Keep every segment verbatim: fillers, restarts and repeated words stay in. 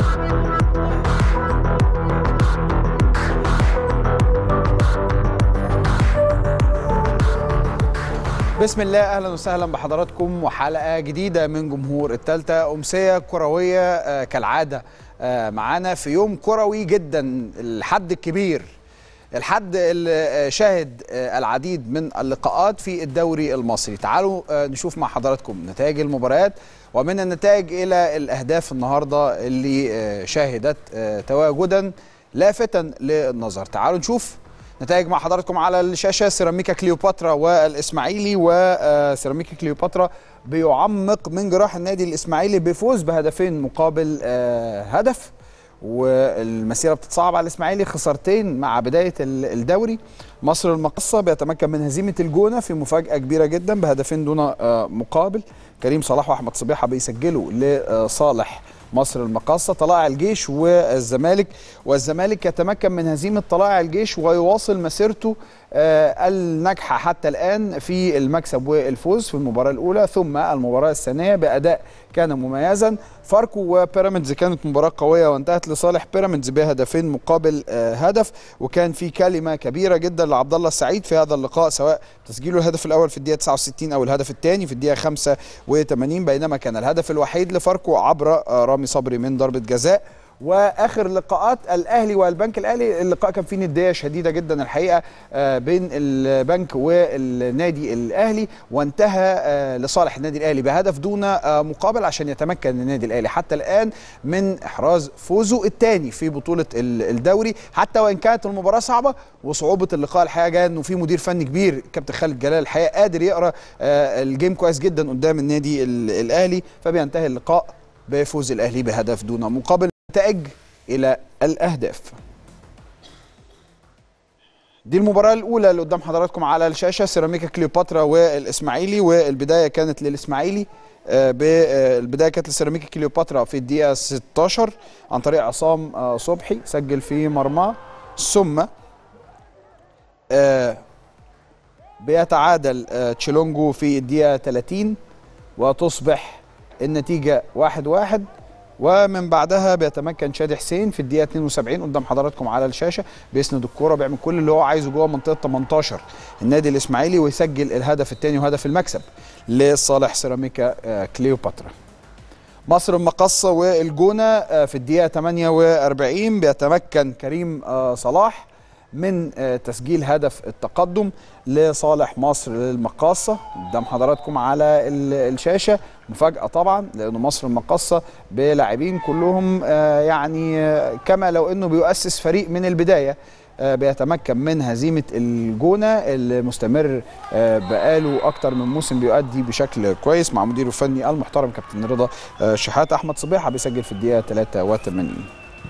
بسم الله، اهلا وسهلا بحضراتكم وحلقه جديده من جمهور التالتة. امسيه كرويه كالعاده معانا في يوم كروي جدا، الحد الكبير، الحد اللي شاهد العديد من اللقاءات في الدوري المصري. تعالوا نشوف مع حضراتكم نتائج المباريات ومن النتائج الى الاهداف النهارده اللي شاهدت تواجدا لافتا للنظر. تعالوا نشوف نتائج مع حضراتكم على الشاشة. سيراميكا كليوباترا والإسماعيلي، وسيراميكا كليوباترا بيعمق من جراح النادي الإسماعيلي بفوز بهدفين مقابل هدف، والمسيرة بتتصعب على الإسماعيلي، خسارتين مع بداية الدوري. مصر المقصة بيتمكن من هزيمة الجونة في مفاجأة كبيرة جدا بهدفين دون مقابل، كريم صلاح وأحمد صبيحة بيسجلوا لصالح مصر المقاصة. طلائع الجيش والزمالك، والزمالك يتمكن من هزيمة طلائع الجيش ويواصل مسيرته آه الناجحة حتى الآن في المكسب والفوز في المباراة الأولى ثم المباراة الثانية بأداء كان مميزا. فاركو وبيراميدز كانت مباراة قوية وانتهت لصالح بيراميدز بهدفين مقابل آه هدف، وكان في كلمة كبيرة جدا لعبد الله السعيد في هذا اللقاء، سواء تسجيله الهدف الأول في الدقيقة تسعة وستين أو الهدف الثاني في الدقيقة خمسة وثمانين، بينما كان الهدف الوحيد لفاركو عبر آه رامي صبري من ضربة جزاء. واخر لقاءات الاهلي والبنك الاهلي، اللقاء كان فيه نديه شديده جدا الحقيقه بين البنك والنادي الاهلي، وانتهى لصالح النادي الاهلي بهدف دون مقابل عشان يتمكن النادي الاهلي حتى الان من احراز فوزه الثاني في بطوله الدوري، حتى وان كانت المباراه صعبه. وصعوبه اللقاء الحقيقه جايه انه في مدير فني كبير كابتن خالد جلال الحقيقه قادر يقرا الجيم كويس جدا قدام النادي الاهلي، فبينتهي اللقاء بفوز الاهلي بهدف دون مقابل. نتائج الى الاهداف. دي المباراه الاولى اللي قدام حضراتكم على الشاشه، سيراميكا كليوباترا والاسماعيلي، والبدايه كانت للاسماعيلي، البدايه كانت لسيراميكا كليوباترا في الدقيقه ستاشر عن طريق عصام صبحي، سجل في مرماه، ثم بيتعادل تشيلونجو في الدقيقه ثلاثين وتصبح النتيجه واحد واحد، ومن بعدها بيتمكن شادي حسين في الدقيقه اتنين وسبعين قدام حضراتكم على الشاشه، بيسند الكوره، بيعمل كل اللي هو عايزه جوه منطقه تمنتاشر النادي الاسماعيلي، ويسجل الهدف الثاني وهدف المكسب لصالح سيراميكا كليوباترا. مصر المقصه والجونه في الدقيقه تمانية واربعين بيتمكن كريم صلاح من تسجيل هدف التقدم لصالح مصر المقاصة قدام حضراتكم على الشاشة. مفاجأة طبعا، لأنه مصر المقاصة بلاعبين كلهم يعني كما لو أنه بيؤسس فريق من البداية، بيتمكن من هزيمة الجونة اللي مستمر بقاله أكتر من موسم بيؤدي بشكل كويس مع مديره الفني المحترم كابتن رضا شحاتة. أحمد صبيحة بيسجل في الدقيقة ثلاثة وثمانين.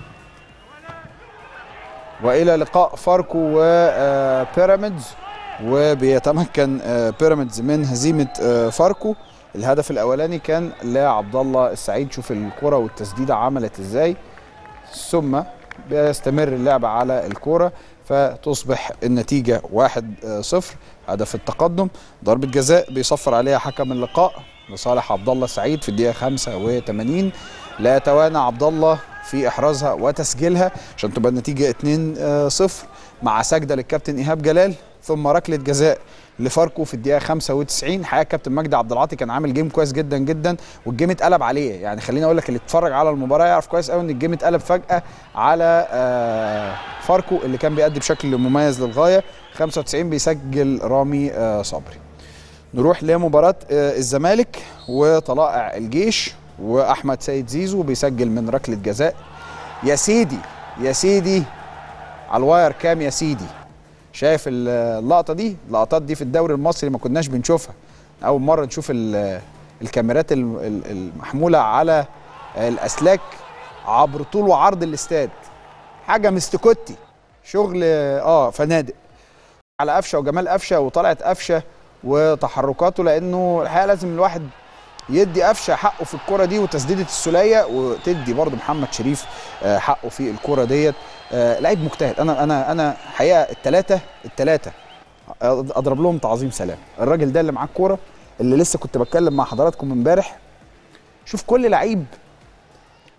والى لقاء فاركو وبيراميدز، وبيتمكن بيراميدز من هزيمه فاركو. الهدف الاولاني كان لعبد الله السعيد، شوف الكره والتسديده عملت ازاي، ثم بيستمر اللعب على الكره فتصبح النتيجه واحد صفر. هدف التقدم ضربه جزاء بيصفر عليها حكم اللقاء لصالح عبد الله السعيد في الدقيقه خمسة وثمانين، لا يتوانى عبد الله في احرازها وتسجيلها عشان تبقى النتيجه اتنين صفر، مع سجده للكابتن ايهاب جلال، ثم ركله جزاء لفاركو في الدقيقه خمسة وتسعين. حقيقه الكابتن مجدي عبد العاطي كان عامل جيم كويس جدا جدا، والجيم اتقلب عليه. يعني خليني اقول لك، اللي اتفرج على المباراه يعرف كويس قوي ان الجيم اتقلب فجاه على فاركو اللي كان بيأدي بشكل مميز للغايه. خمسة وتسعين بيسجل رامي صبري. نروح لمباراه الزمالك وطلائع الجيش، واحمد سيد زيزو بيسجل من ركله جزاء. يا سيدي يا سيدي على الواير كام يا سيدي. شايف اللقطه دي؟ اللقطات دي في الدوري المصري ما كناش بنشوفها، اول مره نشوف الكاميرات المحموله على الاسلاك عبر طول وعرض الاستاد، حاجه مستكوتي، شغل اه فنادق على قفشه وجمال قفشه وطلعت قفشه وتحركاته، لانه الحقيقه لازم الواحد يدي قفشه حقه في الكره دي وتسديده السوليه، وتدي برضه محمد شريف حقه في الكره ديت. لعيب مجتهد. انا انا انا حقيقه الثلاثه الثلاثه اضرب لهم تعظيم سلام. الراجل ده اللي معاه الكوره، اللي لسه كنت بتكلم مع حضراتكم امبارح، شوف كل لعيب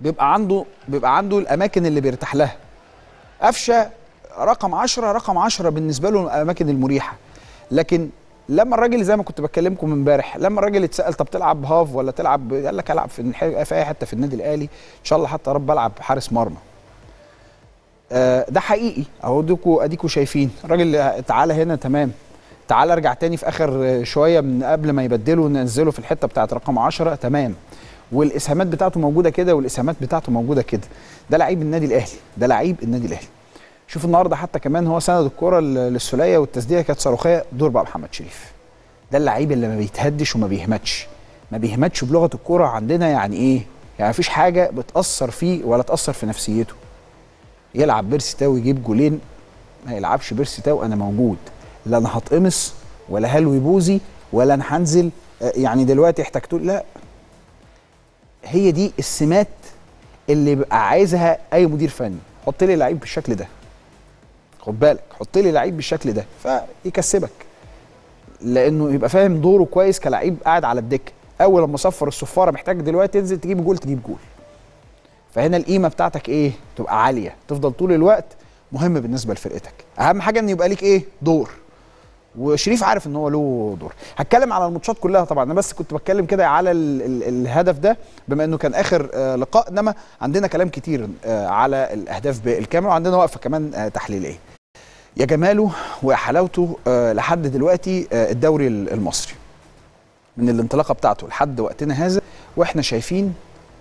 بيبقى عنده بيبقى عنده الاماكن اللي بيرتاح لها. قفشه رقم عشرة رقم عشرة بالنسبه له الاماكن المريحه. لكن لما الراجل زي ما كنت بكلمكم امبارح، لما الراجل اتسال طب تلعب هاف ولا تلعب، قال لك العب في في اي حته في النادي الاهلي ان شاء الله، حتى يا رب العب حارس مرمى. آه ده حقيقي اهو، اديكوا اديكوا شايفين الراجل تعالى هنا تمام، تعالى ارجع تاني في اخر شويه من قبل ما يبدلوا وننزله في الحته بتاعت رقم عشرة تمام، والاسهامات بتاعته موجوده كده والاسهامات بتاعته موجوده كده. ده لعيب النادي الاهلي، ده لعيب النادي الاهلي. شوف النهارده حتى كمان هو سند الكره للسوليه والتسديده كانت صاروخيه، دور بقى محمد شريف. ده اللعيب اللي ما بيتهدش وما بيهمتش، ما بيهمتش بلغه الكره عندنا. يعني ايه؟ يعني مفيش حاجه بتاثر فيه ولا تاثر في نفسيته. يلعب بيرسي تاو يجيب جولين، ما يلعبش بيرسي تاو انا موجود، لا انا هتقمص ولا هلوي بوزي ولا انا هنزل يعني دلوقتي احتجتوا، لا. هي دي السمات اللي بقى عايزها اي مدير فني. حط لي لعيب بالشكل ده، خد بالك، حط لي لعيب بالشكل ده فيكسبك، لانه يبقى فاهم دوره كويس كلاعب قاعد على الدكه. اول لما صفر الصفاره محتاج دلوقتي تنزل تجيب جول تجيب جول. فهنا القيمه بتاعتك ايه؟ تبقى عاليه، تفضل طول الوقت مهم بالنسبه لفرقتك. اهم حاجه ان يبقى ليك ايه؟ دور. وشريف عارف ان هو له دور. هتكلم على الماتشات كلها طبعا، انا بس كنت بتكلم كده على ال ال الهدف ده بما انه كان اخر آه لقاء، انما عندنا كلام كتير آه على الاهداف بالكامل، وعندنا وقفه كمان آه تحليليه. يا جماله ويا حلاوته آه لحد دلوقتي آه الدوري المصري من الانطلاقه بتاعته لحد وقتنا هذا، واحنا شايفين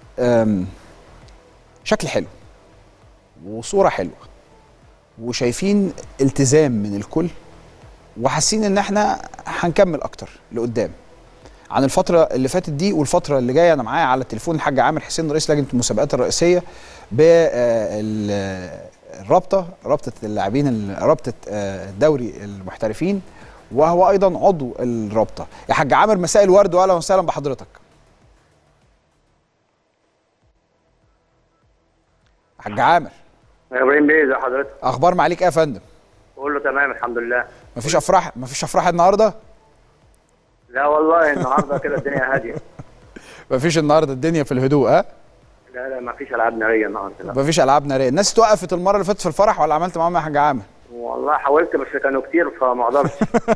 شكل حلو وصوره حلوه، وشايفين التزام من الكل، وحاسين ان احنا هنكمل اكتر لقدام عن الفتره اللي فاتت دي والفتره اللي جايه. انا معايا على التليفون الحاج عامر حسين رئيس لجنه المسابقات الرئيسيه بالرابطه، رابطه اللاعبين، رابطه دوري المحترفين، وهو ايضا عضو الرابطه. يا حاج عامر مساء الورد واهلا وسهلا بحضرتك. حاج عامر. يا ابراهيم بيه ازي حضرتك؟ اخبار معاليك ايه يا فندم؟ كله تمام الحمد لله. مفيش افراح مفيش افراح النهارده؟ لا والله النهارده كده الدنيا هاديه. مفيش النهارده الدنيا في الهدوء ها؟ لا لا مفيش العاب ناريه النهارده. لا مفيش العاب ناريه. الناس توقفت المره اللي فاتت في الفرح ولا عملت معاهم يا حاج عامر؟ والله حاولت بس كانوا كتير فما قدرتش.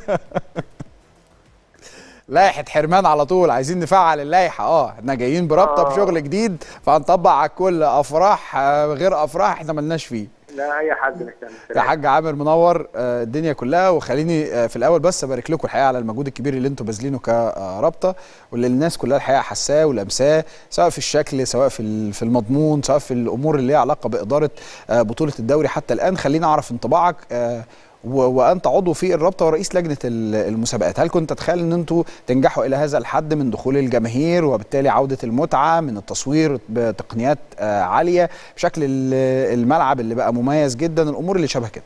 لائحه حرمان على طول، عايزين نفعل اللائحه. اه احنا جايين برابطه آه. بشغل جديد فهنطبق على الكل، افراح غير افراح احنا ملناش فيه. لا اي حد مستني. يا حاج عامر منور الدنيا كلها. وخليني في الاول بس ابارك لكم الحقيقه على المجهود الكبير اللي انتم باذلينه كرابطه، واللي الناس كلها الحقيقه حساه ولمساه، سواء في الشكل سواء في في المضمون سواء في الامور اللي ليها علاقه باداره بطوله الدوري حتى الان. خليني اعرف انطباعك وانت عضو في الرابطه ورئيس لجنه المسابقات. هل كنت تتخيل ان انتم تنجحوا الى هذا الحد من دخول الجماهير وبالتالي عوده المتعه، من التصوير بتقنيات عاليه، بشكل الملعب اللي بقى مميز جدا، الامور اللي شبه كده؟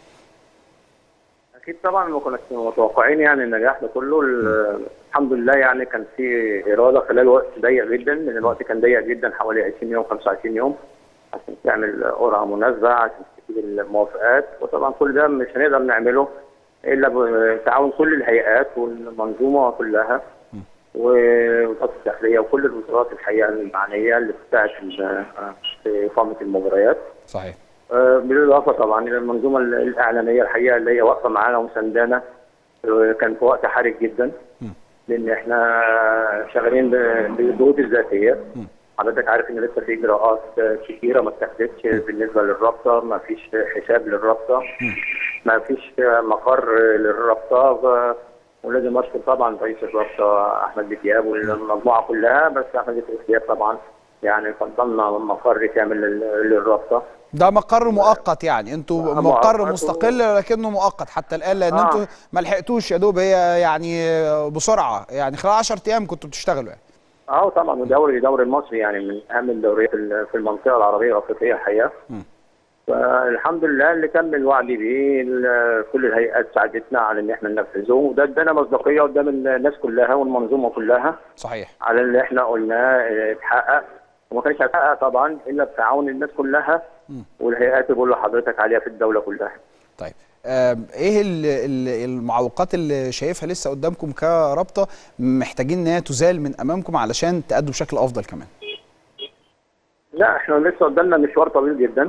اكيد طبعا ما كناش متوقعين يعني النجاح ده كله. الحمد لله يعني كان في اراده خلال وقت ضيق جدا، من الوقت كان ضيق جدا حوالي عشرين يوم خمسة وعشرين يوم عشان تعمل قرعه مناسبه، عشان الموافقات، وطبعا كل ده مش هنقدر نعمله الا بتعاون كل الهيئات والمنظومه كلها ووزاره الداخليه وكل الوزارات الحقيقه المعنيه اللي بتساعد في اقامه المباريات. صحيح. بالاضافه طبعا الى المنظومه الاعلاميه الحقيقه اللي هي واقفه معانا ومساندانا. كان في وقت حرج جدا لان احنا شغالين بالضغوط الذاتيه. حضرتك عارف ان لسه في اجراءات كثيره ما اتخذتش بالنسبه للرابطه، ما فيش حساب للرابطه، ما فيش مقر للرابطه، ولازم اشكر طبعا رئيس الرابطه احمد دياب والمجموعه كلها، بس احمد دياب طبعا يعني فضلنا مقر كامل للرابطه. ده مقر مؤقت يعني انتوا مقر مستقل و... لكنه مؤقت حتى الان، لان آه. انتوا ما لحقتوش يا دوب، هي يعني بسرعه يعني خلال عشرة ايام كنتوا بتشتغلوا يعني. اه طبعا الدوري الدوري المصري يعني من اهم الدوريات في المنطقه العربيه والافريقيه الحقيقه. فالحمد لله اللي تم الوعد به، كل الهيئات ساعدتنا على ان احنا ننفذه، وده ادانا مصداقيه قدام الناس كلها والمنظومه كلها. صحيح. على اللي احنا قلناه اتحقق، وما كانش هيتحقق طبعا الا بتعاون الناس كلها م. والهيئات اللي بقول لحضرتك عليها في الدوله كلها. طيب ايه المعوقات اللي شايفها لسه قدامكم كرابطه محتاجين ان هي تزال من امامكم علشان تأدوا بشكل افضل كمان؟ لا احنا لسه قدامنا مشوار طويل جدا.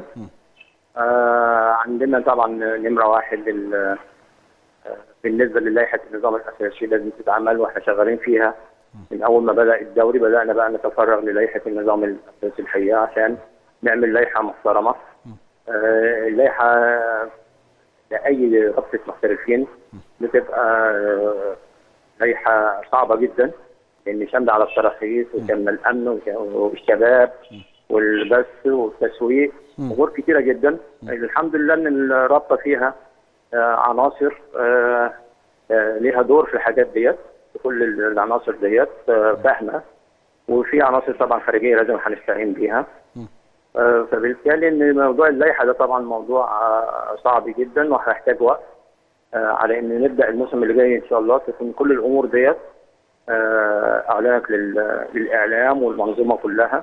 آه عندنا طبعا نمره واحد ال- بالنسبه للائحه النظام الاساسي لازم تتعمل، واحنا شغالين فيها من اول ما بدا الدوري. بدانا بقى نتفرغ للائحه النظام الاساسي الحقيقه عشان نعمل لائحه محترمه. آه اللائحه لاي رابطه محترفين بتبقى آه، لائحه صعبه جدا، لان شامله على التراخيص وشامله الامن والشباب والبث والتسويق، امور كتيره جدا. الحمد لله ان الرابطه فيها آه، عناصر آه، آه، ليها دور في الحاجات ديت، كل العناصر ديت آه، فاهمه، وفي عناصر طبعا خارجيه لازم هنستعين بيها. آه، فبالتالي ان موضوع اللائحه ده طبعا موضوع آه، صعب جدا وهيحتاج وقت آه، على ان نبدا الموسم اللي جاي ان شاء الله تكون كل الامور ديت آه، اعلنت لل- للاعلام والمنظومه كلها،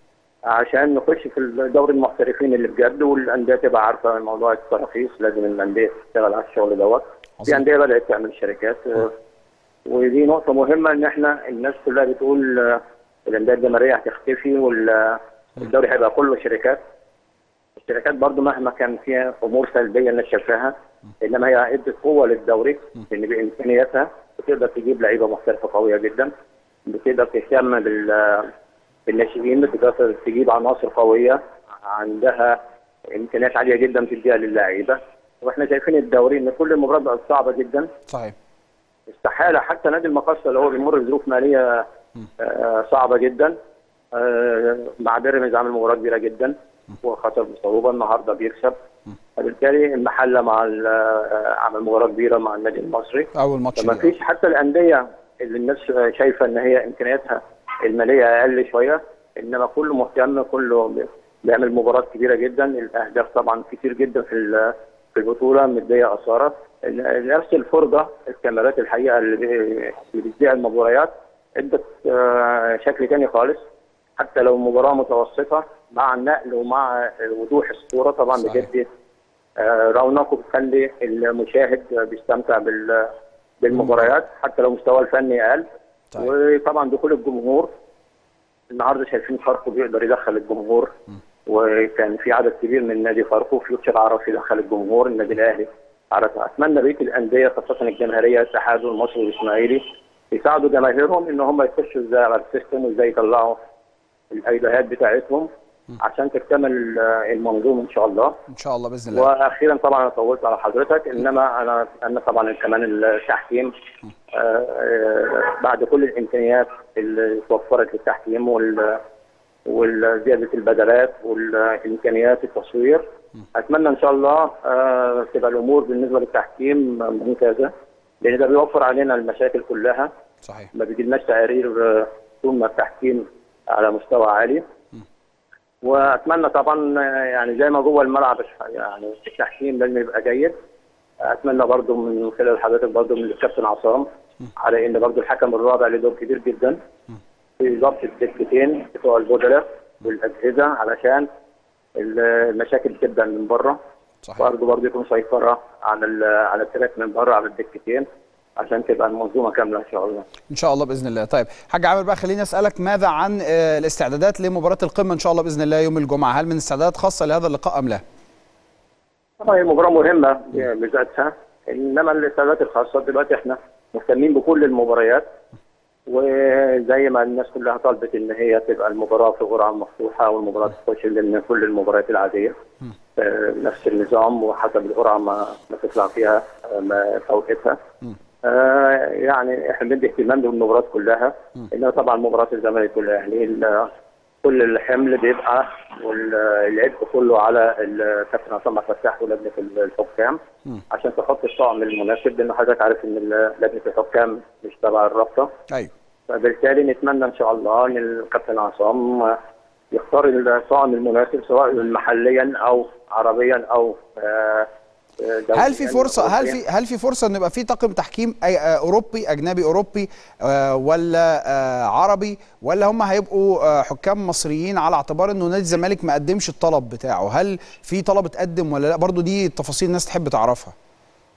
عشان نخش في دوري المحترفين اللي بجد، والانديه تبقى عارفه موضوع التراخيص. لازم الانديه تشتغل على الشغل دوت. في انديه بدات تعمل شركات آه، ودي نقطه مهمه، ان احنا الناس كلها بتقول آه، الانديه الجماهيريه هتختفي والدوري هيبقى كله شركات. الشركات برضو مهما كان فيها امور سلبيه الناس شايفاها، انما هي ادت قوه للدوري، لان بامكانياتها بتقدر تجيب لعيبه محترفه قويه جدا، بتقدر تهتم بال بالناشئين، بتقدر تجيب عناصر قويه عندها امكانيات عاليه جدا تديها للاعيبه. واحنا شايفين الدوري ان كل المباريات بقت صعبه جدا. صحيح. استحاله حتى نادي المقصه اللي هو بيمر بظروف ماليه آه صعبه جدا، آه مع بيراميدز عامل مباراه كبيره جدا وخسر بصعوبه، النهارده بيكسب. فبالتالي المحله مع آه، عمل مباراه كبيره مع النادي المصري اول ماتش فما ليه. فيش حتى الانديه اللي الناس شايفه ان هي امكانياتها الماليه اقل شويه، انما كله مهتم، كله بيعمل مباراه كبيره جدا. الاهداف طبعا كتير جدا في ال- في البطوله مديه اثاره. نفس الفرجه الكاميرات الحقيقه اللي بي- اللي بتذيع المباريات ادت آه، شكل تاني خالص، حتى لو مباراه متوسطه مع النقل ومع وضوح الصوره طبعا صحيح. بجد آه، رونق، وبتخلي المشاهد بيستمتع بال- بالمباريات حتى لو مستواه الفني اقل. طيب. وطبعا دخول الجمهور النهارده شايفين فاركو بيقدر يدخل الجمهور، وكان في عدد كبير من نادي فاركو. فيوتشر عرف يدخل الجمهور، النادي الاهلي عرف. اتمنى بقيه الانديه خاصه الجماهيريه، الاتحاد والمصري والاسماعيلي، يساعدوا جماهيرهم ان هم يخشوا ازاي على السيستم وازاي يطلعوا الايديهات بتاعتهم عشان تكتمل آه، المنظومه ان شاء الله. ان شاء الله باذن الله. واخيرا طبعا انا طولت على حضرتك، انما انا اتمنى طبعا كمان التحكيم آه، آه، بعد كل الامكانيات اللي توفرت للتحكيم وال وزياده البدلات والامكانيات التصوير، اتمنى ان شاء الله آه، تبقى الامور بالنسبه للتحكيم ممتازه، لان ده بيوفر علينا المشاكل كلها. صحيح. ما بيجيلناش تقارير آه، طول ما التحكيم على مستوى عالي. واتمنى طبعا آه، يعني زي ما جوه الملعب يعني التحكيم لازم يبقى جيد. اتمنى برضو من خلال حضرتك برضو من الكابتن عصام على ان برضو الحكم الرابع له دور كبير جدا في ضبط الدكتين بتوع البودلة والاجهزه، علشان المشاكل بتبدا من بره. صحيح. برضو برضو يكون سيطره على ال- على التراك من بره على الدكتين عشان تبقى المنظومه كامله ان شاء الله. ان شاء الله باذن الله. طيب حاج عامر بقى، خليني اسالك ماذا عن آه، الاستعدادات لمباراه القمه ان شاء الله باذن الله يوم الجمعه؟ هل من استعدادات خاصه لهذا اللقاء ام لا؟ طبعا هي مباراه مهمه بذاتها، انما الاستعدادات الخاصه دلوقتي احنا مهتمين بكل المباريات، وزي ما الناس كلها طالبت ان هي تبقى المباراه في قرعه مفتوحه والمباراه تخش من كل المباريات العاديه آه، نفس النظام، وحسب القرعه ما ما تطلع فيها آه، ما توقيتها. آه يعني احنا بندي اهتمام بالمباريات كلها، انما طبعا مباراه الزمالك والاهلي ال- كل الحمل بيبقى والعبء كله على الكابتن عصام عبد الفتاح ولجنه الحكام عشان تحط الطقم المناسب، لان حضرتك عارف ان ال- لجنه الحكام مش تبع الرابطه. ايوه. فبالتالي نتمنى ان شاء الله ان الكابتن عصام يختار الطقم المناسب سواء محليا او عربيا او آه دولياً. هل في فرصه هل في هل في فرصه ان يبقى في طاقم تحكيم أي آه، اوروبي اجنبي اوروبي آه، ولا آه، عربي، ولا هم هيبقوا آه، حكام مصريين على اعتبار انه نادي الزمالك ما قدمش الطلب بتاعه؟ هل في طلب اتقدم ولا لا؟ برضو دي تفاصيل الناس تحب تعرفها.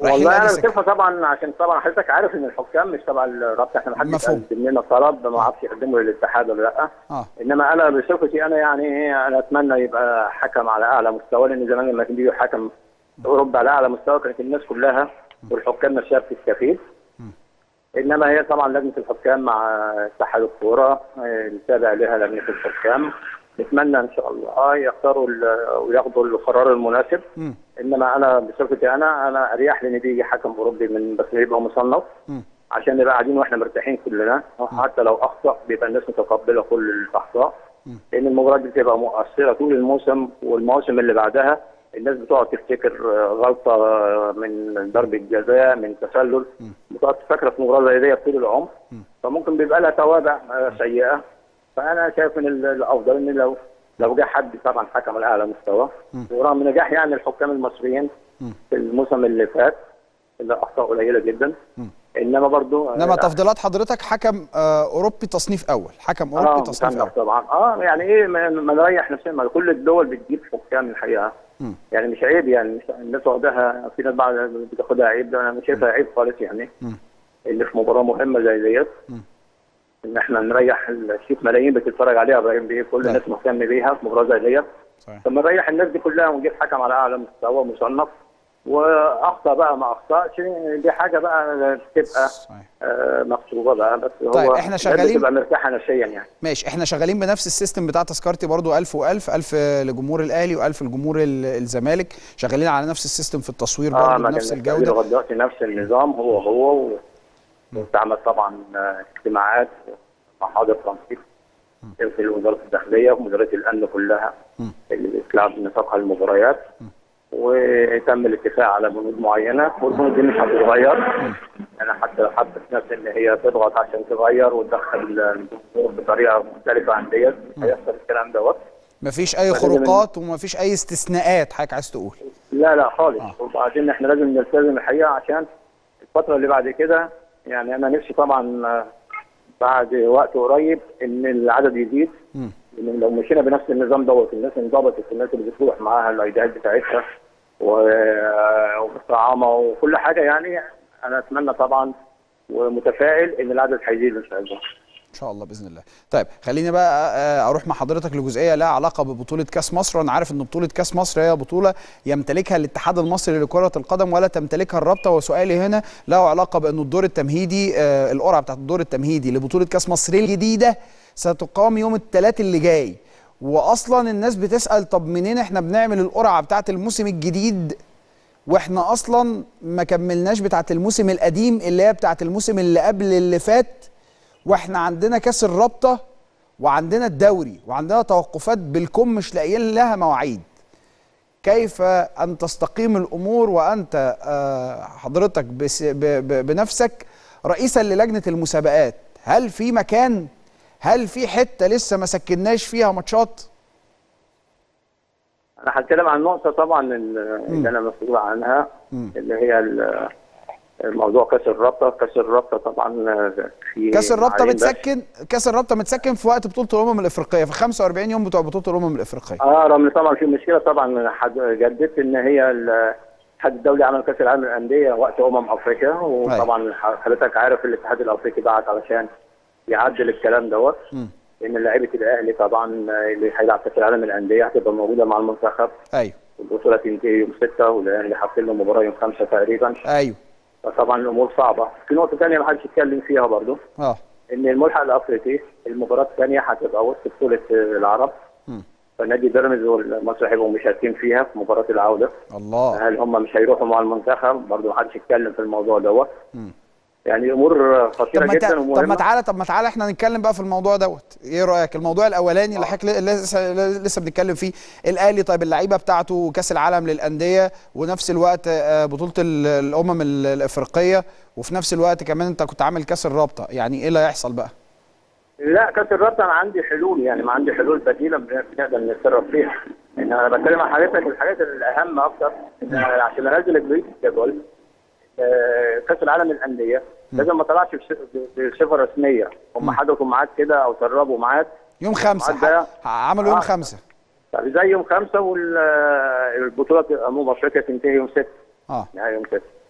والله انا بشوفها طبعا، عشان طبعا حضرتك عارف ان الحكام مش تبع الرابطه، احنا ما حدش قدم لنا طلب، ما اعرفش يقدمه للاتحاد ولا لا. اه انما انا بصفتي انا يعني انا اتمنى يبقى حكم على اعلى مستوى، لان زمان لما كان بيجي حكم اوروبا على اعلى مستوى كانت الناس كلها والحكام نفسها بتستفيد. انما هي طبعا لجنه الحكام مع اتحاد الكوره التابع لها لجنه الحكام، نتمنى ان شاء الله يختاروا وياخدوا القرار المناسب. م. انما انا بصفتي انا انا اريح لان بيجي حكم اوروبي من بس يبقى مصنف م. عشان نبقى قاعدين واحنا مرتاحين كلنا، حتى لو اخطا بيبقى الناس متقبله كل الاخطاء، لان المباراه دي بتبقى مؤثره طول الموسم والمواسم اللي بعدها. الناس بتقعد تفتكر غلطه من ضربه جزاء من تسلل، بتقعد تفكر في مباراه زي دي طول العمر، فممكن بيبقى لها توابع سيئه. فانا شايف ان الافضل ان لو لو جه حد طبعا حكم على اعلى مستوى، ورغم نجاح يعني الحكام المصريين في الموسم اللي فات اللي اخطاء قليله جدا، انما برضو انما تفضيلات حضرتك حكم آه اوروبي تصنيف اول، حكم اوروبي آه تصنيف اول طبعا. اه يعني ايه ما, ما نريح نفسنا، ما كل الدول بتجيب حكام الحقيقه. م. يعني مش عيب، يعني مش الناس واخداها، في ناس بعض بتاخدها عيب، ده انا مش شايفها عيب خالص يعني. م. اللي في مباراه مهمه زي ديت ان احنا نريح نشوف ملايين بتتفرج عليها، ابراهيم بيه كل الناس مهتمه بيها في مباراه زي ديت، طب ما نريح الناس دي كلها ونجيب حكم على اعلى مستوى مصنف، واخطا بقى ما اخطاش دي حاجه بقى تبقى آه مكتوبه بقى، بس هو طيب احنا شغالين تبقى مرتاحه نفسيا يعني. ماشي، احنا شغالين بنفس السيستم بتاع تذكرتي برضو ألف وألف ألف لجمهور الاهلي وألف لجمهور الزمالك، شغالين على نفس السيستم في التصوير برضو آه بنفس الجوده لغايه دلوقتي نفس النظام هو هو، وتعمل طبعا اجتماعات محاضر تنسيق في وزاره الداخليه ومديريه الامن كلها اللي بتلعب نطاقها المباريات، وتم الاتفاق على بنود معينه، والبنود دي مش هتتغير. انا حتى حبت نفسي ان هي تضغط عشان تغير وتدخل الجمهور بطريقه مختلفه عن ديت، هيحصل الكلام دوت. مفيش اي خروقات ومفيش اي استثناءات حضرتك عايز تقول؟ لا لا خالص. آه. وبعدين احنا لازم نلتزم الحقيقه عشان الفتره اللي بعد كده، يعني انا نفسي طبعا بعد وقت قريب ان العدد يزيد، لان لو مشينا بنفس النظام دوت الناس انضبطت، الناس اللي بتروح معاها الايديات بتاعتها والطعامه وكل حاجه، يعني انا اتمنى طبعا ومتفائل ان العدد هيزيد ان شاء الله. ان شاء الله باذن الله. طيب خليني بقى اروح مع حضرتك لجزئيه لها علاقه ببطوله كاس مصر. انا عارف ان بطوله كاس مصر هي بطوله يمتلكها الاتحاد المصري لكره القدم ولا تمتلكها الرابطه، وسؤالي هنا له علاقه بان الدور التمهيدي آه القرعه بتاعت الدور التمهيدي لبطوله كاس مصر الجديده ستقام يوم الثلاث اللي جاي، واصلا الناس بتسال طب منين احنا بنعمل القرعه بتاعت الموسم الجديد واحنا اصلا ما كملناش بتاعت الموسم القديم اللي هي بتاعت الموسم اللي قبل اللي فات، واحنا عندنا كاس الرابطه وعندنا الدوري وعندنا توقفات بالكم مش لاقيين لها مواعيد. كيف ان تستقيم الامور وانت حضرتك بنفسك رئيسا للجنه المسابقات؟ هل في مكان، هل في حته لسه ما سكناش فيها ماتشات؟ انا هتكلم عن نقطه طبعا اللي انا مسؤول عنها، م. اللي هي موضوع كاس الرابطه. كاس الرابطه طبعا في كاس الرابطه متسكن، كاس الرابطه متسكن في وقت بطوله الامم الافريقيه، في خمسة وأربعين يوم بتوع بطوله الامم الافريقيه. اه رغم طبعا في مشكله طبعا جددت ان هي الاتحاد الدولي عمل كاس العالم للانديه وقت امم افريقيا، وطبعا حضرتك عارف الاتحاد الافريقي بعت علشان يعدل الكلام دوت، لان لعيبه الاهلي طبعا اللي هيلعب كاس العالم للانديه هتبقى موجوده مع المنتخب. ايوه. والبطوله تنتهي يوم ستة والاهلي حاطين له مباراه يوم خمسة تقريبا. ايوه. فطبعا الامور صعبه. في نقطه ثانيه ما حدش يتكلم فيها برضه، اه ان الملحق الافريقي المباراه الثانيه هتبقى وسط بطوله العرب، م. فنادي بيراميدز والمصري هيبقوا مشاركين فيها في مباراه العوده. الله. هل هم مش هيروحوا مع المنتخب؟ برضه ما حدش يتكلم في الموضوع دوت. يعني امور خطيره جدا ومهمه. طب ما تعالى طب ما تعالى احنا نتكلم بقى في الموضوع دوت. ايه رايك الموضوع الاولاني اللي حضرتك لسه لسه بنتكلم فيه؟ الاهلي طيب اللعيبه بتاعته كاس العالم للانديه ونفس الوقت بطوله الامم الافريقيه وفي نفس الوقت كمان انت كنت عامل كاس الرابطه، يعني ايه اللي هيحصل بقى؟ لا كاس الرابطه انا عندي حلول، يعني ما عندي حلول بديله بنقدر نتصرف فيها. ان انا بتكلم عن حضرتك الحاجات الاهم اكتر عشان انزل الجدول. كاس العالم للانديه لازم ما طلعش بصفه رسميه، هم حددوا ميعاد كده او سربوا ميعاد يوم خمسة، عملوا يوم آه. خمسة طب زي يوم خمسة والبطوله امم افريقيا تنتهي يوم ستة. اه يعني يوم ستة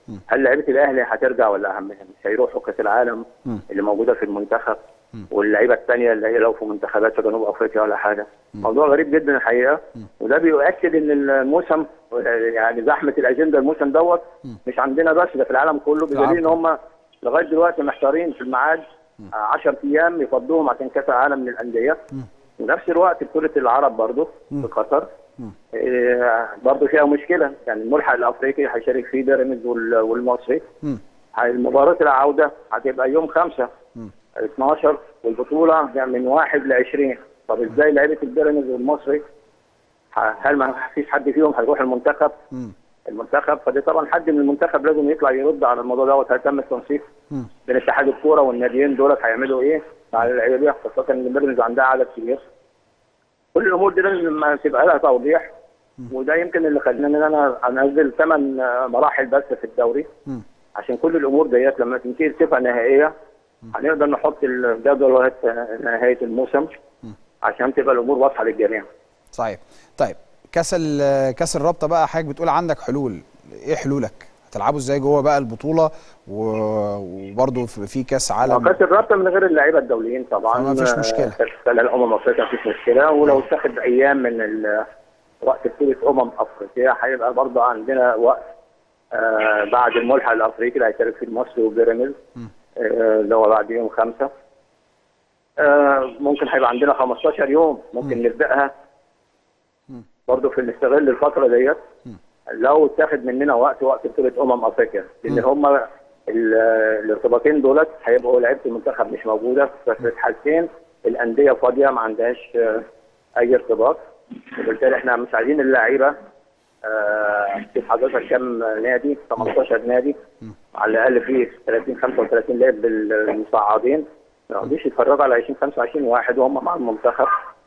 هل لعيبه الاهلي هترجع ولا مش هيروحوا كاس العالم اللي موجوده في المنتخب، واللعيبه الثانيه اللي هي لو في منتخبات في جنوب افريقيا ولا حاجه. موضوع غريب جدا الحقيقه، وده بيؤكد ان الموسم يعني زحمه الاجنده الموسم دوت مش عندنا بس، ده في العالم كله، بدليل ان هم لغايه دلوقتي محتارين في الميعاد عشرة ايام يفضوهم عشان كاس العالم للانديه. ونفس الوقت بطوله العرب برضه في قطر إيه برضه فيها مشكله، يعني الملحق الافريقي هيشارك فيه بيراميدز والمصري. المباراه العوده هتبقى يوم خمسة اتناشر والبطوله يعني من واحد ل عشرين. طب ازاي لعيبه البيراميدز والمصري هل ما فيش حد فيهم هيروح المنتخب؟ المنتخب فدي طبعا حد من المنتخب لازم يطلع يرد على الموضوع دوت. هيتم التنسيق بين اتحاد الكوره والناديين دولت هيعملوا ايه على اللعيبه دي، خاصه ان البيراميدز عندها عدد كبير. كل الامور دي لازم تبقى لها توضيح، وده يمكن اللي خلاني ان انا انزل ثمان مراحل بس في الدوري عشان كل الامور ديت لما تنتهي الصفه النهائيه هنقدر نحط الجدول لغايه نهايه الموسم عشان تبقى الامور واضحه للجميع. صحيح. طيب كاس كاس الرابطه بقى، حضرتك بتقول عندك حلول، ايه حلولك؟ هتلعبوا ازاي جوه بقى البطوله وبرضه في كاس عالم؟ كاس الرابطه من غير اللعيبه الدوليين طبعا ما فيش مشكله، خلال الامم الافريقيه مفيش مشكله، ولو اتخذ ايام من وقت بطوله امم افريقيا هيبقى برضه عندنا وقت آه بعد الملحق الافريقي اللي هيشارك فيه المصري وبيراميدز اللي آه هو بعد يوم خمسة. آه ممكن هيبقى عندنا خمستاشر يوم ممكن م. نبداها برضه في نستغل الفتره ديت لو اتاخد مننا وقت وقت بطوله امم افريقيا، لان هم الارتباطين دولت هيبقوا لعيبه المنتخب مش موجوده، ففي الحالتين الانديه فاضيه ما عندهاش آه اي ارتباط، وبالتالي احنا مش عايزين اللعيبه شوف آه حضرتك كام نادي؟ تمنتاشر نادي على الاقل فيه ثلاثين خمسة وثلاثين لاعب بالمصعدين ما يقعدوش يتفرجوا على عشرين خمسة وعشرين واحد وهم مع المنتخب.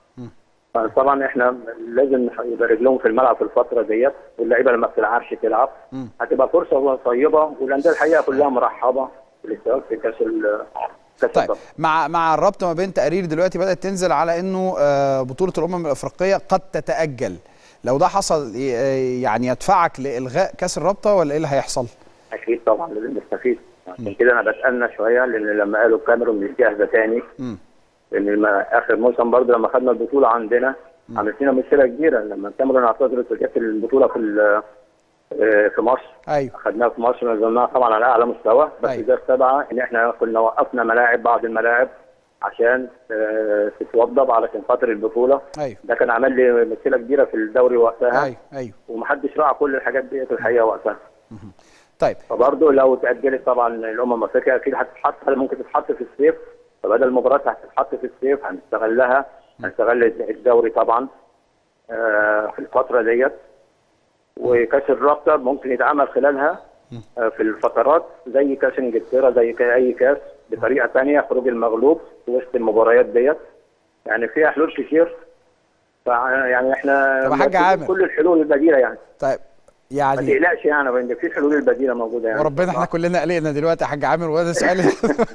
فطبعا احنا لازم يبقى رجلهم في الملعب في الفتره ديت، واللعيبه لما بتلعبش تلعب هتبقى فرصه طيبه، والانديه الحقيقه كلها مرحبه بالاشتراك في كاس كاس طيب الضبط. مع مع الربط ما بين تقارير دلوقتي بدات تنزل على انه بطوله الامم الافريقيه قد تتاجل، لو ده حصل يعني يدفعك لالغاء كاس الرابطه ولا ايه اللي هيحصل؟ اكيد طبعا لازم نستفيد، عشان كده انا بتأنى شويه، لان لما قالوا الكاميرون مش جاهزه تاني، لان اخر موسم برضه لما خدنا البطوله عندنا عملت لنا مشكله كبيره لما الكاميرون اعتذرت وجت البطوله في في مصر. ايوه خدناها في مصر نزلناها طبعا على اعلى مستوى، بس أيوة. ده استدعى ان احنا كنا وقفنا ملاعب بعض الملاعب عشان تتوضب علشان خاطر البطوله. أيوة. ده كان عمل لي مشكله كبيره في الدوري وقتها. ايوه ايوه ومحدش راعى كل الحاجات دي في الحقيقه وقتها. طيب فبرضه لو اتاجلت طبعا الامم الافريقيه اكيد هتتحط، ممكن تتحط في الصيف، فبدل المباراه هتتحط في الصيف هنستغلها، هنستغل الدوري طبعا آه في الفتره ديت، وكاس الرابطه ممكن يتعمل خلالها آه في الفترات زي كاس انجلترا زي اي كاس بطريقه ثانيه، خروج المغلوب في وسط المباريات ديت، يعني فيها حلول كتير. يعني احنا طب حاج عامر كل الحلول البديله يعني. طيب يعني ما تقلقش يعني، في الحلول البديله موجوده يعني. وربنا احنا كلنا قلقنا دلوقتي يا حاج عامر، وهذا سؤال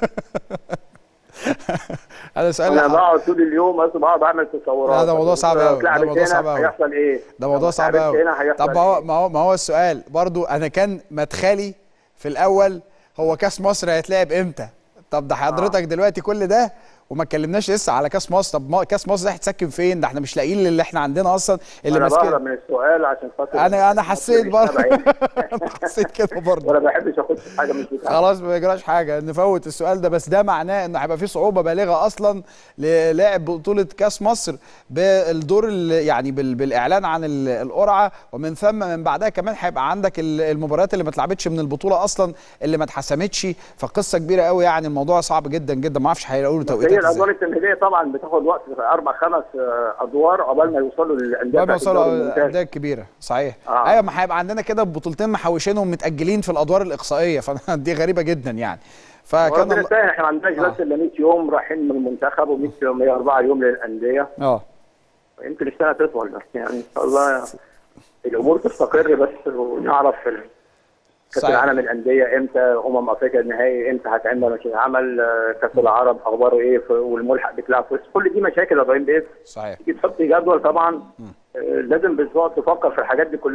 هذا سؤال انا بقعد طول اليوم بس بقعد اعمل تصورات. لا ده موضوع صعب قوي، ده موضوع صعب قوي. هيحصل ايه؟ ده موضوع صعب قوي. طب ما هو ما هو ما هو السؤال برضو، انا كان مدخلي في الاول هو كاس مصر هيتلعب امتى؟ طب ده حضرتك آه. دلوقتي كل ده وما اتكلمناش لسه على كاس مصر. طب ما كاس مصر ده هيتسكن فين؟ ده احنا مش لاقيين اللي احنا عندنا اصلا اللي ماسكين. انا بهرب من السؤال عشان خاطر انا انا حسيت برضه انا حسيت كده برضه ولا بحبش اخش حاجه مش بتاعتي. خلاص ما يجراش حاجه نفوت السؤال ده، بس ده معناه انه هيبقى في صعوبه بالغه اصلا للاعب بطوله كاس مصر بالدور يعني بالاعلان عن القرعه، ومن ثم من بعدها كمان هيبقى عندك المباريات اللي ما اتلعبتش من البطوله اصلا اللي ما اتحسمتش، فقصه كبيره قوي يعني. الموضوع صعب جدا جدا، ما اعرفش هيلاقوا له توقيتات ازاي. الادوار التمهيديه طبعا بتاخد وقت اربع خمس ادوار قبل ما يوصلوا للانديه قبل ما يوصلوا للانديه الكبيره. صحيح. آه. ايوه ما هيبقى عندنا كده بطولتين محوشينهم متاجلين في الادوار الاقصائيه، فدي غريبه جدا يعني. فكان ال... احنا ما عندناش آه. بس الا مية يوم رايحين من المنتخب و100 يوم مية وأربعة يوم للانديه. اه يمكن السنه تطول بس يعني ان شاء الله الامور تستقر بس ونعرف كاس العالم الانديه امتى، امم افريقيا النهائي امتى هتعمل، مش هتعمل كاس العرب اخباره ايه، والملحق بتلعب في كل دي مشاكل يا ابراهيم. بايه صحيح تيجي تحط جدول طبعا م. لازم بتقعد تفكر في الحاجات دي كلها.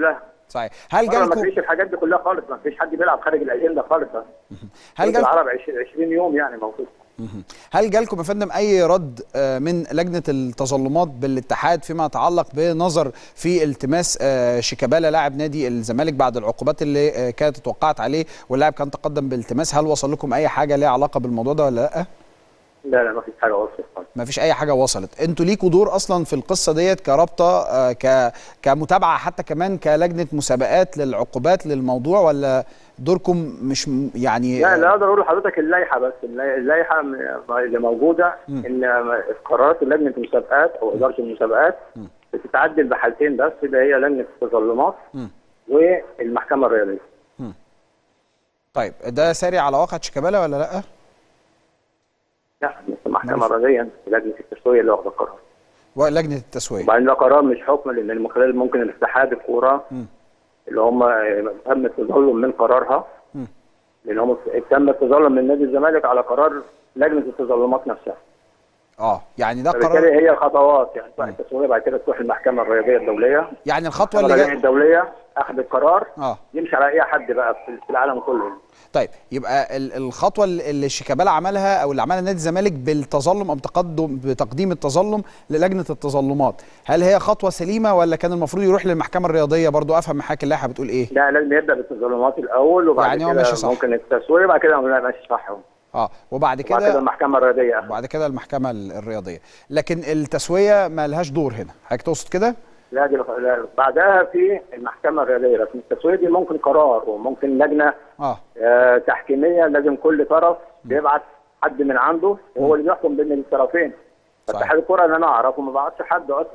صحيح. هل جالكم ما فيش الحاجات دي كلها خالص، ما فيش حد بيلعب خارج الاجنده خالص. هل جالكم العرب عشرين يوم يعني موجود. هل جالكم يا فندم اي رد من لجنه التظلمات بالاتحاد فيما يتعلق بنظر في التماس شيكابالا لاعب نادي الزمالك بعد العقوبات اللي كانت اتوقعت عليه واللاعب كان تقدم بالتماس؟ هل وصل لكم اي حاجه ليها علاقه بالموضوع ده ولا لا؟ لا لا ما فيش حاجه وصلت خالص. ما فيش اي حاجه وصلت. انتوا ليكوا دور اصلا في القصه ديت كرابطه، ك كمتابعه، حتى كمان كلجنه مسابقات للعقوبات للموضوع، ولا دوركم مش يعني؟ لا لا اقدر اقول لحضرتك اللائحه بس، اللائحه اللي موجوده م. ان قرارات لجنه المسابقات او اداره المسابقات بتتعدل بحالتين بس، اللي هي لجنه التظلمات م. والمحكمه الرياضيه. م. طيب ده ساري على واقع شيكابالا ولا لا؟ لا المحكمه الرياضيه لجنه التسويه اللي واخده القرار. ولجنه التسويه وبعدين ده قرار مش حكم، لان من خلال ممكن الاتحاد الكوره اللي هم تم التظلم من قرارها، م. لان هم تم التظلم من نادي الزمالك على قرار لجنه التظلمات نفسها. اه يعني ده قرار، بالتالي هي الخطوات يعني تروح التسويه بعد كده تروح المحكمه الرياضيه الدوليه. يعني الخطوه اللي جايه الدوليه اخذ القرار اه يمشي على اي حد بقى في العالم كله. طيب يبقى الخطوه اللي شيكابالا عملها او اللي عملها نادي الزمالك بالتظلم او بتقدم بتقديم التظلم للجنه التظلمات، هل هي خطوه سليمه ولا كان المفروض يروح للمحكمه الرياضيه؟ برضو افهم من حضرتك اللائحه بتقول ايه. لا لازم يبدا بالتظلمات الاول وبعد يعني كده ممكن التسويه وبعد كده ماشي صح. اه وبعد كده وبعد كده المحكمه الرياضيه وبعد كده المحكمه الرياضيه، لكن التسويه ما لهاش دور هنا، حضرتك تقصد كده؟ لا دي بعدها في المحكمه الرياضيه، لكن التسويه دي ممكن قرار وممكن لجنه اه, آه تحكيميه، لازم كل طرف بيبعت حد من عنده وهو اللي بيحكم بين الطرفين. اتحاد الكوره اللي انا اعرفه ما بعتش حد اصلا.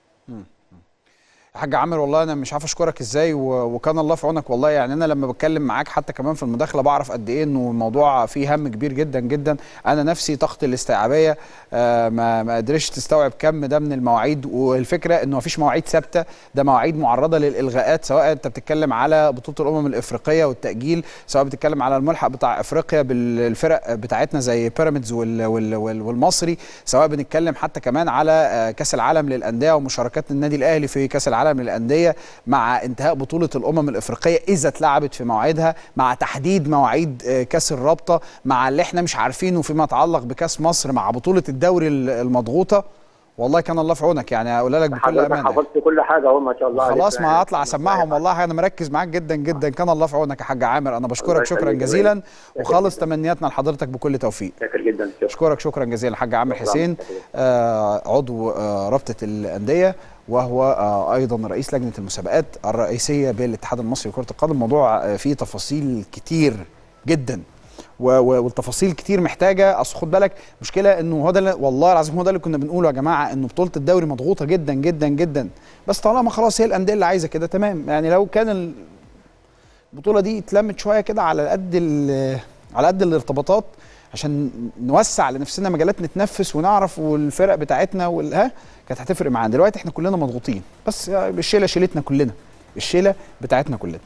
يا حاج عامر والله انا مش عارف اشكرك ازاي، وكان الله في عونك والله. يعني انا لما بتكلم معاك حتى كمان في المداخله بعرف قد ايه انه الموضوع فيه هم كبير جدا جدا. انا نفسي طاقتي الاستيعابيه آه ما ما قدرتش تستوعب كم ده من المواعيد، والفكره انه ما فيش مواعيد ثابته، ده مواعيد معرضه للالغاءات، سواء انت بتتكلم على بطوله الامم الافريقيه والتاجيل، سواء بتتكلم على الملحق بتاع افريقيا بالفرق بتاعتنا زي بيراميدز والمصري، سواء بنتكلم حتى كمان على كاس العالم للانديه ومشاركات النادي الاهلي في كاس العالم للأندية مع انتهاء بطولة الأمم الإفريقية إذا اتلعبت في مواعيدها، مع تحديد مواعيد كأس الرابطة، مع اللي احنا مش عارفينه فيما يتعلق بكأس مصر، مع بطولة الدوري المضغوطة. والله كان الله في عونك، يعني اقول لك بكل امانه حفظت كل حاجه اهو ما شاء الله. خلاص ما هطلع اسمعهم والله، انا مركز معاك جدا جدا. كان الله في عونك يا حاج عامر، انا بشكرك شكرا جزيلا وخالص تمنياتنا لحضرتك بكل توفيق. شكرا جدا. اشكرك شكرا جزيلا الحاج عامر حسين، آه عضو آه رابطه الانديه، وهو آه ايضا رئيس لجنه المسابقات الرئيسيه بالاتحاد المصري لكره القدم. الموضوع آه فيه تفاصيل كتير جدا والتفاصيل كتير محتاجه. اصل خد بالك مشكله انه هو ده والله العظيم هو ده اللي كنا بنقوله يا جماعه، انه بطوله الدوري مضغوطه جدا جدا جدا، بس طالما خلاص هي الانديه اللي عايزه كده تمام. يعني لو كان البطوله دي اتلمت شويه كده على قد على قد الارتباطات عشان نوسع لنفسنا مجالات نتنفس ونعرف والفرق بتاعتنا والها كانت هتفرق معانا. دلوقتي احنا كلنا مضغوطين، بس الشيله شيلتنا كلنا، الشيله بتاعتنا كلنا.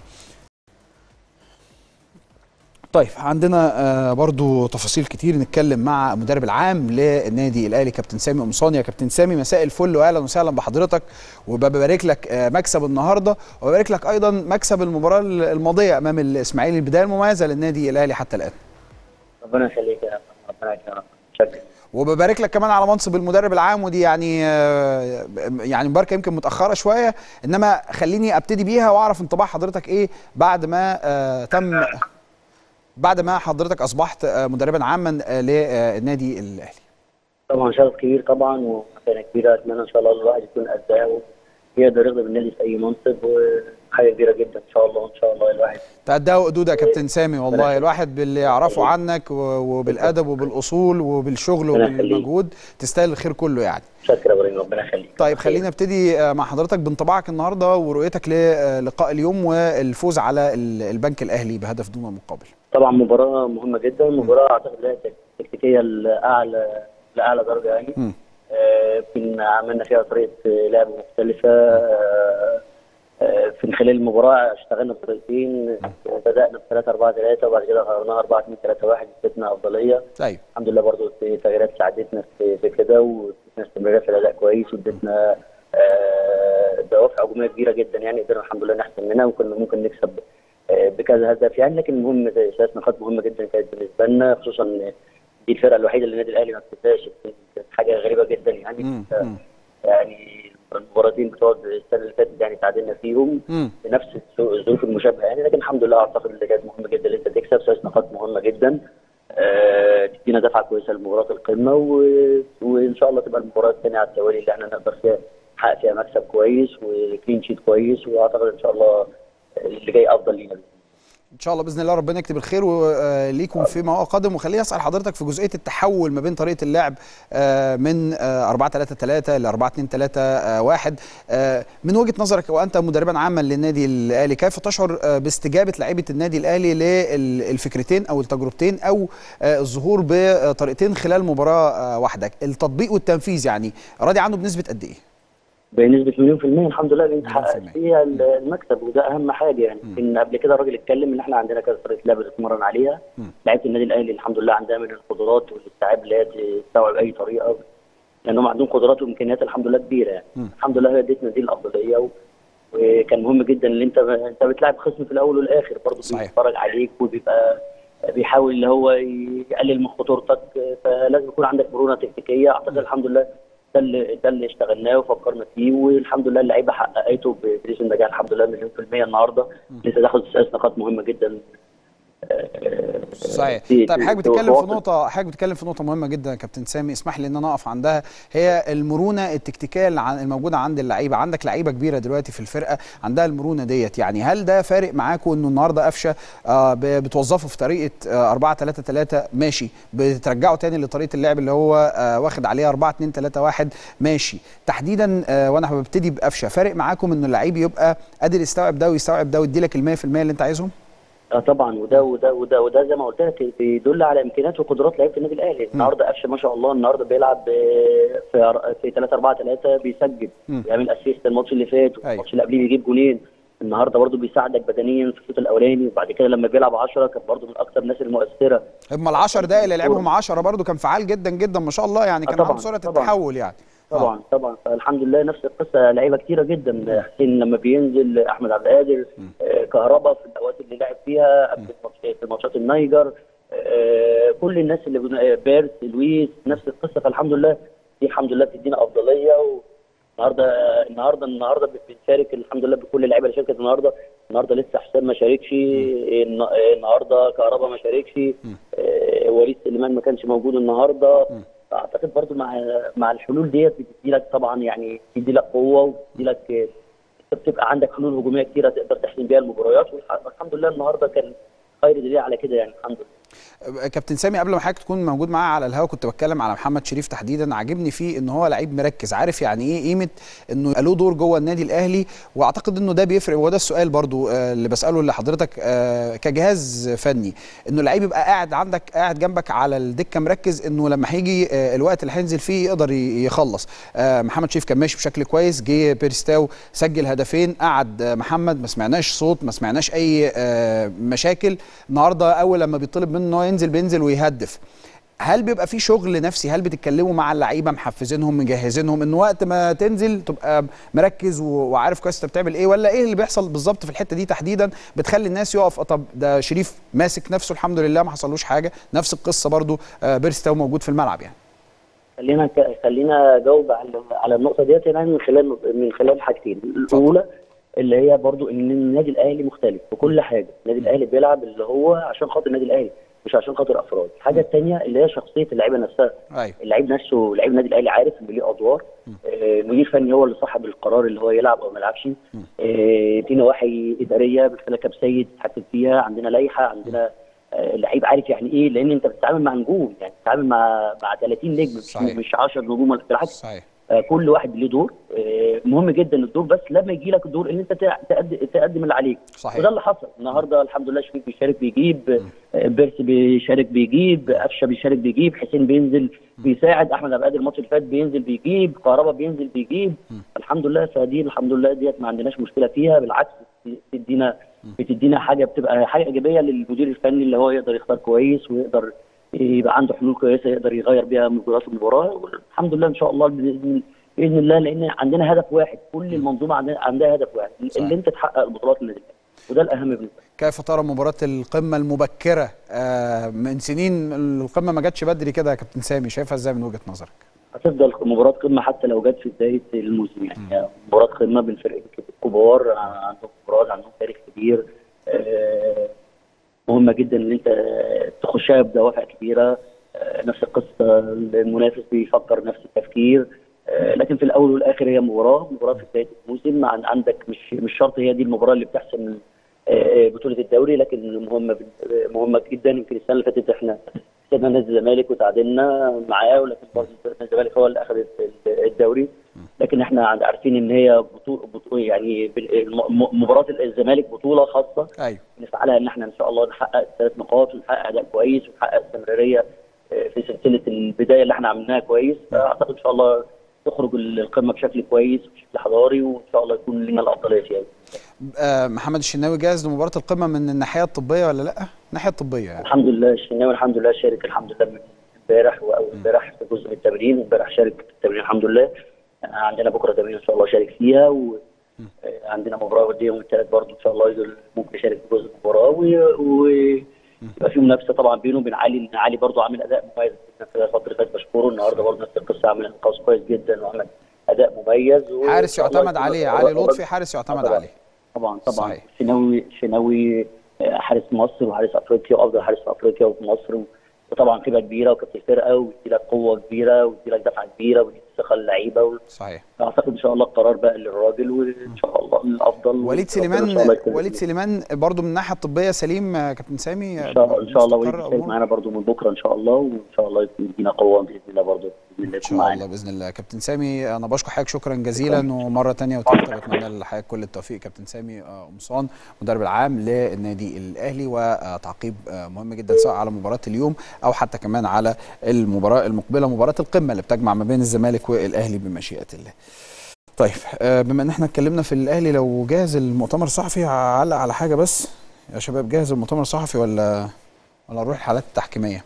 طيب عندنا آه برضو تفاصيل كتير نتكلم مع المدرب العام للنادي الاهلي كابتن سامي قمصان. يا كابتن سامي مساء الفل واهلا وسهلا بحضرتك، وببارك لك آه مكسب النهارده، وببارك لك ايضا مكسب المباراه الماضيه امام الاسماعيلي، البدايه المميزه للنادي الاهلي حتى الان. ربنا يخليك يا ربنا يكرمك. شكرا. وببارك لك كمان على منصب المدرب العام، ودي يعني آه يعني مباركه يمكن متاخره شويه، انما خليني ابتدي بيها واعرف انطباع حضرتك ايه بعد ما آه تم بعد ما حضرتك اصبحت مدربا عاما للنادي الاهلي. طبعا شرف كبير طبعا ومكانه كبيره، اتمنى ان شاء الله الواحد يكون قدها ويقدر يخدم النادي في اي منصب، وحاجه كبيره جدا ان شاء الله. ان شاء الله الواحد تأديها وقدودها يا كابتن سامي، والله الواحد باللي يعرفه عنك وبالادب وبالاصول وبالشغل وبالمجهود تستاهل الخير كله يعني. شكرا يا ابراهيم ربنا يخليك. طيب خلينا نبتدي مع حضرتك بانطباعك النهارده ورؤيتك للقاء اليوم والفوز على البنك الاهلي بهدف دون مقابل. طبعا مباراه مهمه جدا، مباراه اعتقد لها تكتيكيه لاعلى لاعلى درجه يعني. يمكن آه عملنا فيها طريقه لعب مختلفه. آه آه في خلال المباراه اشتغلنا بطريقتين، بدانا ب ثلاثة أربعة ثلاثة وبعد كده غيرناها أربعة اثنين ثلاثة واحد، ادتنا افضليه. ايوه الحمد لله برضو التغييرات ساعدتنا في كده، وادتنا استمراريه في الاداء كويس، وادتنا دوافع عجوميه كبيره جدا يعني، قدرنا الحمد لله نحسن منها وكنا ممكن نكسب بكذا هدف يعني. لكن المهم ثلاث نقاط مهمه جدا كانت بالنسبه لنا، خصوصا دي الفرقه الوحيده اللي النادي الاهلي ما كسبهاش، حاجه غريبه جدا يعني. مم. يعني المباراتين بتوع السنه اللي فاتت يعني تعادلنا فيهم بنفس الظروف المشابهه يعني. لكن الحمد لله اعتقد ان كانت مهمه جدا ان انت تكسب، ثلاث نقاط مهمه جدا أه تدينا دفعه كويسه لمباراه القمه، و... وان شاء الله تبقى المباراه الثانيه على التوالي اللي احنا نقدر فيها نحقق فيها مكسب كويس وكلين شيت كويس، واعتقد ان شاء الله اللي جاي افضل لينا. ان شاء الله باذن الله ربنا يكتب الخير وليكم فيما هو قادم. وخليني اسال حضرتك في جزئيه التحول ما بين طريقه اللعب من أربعة ثلاثة ثلاثة ل أربعة اثنين ثلاثة واحد، من وجهه نظرك وانت مدربا عاما للنادي الاهلي، كيف تشعر باستجابه لاعيبه النادي الاهلي للفكرتين او التجربتين او الظهور بطريقتين خلال مباراه واحده؟ التطبيق والتنفيذ يعني راضي عنه بنسبه قد ايه؟ بنسبه مليون في المية الحمد لله، اللي انت حققت فيها المكسب وده اهم حاجه يعني. ان قبل كده الراجل اتكلم ان احنا عندنا كذا طريقه لعب بنتمرن عليها، لعيبه النادي الاهلي الحمد لله عندها من القدرات والاستيعاب اللي هي تستوعب اي طريقه، لانهم عندهم قدرات وامكانيات الحمد لله كبيره يعني. م. الحمد لله هي ادتنا دي الافضليه، و... وكان مهم جدا ان انت انت بتلعب خصم في الاول والاخر برضه بيتفرج عليك وبيبقى بيحاول اللي هو يقلل من خطورتك، فلازم يكون عندك مرونه تكتيكيه. اعتقد الحمد لله ده اللي ده اللي اشتغلناه وفكرنا فيه، والحمد لله اللعيبه حققته باسم النجاح الحمد لله مليون في المية النهارده. لسه تاخد ثلاث نقاط مهمه جدا. صحيح. طيب حضرتك بتتكلم في نقطه حضرتك بتتكلم في نقطه مهمه جدا يا كابتن سامي، اسمح لي ان انا اقف عندها، هي المرونه التكتيكيه الموجوده عند اللعيبه. عندك لعيبه كبيره دلوقتي في الفرقه عندها المرونه ديت، يعني هل ده فارق معاكم انه النهارده قفشه آه بتوظفه في طريقه آه أربعة ثلاثة ثلاثة ماشي، بترجعه تاني لطريقه اللعب اللي هو آه واخد عليها أربعة اثنين ثلاثة واحد ماشي تحديدا، آه وانا ببتدي بقفشه، فارق معاكم انه اللعيب يبقى قادر يستوعب ده ويستوعب ده ويدي لك ال مية في المية اللي انت عايزهم؟ اه طبعا، وده وده وده وده زي ما قلت لك بيدل على امكانيات وقدرات لعيبه النادي الاهلي. النهارده قفشه ما شاء الله النهارده بيلعب في في ثلاثة أربعة ثلاثة، بيسجل بيعمل اسيست الماتش اللي فات والماتش اللي قبليه بيجيب جولين. النهارده برده بيساعدك بدنيا في الشوط الاولاني، وبعد كده لما بيلعب عشرة كان برده من اكثر الناس المؤثره. اما العشر دقايق اللي لعبهم عشرة برده كان فعال جدا جدا ما شاء الله يعني، كان عنده سرعه التحول يعني. طبعا آه. طبعا فالحمد لله نفس القصه، لعيبه كتيره جدا. حسين لما بينزل، احمد عبد القادر، آه كهربا في الاوقات اللي لعب فيها قبل في ماتشات النيجر، آه كل الناس اللي بيرس لويس نفس القصه. فالحمد لله دي الحمد لله بتدينا افضليه. والنهارده النهارده النهارده بنشارك الحمد لله بكل اللعيبه اللي شاركت النهارده. النهارده لسه حسام ما شاركش، النهارده كهربا ما شاركش، آه وليد سليمان ما كانش موجود النهارده. اعتقد برضو مع مع الحلول ديت بتدي لك طبعا يعني بتدي لك قوه وبتدي لك بتبقى عندك حلول هجوميه كثيره تقدر تحسم بيها المباريات، والحمد لله النهارده كان خير دليل على كده يعني الحمد لله. كابتن سامي قبل ما حضرتك تكون موجود معايا على الهوا كنت بتكلم على محمد شريف تحديدا، عاجبني فيه ان هو لعيب مركز، عارف يعني ايه قيمه انه يبقى له دور جوه النادي الاهلي، واعتقد انه ده بيفرق. وده السؤال برضو اللي بساله لحضرتك كجهاز فني، انه اللعيب يبقى قاعد عندك قاعد جنبك على الدكه مركز، انه لما هيجي الوقت اللي هينزل فيه يقدر يخلص. محمد شريف كان ماشي بشكل كويس، جه بيرستاو سجل هدفين، قعد محمد ما سمعناش صوت ما سمعناش اي مشاكل. النهارده اول لما بيطلب منه ان هو ينزل بينزل ويهدف. هل بيبقى في شغل نفسي؟ هل بتتكلموا مع اللعيبه محفزينهم مجهزينهم انه وقت ما تنزل تبقى مركز وعارف كويس انت بتعمل ايه، ولا ايه اللي بيحصل بالظبط في الحته دي تحديدا بتخلي الناس يقف طب ده شريف ماسك نفسه الحمد لله ما حصلوش حاجه؟ نفس القصه برضو بيرستاو موجود في الملعب يعني. خلينا خلينا اجاوب على على النقطه ديت يعني من خلال من خلال حاجتين. الاولى اللي هي برضو ان النادي الاهلي مختلف في كل حاجه، النادي الاهلي بيلعب اللي هو عشان خاطر النادي الاهلي مش عشان خاطر افراد. الحاجه الثانيه اللي هي شخصيه اللعيبه نفسها. أيوة. اللعيب نفسه لعيب النادي الاهلي عارف انه ليه ادوار، آه مدير فني هو اللي صاحب القرار اللي هو يلعب او ما يلعبش. آه في نواحي اداريه بتخلي كاب سيد يتحكم فيها، عندنا لائحه، عندنا آه لعيب عارف يعني ايه، لان انت بتتعامل مع نجوم يعني بتتعامل مع مع ثلاثين نجم صحيح. مش عشرة نجوم ولا بالعكس صحيح. آه كل واحد له دور، آه مهم جدا الدور، بس لما يجي لك الدور ان انت تقدم اللي عليك صحيح. وده اللي حصل النهارده الحمد لله. شريف بيشارك بيجيب، آه بيرس بيشارك بيجيب، قفشه بيشارك بيجيب، حسين بينزل بيساعد، احمد عبد القادر الماتش اللي فات بينزل بيجيب، كهربا بينزل بيجيب. الحمد لله. فدي الحمد لله ديت ما عندناش مشكله فيها، بالعكس بتدينا بتدينا حاجه بتبقى حاجه ايجابيه للمدير الفني اللي هو يقدر يختار كويس ويقدر يبقى عنده حلول كويسه يقدر يغير بيها مجريات المباراه. والحمد لله ان شاء الله باذن باذن الله، لان عندنا هدف واحد، كل المنظومه عندها عندها هدف واحد، صحيح. اللي انت تحقق البطولات النادي الاهلي، وده الاهم بالنسبه لي. كيف ترى مباراه القمه المبكره؟ آه من سنين القمه ما جاتش بدري كده يا كابتن سامي، شايفها ازاي من وجهه نظرك؟ هتفضل مباراه قمه حتى لو جت في بدايه الموسم، يعني مباراه قمه بين فرقتين كبار عندهم خبرات، عندهم تاريخ كبير، آه مهمه جدا ان انت تخشها بدوافع كبيره. آه نفس القصه، المنافس بيفكر نفس التفكير، آه لكن في الاول والاخر هي مباراه مباراه في بدايه الموسم. عندك مش مش شرط هي دي المباراه اللي بتحسم آه بطوله الدوري، لكن مهمه مهمه جدا. يمكن السنه اللي فاتت احنا كسبنا نادي الزمالك وتعادلنا معاه، ولكن برضه نادي الزمالك هو اللي اخذ الدوري. لكن احنا عارفين ان هي بطوله بطوله يعني مباراه الزمالك بطوله خاصه. ايوه، نسعى لها ان احنا ان شاء الله نحقق ثلاث نقاط ونحقق اداء كويس ونحقق استمراريه في سلسله البدايه اللي احنا عملناها كويس. فاعتقد ان شاء الله تخرج القمه بشكل كويس وبشكل حضاري، وان شاء الله يكون لنا الافضليه فيها. آه محمد الشناوي جاهز لمباراه القمه من الناحيه الطبيه ولا لا؟ الناحيه الطبيه يعني. الحمد لله الشناوي الحمد لله شارك الحمد لله من امبارح واول امبارح في جزء من التمرين، وامبارح شارك في التمرين الحمد لله. عندنا بكره تمرين ان شاء الله شارك فيها، وعندنا مباراه وديه يوم الثلاث برضه ان شاء الله ممكن يشارك في جزء المباراه، ويبقى في منافسه طبعا بينه وبين علي، لان علي برضه عامل اداء مميز جدا في الفتره اللي فاتت، بشكره. النهارده برضه نفس القصه، عامل انقاذ كويس جدا وعمل اداء مميز، حارس يعتمد عليه، علي لطفي حارس يعتمد عليه. طبعا طبعا شناوي شناوي حارس مصر وحارس افريقيا وافضل حارس في افريقيا وفي مصر، وطبعا خبره كبيره وكابتن فرقه، ويدي لك قوه كبيره ويدي لك دفعه كبيره ويدي ثقه للعيبه و... صحيح. اعتقد ان شاء الله القرار بقى للراجل، وان شاء الله الافضل. وليد سليمان وليد سليمان برضه من الناحيه الطبيه سليم كابتن سامي؟ ان شاء الله ان شاء الله وليد سليم معانا برضه من بكره ان شاء الله، وان شاء الله يدينا قوه باذن الله برضه باذن الله. ان شاء الله باذن الله. كابتن سامي انا بشكر حضرتك شكرا جزيلا، ومره ثانيه وثالثه بتمنى لحضرتك كل التوفيق. كابتن سامي قمصان مدرب العام للنادي الاهلي، وتعقيب مهم جدا سواء على مباراه اليوم او حتى كمان على المباراه المقبله، مباراه القمه اللي بتجمع ما بين الزمالك والاهلي بمشيئه الله. طيب بما ان احنا اتكلمنا في الاهلي، لو جاهز المؤتمر الصحفي هعلق على حاجه بس يا شباب. جاهز المؤتمر الصحفي ولا ولا نروح الحالات التحكيميه؟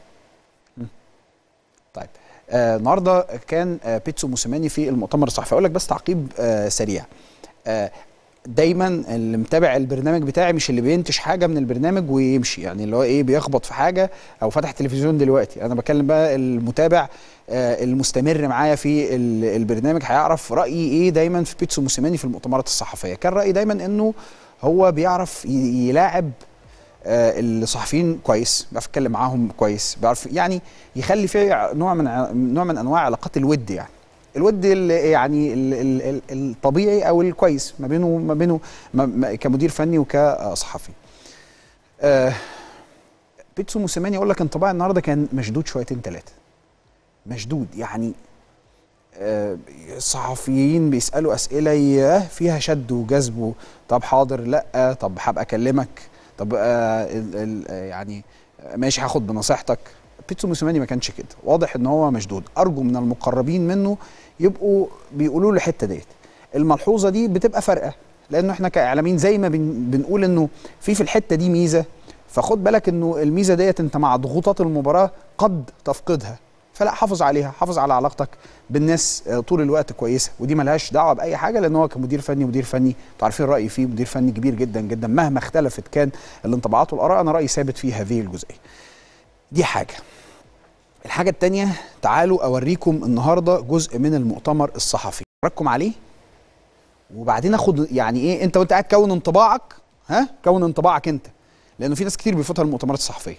طيب آه النهارده كان آه بيتسو موسيماني في المؤتمر الصحفي. اقول لك بس تعقيب آه سريع. آه دايما اللي متابع البرنامج بتاعي مش اللي بينتج حاجه من البرنامج ويمشي، يعني اللي هو ايه بيخبط في حاجه او فتح تلفزيون دلوقتي. انا بكلم بقى المتابع آه المستمر معايا في البرنامج، هيعرف رايي ايه دايما في بيتسو موسيماني في المؤتمرات الصحفيه. كان رايي دايما انه هو بيعرف يلاعب آه الصحفيين كويس، بيعرف يتكلم معاهم كويس، بيعرف يعني يخلي فيه نوع من نوع من انواع علاقات الود، يعني الود يعني ال ال ال الطبيعي او الكويس ما بينه ما بينه كمدير فني وكصحفي. آه بيتسو موسيماني اقول لك انطباع النهارده كان مشدود شويتين ثلاثه، مشدود يعني. آه الصحفيين بيسالوا اسئله فيها شد وجذب، طب حاضر، لا طب هبقى اكلمك، طب آه ال ال يعني ماشي هاخد بنصيحتك. بيتسو موسيماني ما كانش كده، واضح ان هو مشدود. ارجو من المقربين منه يبقوا بيقولوا له الحته ديت. الملحوظه دي بتبقى فارقه، لانه احنا كاعلاميين زي ما بن بنقول انه في في الحته دي ميزه، فخد بالك انه الميزه ديت انت مع ضغوطات المباراه قد تفقدها، فلا حافظ عليها، حافظ على علاقتك بالناس طول الوقت كويسه، ودي ملهاش دعوه باي حاجه، لان هو كمدير فني مدير فني انتوا عارفين رايي فيه، مدير فني كبير جدا جدا مهما اختلفت كان الانطباعات والاراء، انا رايي ثابت في هذه الجزئيه. دي حاجه. الحاجة التانية، تعالوا أوريكم النهاردة جزء من المؤتمر الصحفي أفرجكم عليه، وبعدين أخد يعني إيه أنت وأنت قاعد كون انطباعك، ها كون انطباعك أنت، لأنه في ناس كتير بيفوتها المؤتمرات الصحفية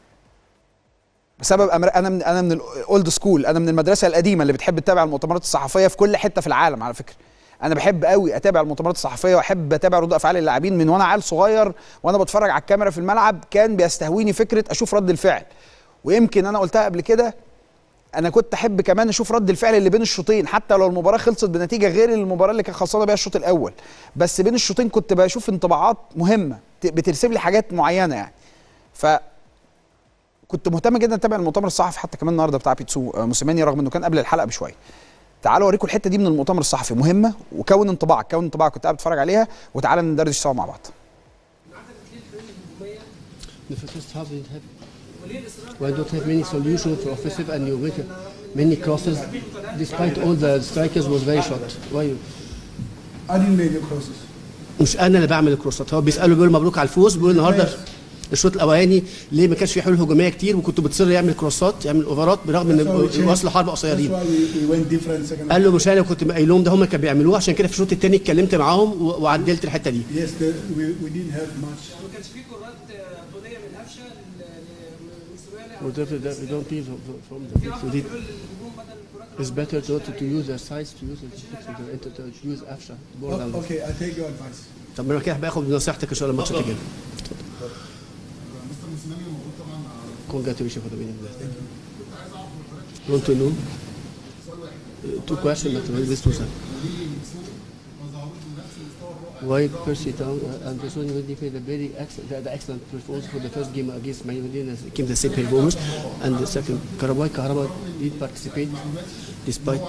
بسبب أمر. أنا من أنا من الأولد سكول، أنا من المدرسة القديمة اللي بتحب تتابع المؤتمرات الصحفية في كل حتة في العالم. على فكرة أنا بحب قوي أتابع المؤتمرات الصحفية، وأحب أتابع ردود أفعال اللاعبين من وأنا عيل صغير، وأنا بتفرج على الكاميرا في الملعب كان بيستهويني فكرة أشوف رد الفعل. ويمكن انا قلتها قبل كده، انا كنت احب كمان اشوف رد الفعل اللي بين الشوطين، حتى لو المباراه خلصت بنتيجه غير المباراه اللي كان خلصانه بيها الشوط الاول، بس بين الشوطين كنت بشوف انطباعات مهمه بترسم لي حاجات معينه يعني. ف كنت مهتم جدا اتابع المؤتمر الصحفي حتى كمان النهارده بتاع بيتسو موسيماني، رغم انه كان قبل الحلقه بشويه. تعالوا اوريكم الحته دي من المؤتمر الصحفي، مهمه، وكون انطباعك، كون انطباعك كنت قاعد بتتفرج عليها، وتعالى ندردش سوا مع بعض. We don't have many solutions for offensive and you make many crosses. Despite all the strikers was very short. Why? I didn't make the crosses. مش انا اللي بعمل الكروسات، هو بيسالوا بيقول مبروك على الفوز، بيقول النهارده الشوط الاولاني ليه ما كانش في حلول هجوميه كتير وكنت بتصر يعمل كروسات يعمل اوفرات برغم ان وصل حرب قصيرين. قال له مش انا كنت قايل لهم ده هم كانوا بيعملوه، عشان كده في الشوط الثاني اتكلمت معاهم وعدلت الحته دي. Yes, the, we, we didn't have much. ما كانش في كرات طوليه من قفشه We don't need from the fix. We did. It's better to, to, to use their size, to use it, to, to use Afsha more than. Okay, I take your advice. طب انا كده باخد بنصيحتك ان شاء الله الماتش الجاي. Congratulations for the winning. Want to know? Two questions, but this two sir. Why Percy Tau and the Sony will defend the very excellent, the, the excellent performance for the first game against Man United came the same performance, and the second Karabakh Karabakh did participate despite,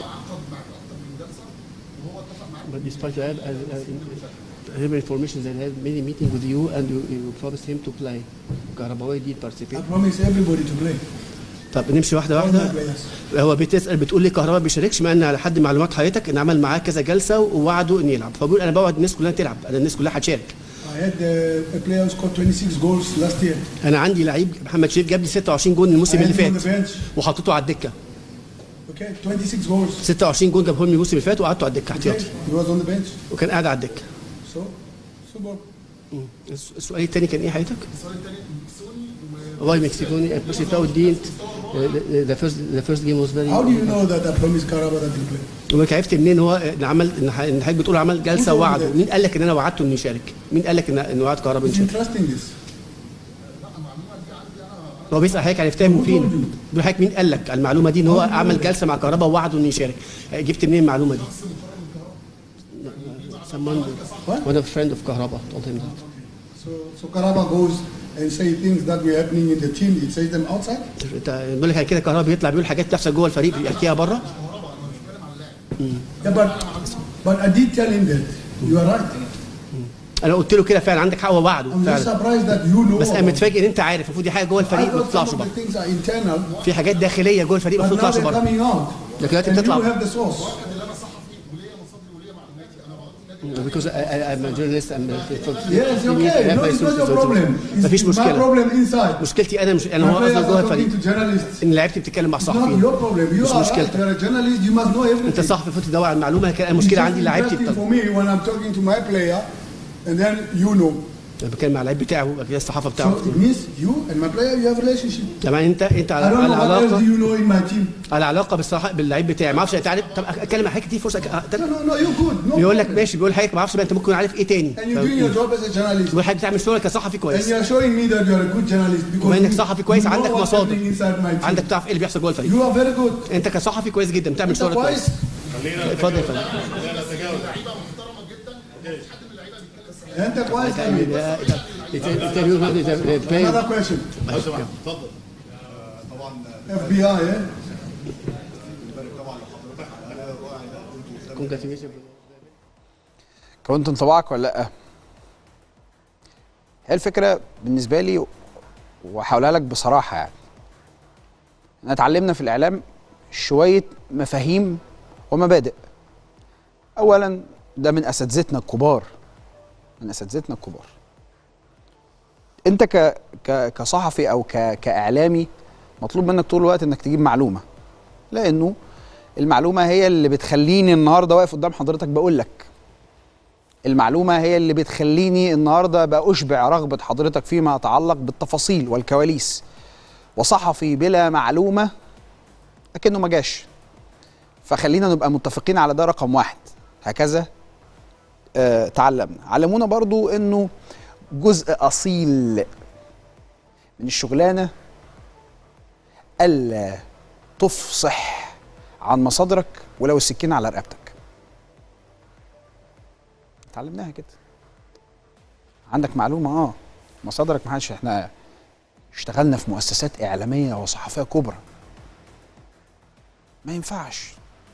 but despite that, uh, uh, have information that had many meetings with you and you, you promised him to play. Karabakh did participate. I promise everybody to play. طب نمشي واحده واحده. هو بتسال بتقول لي كهرباء بيشاركش، مع ان على حد معلومات حضرتك ان عمل معاه كذا جلسه ووعده انه يلعب، فبقول انا بوعد الناس كلها تلعب، انا الناس كلها هتشارك. I had a player who scored twenty-six goals last year. انا عندي لعيب محمد شريف جاب لي ستة وعشرين جول الموسم اللي فات وحطيته على الدكه. Okay, twenty-six goals. ستة وعشرين جول جابهم لي الموسم اللي فات وقعدته على الدكه احتياطي. He was on the bench. وكان قاعد على الدكه. So, super. السؤال الثاني كان ايه حضرتك؟ Why Mexiconi and Percy Tau didn't the, the first the first game was very. How do you know that I promised Karabakh that he'll play? وما عرفت منين هو ان عمل ان حضرتك بتقول عمل جلسه ووعده؟ مين قال لك ان انا وعدته انه يشارك؟ مين قال لك ان ان وعد كهرباء يشارك؟ Interesting this. هو بيسال حضرتك عرفتها من فين؟ بيقول حضرتك مين قال لك على المعلومه دي ان هو عمل جلسه مع كهرباء ووعده انه يشارك؟ جبت منين المعلومه دي؟ Someone, one of friend of Karabakh told him that. So, so Karabakh goes and say things that were happening in the team. It says them outside. بقول لك كده كهرباء بيطلع بيقول حاجات بتحصل جوه الفريق بيحكيها بره. Yeah, but but I did tell him that you are right. انا قلت له كده فعلا عندك حق ووعده فعلا. I'm just surprised that you know. بس انا متفاجئ ان انت عارف المفروض دي حاجه جوه الفريق ما بتطلعش بره. في حاجات داخليه جوه الفريق ما بتطلعش بره. لكن دلوقتي بتطلع. Because I, I, I'm a journalist and yes, okay. No, it's not your problem. مفيش مشكلة. My problem inside. مشكلتي أنا مش أنا هو أصلا جوه الفريق. إن لعيبتي بتتكلم مع صحفيين. Not your problem. You are right. You're a journalist. You must know everything. أنت صحفي المفروض تدور على المعلومة، لكن المشكلة عندي لعيبتي بتطلع. For me when I'm talking to my player and then you know. أنا بتكلم مع اللعيب بتاعه وكده الصحافة بتاعه. So it means you and my player you have relationship. طبعا أنت أنت على على علاقة. You know in my team. على علاقة بالصراحة باللعيب بتاعي، ما اعرفش انت عارف. طب اتكلم مع حضرتك دي فرصة. No no no you good. بيقول لك ماشي، بيقول حضرتك ما اعرفش انت ممكن عارف ايه تاني. And you're doing your job as a journalist. بيقول حضرتك بتعمل شغلك كصحفي كويس. And you're showing me that you're a good journalist because. وانك صحفي كويس عندك مصادر. عندك تعرف ايه اللي بيحصل جوه الفريق. You are very good. انت كصحفي كويس جدا بتعمل شغلك كويس. اتفضل يا فندم. انت كويس. Another question. اتفضل. طبعا اف بي اي كنت انطباعك ولا لا؟ هي الفكره بالنسبه لي وهقولها لك بصراحه، يعني احنا اتعلمنا في الاعلام شويه مفاهيم ومبادئ. اولا ده من اساتذتنا الكبار، من اساتذتنا الكبار. انت ك ك كصحفي او ك كاعلامي مطلوب منك طول الوقت انك تجيب معلومه، لانه المعلومه هي اللي بتخليني النهارده واقف قدام حضرتك بقول لك. المعلومه هي اللي بتخليني النهارده بقى اشبع رغبه حضرتك فيما يتعلق بالتفاصيل والكواليس. وصحفي بلا معلومه اكنه ما جاش. فخلينا نبقى متفقين على ده رقم واحد. هكذا آه تعلمنا. علمونا برضو انه جزء اصيل من الشغلانه الا تفصح عن مصادرك ولو السكينه على رقبتك. اتعلمناها كده. عندك معلومه اه مصادرك ما حدش. احنا اشتغلنا في مؤسسات اعلاميه وصحفيه كبرى. ما ينفعش.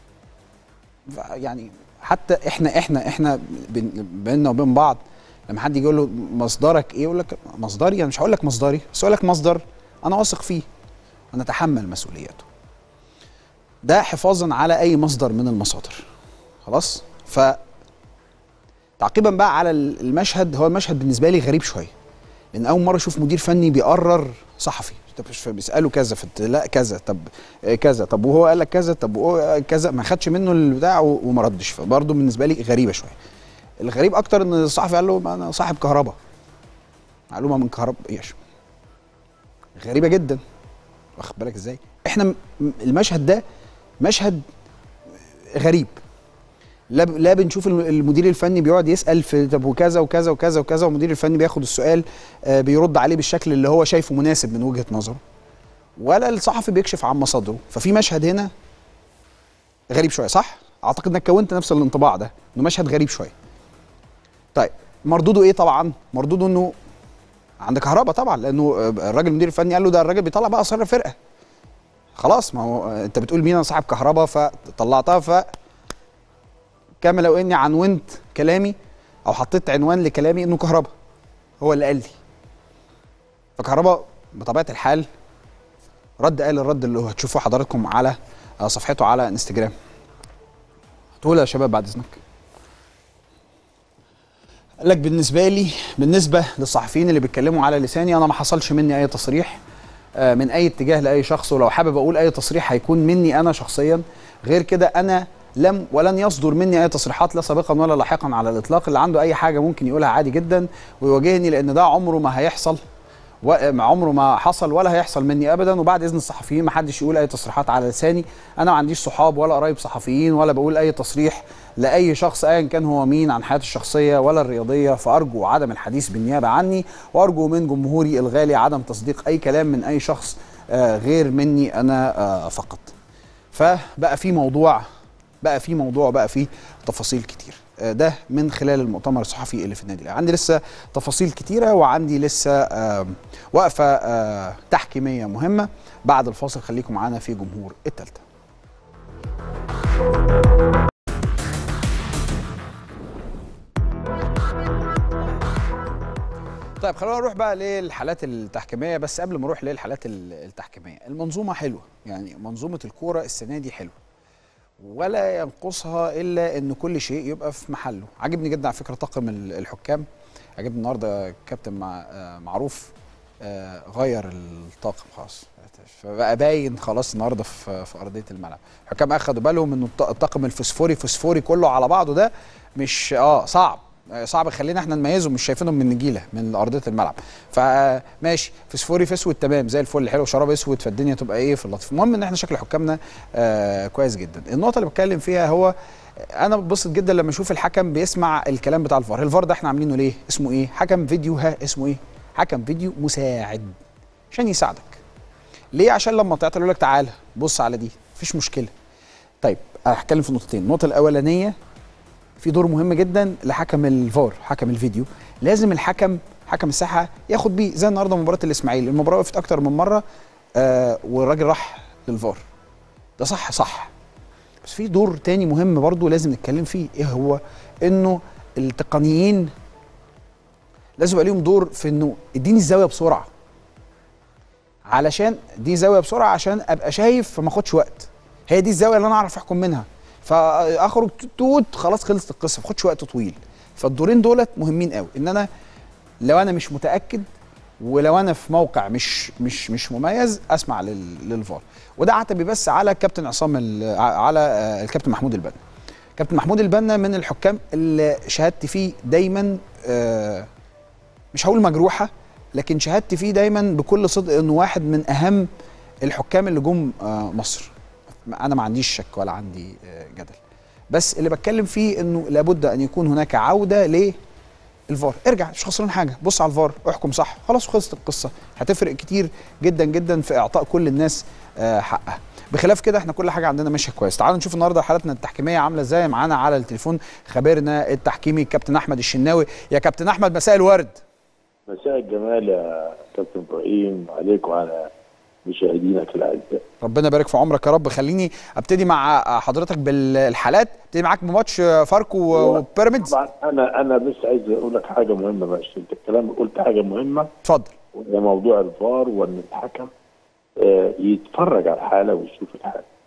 يعني حتى احنا احنا احنا بيننا وبين بعض لما حد يجي يقول له مصدرك ايه يقول لك مصدري. انا مش هقول لك مصدري، بس اقول لك مصدر انا واثق فيه ونتحمل مسؤوليته. ده حفاظا على اي مصدر من المصادر. خلاص. ف تعقيبا بقى على المشهد، هو المشهد بالنسبه لي غريب شويه، لان اول مره اشوف مدير فني بيقرر صحفي. طب بيساله كذا، لا كذا، طب كذا، طب وهو قال لك كذا، طب وهو كذا، ما خدش منه البتاع وما ردش. فبرضه بالنسبه لي غريبه شويه. الغريب اكتر ان الصحفي قال له انا صاحب كهرباء، معلومه من كهرباء. ايش غريبه جدا، واخد بالك ازاي؟ احنا المشهد ده مشهد غريب. لا لا بنشوف المدير الفني بيقعد يسال في طب وكذا وكذا وكذا وكذا، والمدير الفني بياخد السؤال آه بيرد عليه بالشكل اللي هو شايفه مناسب من وجهه نظره، ولا الصحفي بيكشف عن مصادره. ففي مشهد هنا غريب شويه، صح؟ اعتقد انك كونت نفس الانطباع ده، انه مشهد غريب شويه. طيب مردوده ايه؟ طبعا مردوده انه عند كهرباء طبعا، لانه الراجل المدير الفني قال له ده الراجل بيطلع بقى اسرار الفرقه. خلاص، ما هو انت بتقول مين؟ انا صاحب كهرباء، فطلعتها. ف كما لو اني عنونت كلامي او حطيت عنوان لكلامي انه كهرباء هو اللي قال لي. فكهرباء بطبيعه الحال رد، قال الرد اللي هتشوفوه حضراتكم على صفحته على انستجرام. هتقول يا شباب بعد اذنك. قال لك بالنسبه لي، بالنسبه للصحفيين اللي بيتكلموا على لساني، انا ما حصلش مني اي تصريح من اي اتجاه لاي شخص، ولو حابب اقول اي تصريح هيكون مني انا شخصيا. غير كده انا لم ولن يصدر مني اي تصريحات لا سابقا ولا لاحقا على الاطلاق. اللي عنده اي حاجه ممكن يقولها عادي جدا ويواجهني، لان ده عمره ما هيحصل، وعمره ما حصل ولا هيحصل مني ابدا. وبعد اذن الصحفيين ما حدش يقول اي تصريحات على لساني. انا ما عنديش صحاب ولا قرايب صحفيين، ولا بقول اي تصريح لاي شخص ايا كان هو مين عن حياته الشخصيه ولا الرياضيه. فارجو عدم الحديث بالنيابه عني، وارجو من جمهوري الغالي عدم تصديق اي كلام من اي شخص آه غير مني انا آه فقط. فبقى في موضوع بقى في موضوع بقى في تفاصيل كتير. آه ده من خلال المؤتمر الصحفي اللي في النادي الاهلي. عندي لسه تفاصيل كتيره، وعندي لسه آه وقفه آه تحكيميه مهمه. بعد الفاصل خليكم معانا في جمهور التالتة. طيب خلونا نروح بقى للحالات التحكيميه. بس قبل ما اروح للحالات التحكيميه، المنظومه حلوه، يعني منظومه الكوره السنه دي حلوه، ولا ينقصها الا ان كل شيء يبقى في محله. عجبني جدا على فكره طاقم الحكام، عجبني النهارده كابتن مع معروف غير الطاقم خلاص، فبقى باين خلاص النهارده في في ارضيه الملعب. الحكام اخدوا بالهم انه الطاقم الفسفوري فسفوري كله على بعضه ده مش اه صعب صعب خلينا احنا نميزهم، مش شايفينهم من نجيله من ارضيه الملعب. فماشي فسفوري في اسود تمام زي الفل، حلو، شراب اسود، فالدنيا تبقى ايه في اللطيف. المهم ان احنا شكل حكامنا آه كويس جدا. النقطه اللي بتكلم فيها هو انا ببسط جدا لما اشوف الحكم بيسمع الكلام بتاع الفار. الفار ده احنا عاملينه ليه؟ اسمه ايه؟ حكم فيديو. ها اسمه ايه؟ حكم فيديو مساعد، عشان يساعدك. ليه؟ عشان لما تعطل يقول لك تعالى بص على دي، مفيش مشكله. طيب هتكلم في نقطتين. النقطه الاولانيه، في دور مهم جدا لحكم الفار، حكم الفيديو. لازم الحكم حكم الساحه ياخد بيه، زي النهارده مباراه الاسماعيلي، المباراه وقفت اكتر من مره آه والراجل راح للفار، ده صح صح. بس في دور تاني مهم برضو لازم نتكلم فيه، ايه هو؟ انه التقنيين لازم يبقى ليهم دور في انه اديني الزاويه بسرعه، علشان دي زاويه بسرعه عشان ابقى شايف فما اخدش وقت. هي دي الزاويه اللي انا اعرف احكم منها، فاخرج توت خلاص خلصت القصه، ما اخدش وقت طويل. فالدورين دولت مهمين قوي، ان انا لو انا مش متاكد ولو انا في موقع مش مش مش مميز اسمع للفار. وده عتبي بس على الكابتن عصام، على الكابتن محمود البنا. كابتن محمود البنا من الحكام اللي شهادتي فيه دايما مش هقول مجروحه، لكن شهادتي فيه دايما بكل صدق انه واحد من اهم الحكام اللي جم مصر. انا ما عنديش شك ولا عندي جدل، بس اللي بتكلم فيه انه لابد ان يكون هناك عوده للفار. ارجع، مش خسران حاجه، بص على الفار، احكم صح، خلاص وخلصت القصه. هتفرق كتير جدا جدا في اعطاء كل الناس حقها. بخلاف كده احنا كل حاجه عندنا ماشيه كويس. تعالوا نشوف النهارده حالتنا التحكيميه عامله ازاي. معانا على التليفون خبيرنا التحكيمي الكابتن احمد الشناوي. يا كابتن احمد مساء الورد. مساء الجمال يا كابتن ابراهيم، عليك وعلى مشاهدينك الاعزاء. ربنا يبارك في عمرك يا رب. خليني ابتدي مع حضرتك بالحالات، ابتدي معاك بماتش فاركو وبيراميدز. طبعا انا انا بس عايز اقول لك حاجه مهمه، بس انت الكلام قلت حاجه مهمه. اتفضل. وده موضوع الفار، وان الحكم يتفرج على الحاله ويشوف الحاله.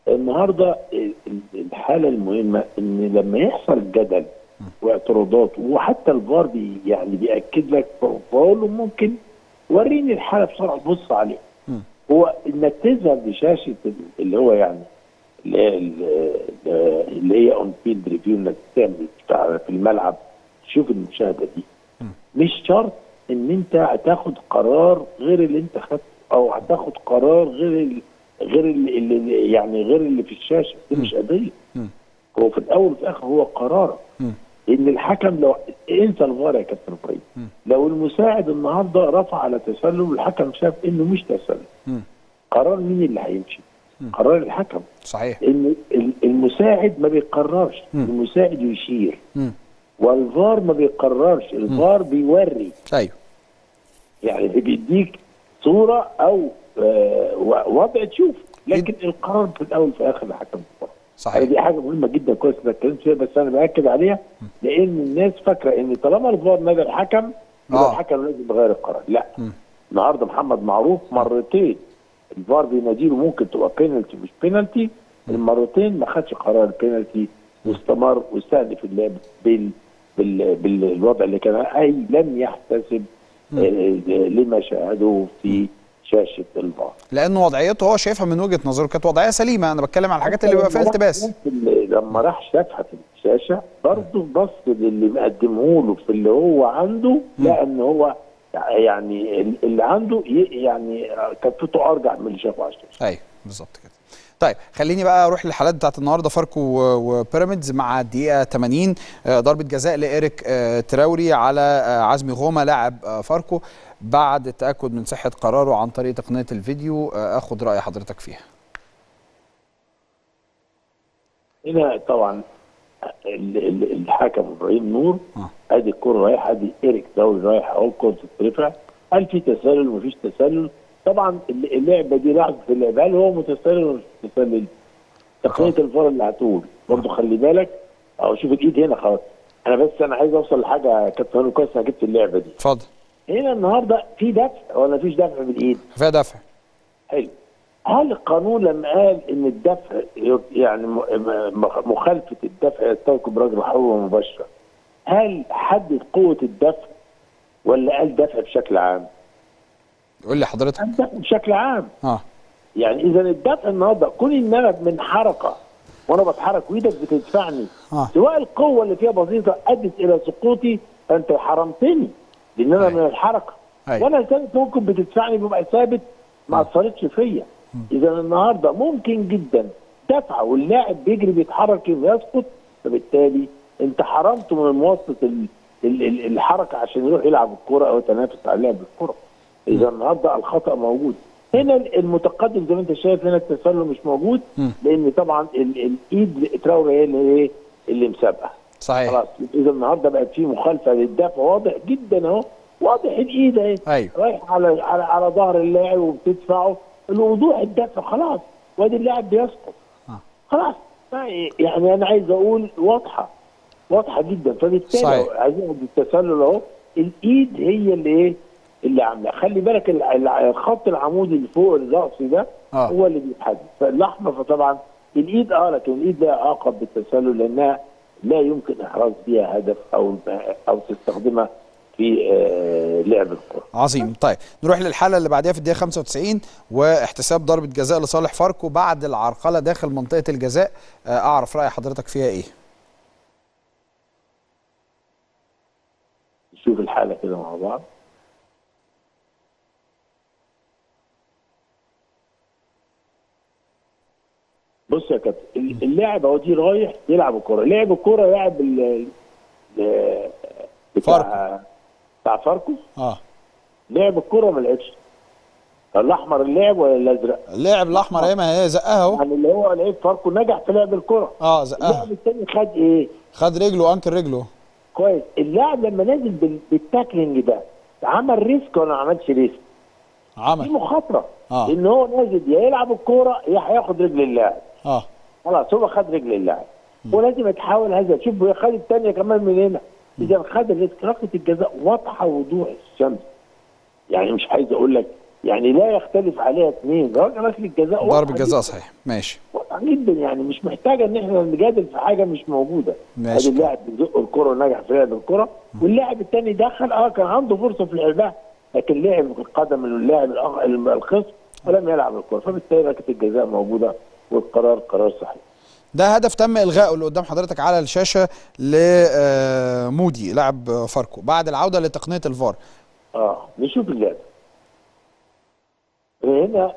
النهارده الحاله المهمه ان لما يحصل جدل واعتراضات وحتى الفار بي يعني بياكد لك، فاقول له ممكن وريني الحاله بسرعه بص عليها. هو انك تظهر بشاشه اللي هو يعني اللي هي اللي هي اون فيلد ريفيو، انك تعمل في الملعب تشوف المشاهده دي، مش شرط ان انت هتاخد قرار غير اللي انت خدته، او هتاخد قرار غير غير اللي, اللي يعني غير اللي في الشاشه. دي مش قضيه. هو في الاول وفي الاخر هو قرارك. ان الحكم لو انسى الفار يا كابتن ابراهيم، لو المساعد النهارده رفع على تسلل والحكم شاف انه مش تسلل، قرار مين اللي هيمشي؟ قرار الحكم. صحيح. ان المساعد ما بيقررش، المساعد يشير، والفار ما بيقررش، الفار بيوري. ايوه. يعني بيديك صوره او آه وضع تشوف، لكن القرار في الاول وفي الاخر الحكم. صحيح. دي حاجه مهمه جدا، كويس انك اتكلمت فيها، بس انا باكد عليها لان الناس فاكره ان طالما الفار نادى الحكم يبقى الحكم لازم يغير القرار. لا. النهارده محمد معروف مرتين الفار بيناديله ممكن تبقى بينالتي مش بينالتي، المرتين ما خدش قرار البينالتي واستمر واستهدف اللعب بال بال بالوضع اللي كان، اي لم يحتسب لما شاهده في شاشه الفار، لانه وضعيته هو شايفها من وجهه نظره كانت وضعيه سليمه. انا بتكلم على الحاجات اللي بيبقى فيها التباس. لما راح شافها في الشاشه برضه بص للي مقدمه له في اللي هو عنده، لقى ان هو يعني اللي عنده يعني كفته ارجع من اللي شافه على الشاشه. ايوه بالظبط كده. طيب خليني بقى اروح للحالات بتاعت النهارده، فاركو وبيراميدز مع الدقيقه ثمانين، ضربه جزاء لإيريك تراوري على عزمي غومه لاعب فاركو بعد التاكد من صحه قراره عن طريق تقنيه الفيديو. اخد راي حضرتك فيها. هنا طبعا الحكم ابراهيم نور ادي الكره رايحه، ادي إيريك تراوري رايح اهو، الكره تترفع، هل في تسلل ومفيش تسلل؟ طبعا اللعبه دي لحظه اللعب، هل هو متسلل ولا مش متسلل؟ تقنيه الفار اللي هتقول برضه خلي بالك، او شوف الايد هنا خلاص. انا بس انا عايز اوصل لحاجه كابتن كويس انا جبت اللعبه دي. اتفضل. هنا النهارده في دفع ولا مفيش دفع بالايد؟ في دفع. حلو. هل القانون لما قال ان الدفع يعني مخالفه الدفع يرتكب برجل حره مباشره، هل حدد قوه الدفع ولا قال دفع بشكل عام؟ قول لي حضرتك. الدفع بشكل عام. اه يعني اذا الدفع النهارده كون ان انا من حركه وانا بتحرك وايدك بتدفعني، آه. سواء القوه اللي فيها بسيطه ادت الى سقوطي فانت حرمتني لان انا أي. من الحركه، أي. وانا كانت ممكن بتدفعني ببقى ثابت ما اثرتش فيا. اذا النهارده ممكن جدا دفع واللاعب بيجري بيتحرك ويسقط، فبالتالي انت حرمته من مواصله الحركه عشان يروح يلعب الكوره او يتنافس على لعب الكوره. اذا النهارده الخطا موجود. هنا المتقدم زي ما انت شايف، هنا التسلل مش موجود لان طبعا الايد تراوري هي اللي اللي مسابقه. صحيح. خلاص اذا النهارده بقت في مخالفه للدفع واضح جدا اهو، واضح الايد اهي. ايوه. رايح على على على ظهر اللاعب وبتدفعه، الوضوح الدفع خلاص، وادي اللاعب بيسقط. آه. خلاص يعني انا عايز اقول واضحه واضحه جدا، فبالتالي عايزين التسلل اهو، الايد هي اللي ايه؟ اللي عامله. خلي بالك الخط العمودي اللي فوق الراس ده آه. هو اللي بيتحدد، فالاحمر فطبعا الايد اه لكن الايد لا اقرب بالتسلل لانها لا يمكن احراز بها هدف او او تستخدمها في آه لعب الكره. عظيم. طيب نروح للحاله اللي بعديها في الدقيقه خمسة وتسعين واحتساب ضربه جزاء لصالح فاركو بعد العرقله داخل منطقه الجزاء. آه اعرف راي حضرتك فيها ايه؟ نشوف الحاله كده مع بعض. بص يا كابتن، اللاعب اهو دي رايح يلعب الكوره، لعب الكوره لاعب بتاع بتاع فاركو اه لعب الكوره ما لعبش. الاحمر اللعب ولا الازرق؟ اللعب الاحمر ايه، ما هي زقها اهو. يعني اللي هو لعيب فاركو نجح في لعب الكوره. اه زقها. اللاعب الثاني خد ايه؟ خد رجله، انكر رجله. كويس. اللاعب لما نازل بالتاكلينج ده عمل ريسك ولا ما عملش ريسك؟ عمل. دي مخاطره. اه ان هو نازل يا يلعب الكوره يا هياخد رجل اللاعب. اه خلاص هو خد رجل اللاعب ولازم يتحاول هذا. شوف هو خد الثانيه كمان من هنا. اذا خد الريسك، ركله الجزاء واضحه وضوح الشمس. يعني مش عايز اقول لك يعني لا يختلف عليها اثنين، ركله الجزاء ضرب الجزاء صحيح. ماشي. واضحه جدا، يعني مش محتاجه ان احنا نجادل في حاجه مش موجوده. ادي اللاعب بيزق الكره ونجح في لعب الكره، واللاعب الثاني دخل اه كان عنده فرصه في لعبها، لكن لعب القدم اللاعب الخصم ولم يلعب الكره، فبالتالي ركله الجزاء موجوده والقرار قرار صحيح. ده هدف تم الغائه اللي قدام حضرتك على الشاشه لمودي لاعب فاركو بعد العوده لتقنيه الفار. اه نشوف اللعبه. هنا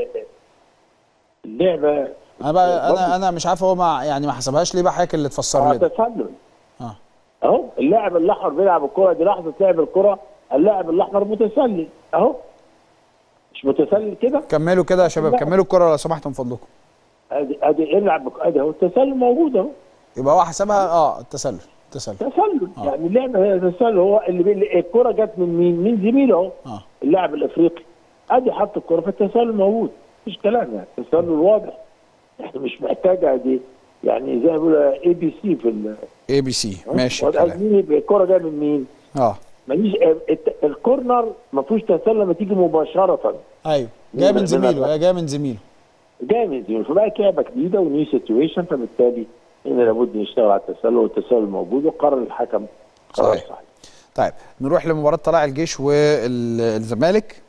اللعبه انا بقى انا انا مش عارف هو ما يعني ما حسبهاش ليه بقى حضرتك اللي تفسر لي ده. تسلل. اه اهو اللاعب الاحمر بيلعب الكره، دي لحظه لعب الكره، اللاعب الاحمر متسلل اهو. مش متسلل كده؟ كملوا كده يا شباب، كملوا الكره لو سمحتوا من فضلكم. ادي ادي العب ادي اهو التسلل موجود اهو. يبقى هو حسبها اه التسلل تسلل تسلل آه. يعني اللعبه هي تسلل، هو اللي بي... الكره جت من مين؟ من زميله اهو اه اللاعب الافريقي، ادي حط الكره فالتسلل موجود، مفيش كلام يعني التسلل واضح. احنا مش محتاجه دي يعني زي ما بيقولوا اي بي سي في ال اي بي سي ماشي. الكره جايه من مين؟ اه ماليش الكورنر ما فيهوش تسلل لما تيجي مباشره. ايوه جاي من زميله، جاي من زميله جاي من زميله، فبقت لعبه جديده ونيو سيتويشن، فبالتالي هنا لابد نشتغل على التسلل، والتسلل موجود وقرر الحكم قرار صحيح. صحيح. طيب نروح لمباراه طلائع الجيش والزمالك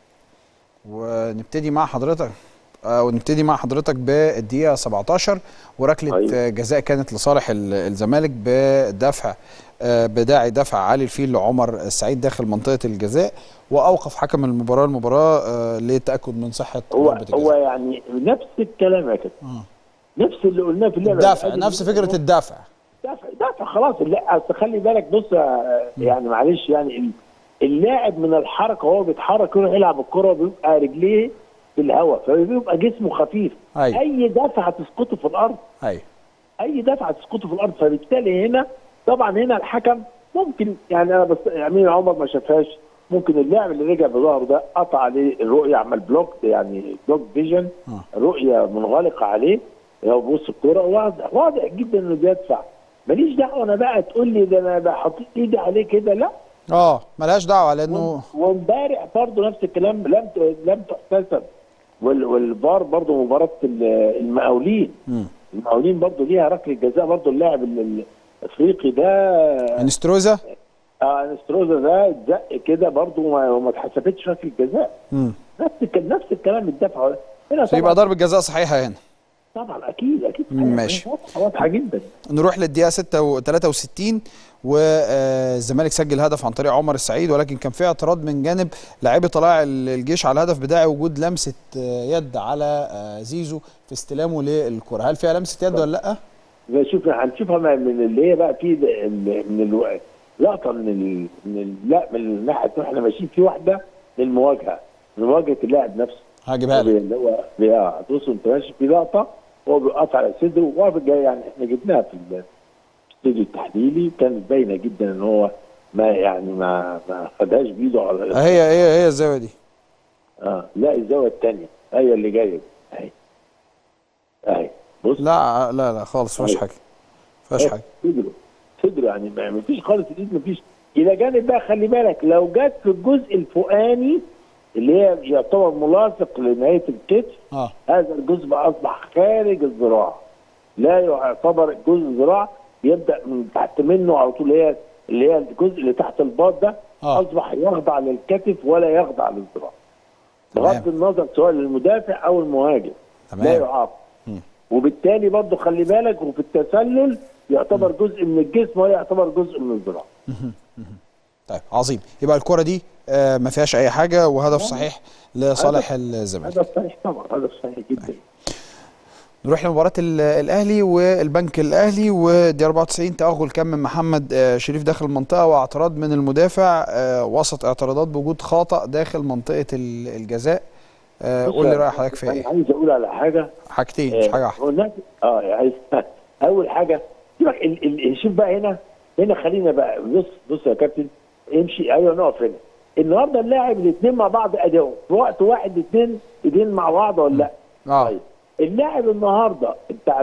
ونبتدي مع حضرتك آه ونبتدي مع حضرتك بالدقيقه سبعتاشر وركله أيوة. جزاء كانت لصالح الزمالك بدفع آه بداعي دفع علي الفيل لعمر السعيد داخل منطقه الجزاء، واوقف حكم المباراه المباراه آه للتاكد من صحه هو هو يعني نفس الكلام يا كابتن، نفس اللي قلناه في اللعبه، الدفع نفس فكره الدفع دفع دفع خلاص. اصل خلي بالك بص يعني معلش يعني اللاعب من الحركه وهو بيتحرك يروح يلعب الكره بيبقى رجليه في الهواء، فبيبقى جسمه خفيف. أيوة. اي دفعه تسقطه في الارض. ايوه اي دفعه تسقطه في الارض، فبالتالي هنا طبعا هنا الحكم ممكن يعني انا بس امين عمر ما شافهاش، ممكن اللاعب اللي رجع بظهره ده قطع عليه الرؤيه، عمل بلوك يعني بلوك فيجن، رؤيه منغلقه عليه، هو بص الكوره واضح واضح جدا انه بيدفع. ماليش دعوه انا بقى تقول لي ده انا بحط ايدي عليه كده، لا اه ملهاش دعوه لانه وامبارح برضه نفس الكلام لم لم تحتسب، والفار برضه مباراه المقاولين م. المقاولين برضه ليها ركله جزاء برضه اللاعب الافريقي ده انستروزا اه انستروزا ده اتزق كده برضه وما اتحسبتش ركله جزاء. نفس نفس الكلام الدفع هنا يبقى ضربه جزاء صحيحه هنا طبعا اكيد اكيد ماشي واضحه جدا. نروح للدقيقه ستة وثلاثة وستين والزمالك سجل هدف عن طريق عمر السعيد، ولكن كان في اعتراض من جانب لاعبي طلائع الجيش على الهدف بداعي وجود لمسه يد على زيزو في استلامه للكره. هل فيها لمسه يد ولا لا؟ شوف هنشوفها من اللي هي بقى في من الوقت لقطه من ال... من ال... لا من الناحيه احنا ماشيين في واحده للمواجهه من مواجهه اللاعب نفسه هجيبها لك اللي هو بيقع بص انت ماشي في لقطه هو بيقطع على صدره واقف جاي، يعني احنا جبناها في الاستوديو التحليلي كانت باينه جدا ان هو ما يعني ما ما خدهاش بايده على الأسفل. هي هي هي الزاويه دي اه لا الزاويه الثانيه هي اللي جايه اهي اهي بص لا لا لا خالص ما فيهاش حاجه ما فيهاش حاجه صدره صدره يعني ما فيش خالص الايد ما فيش. الى جانب بقى خلي بالك لو جت في الجزء الفوقاني اللي هي يعتبر ملاصق لنهايه الكتف اه هذا الجزء بقى اصبح خارج الذراع، لا يعتبر جزء الذراع، يبدا من تحت منه على طول هي اللي هي الجزء اللي تحت الباط ده آه. اصبح يخضع للكتف ولا يخضع للذراع بغض النظر سواء للمدافع او المهاجم تمام. لا يعاقب، وبالتالي برضه خلي بالك وفي التسلل يعتبر جزء من الجسم ولا يعتبر جزء من الذراع. طيب عظيم، يبقى الكرة دي آه ما فيهاش اي حاجه وهدف صحيح لصالح الزمالك. هدف صحيح طبعا، هدف صحيح جدا. نروح لمباراه الاهلي والبنك الاهلي ودي أربعة وتسعين توغل كم من محمد آه شريف داخل المنطقه واعتراض من المدافع آه وسط اعتراضات بوجود خطا داخل منطقه الجزاء. آه قول لي راي حضرتك في ايه؟ عايز اقول على حاجه حاجتين مش حاجه واحده. اه عايز اول حاجه سيبك شوف بقى هنا هنا خلينا بقى بص بص يا كابتن امشي ايوه نقف هنا. النهارده اللاعب الاثنين مع بعض اداؤهم في وقت واحد الاثنين ايدين مع بعض ولا لا؟ اه طيب اللاعب النهارده بتاع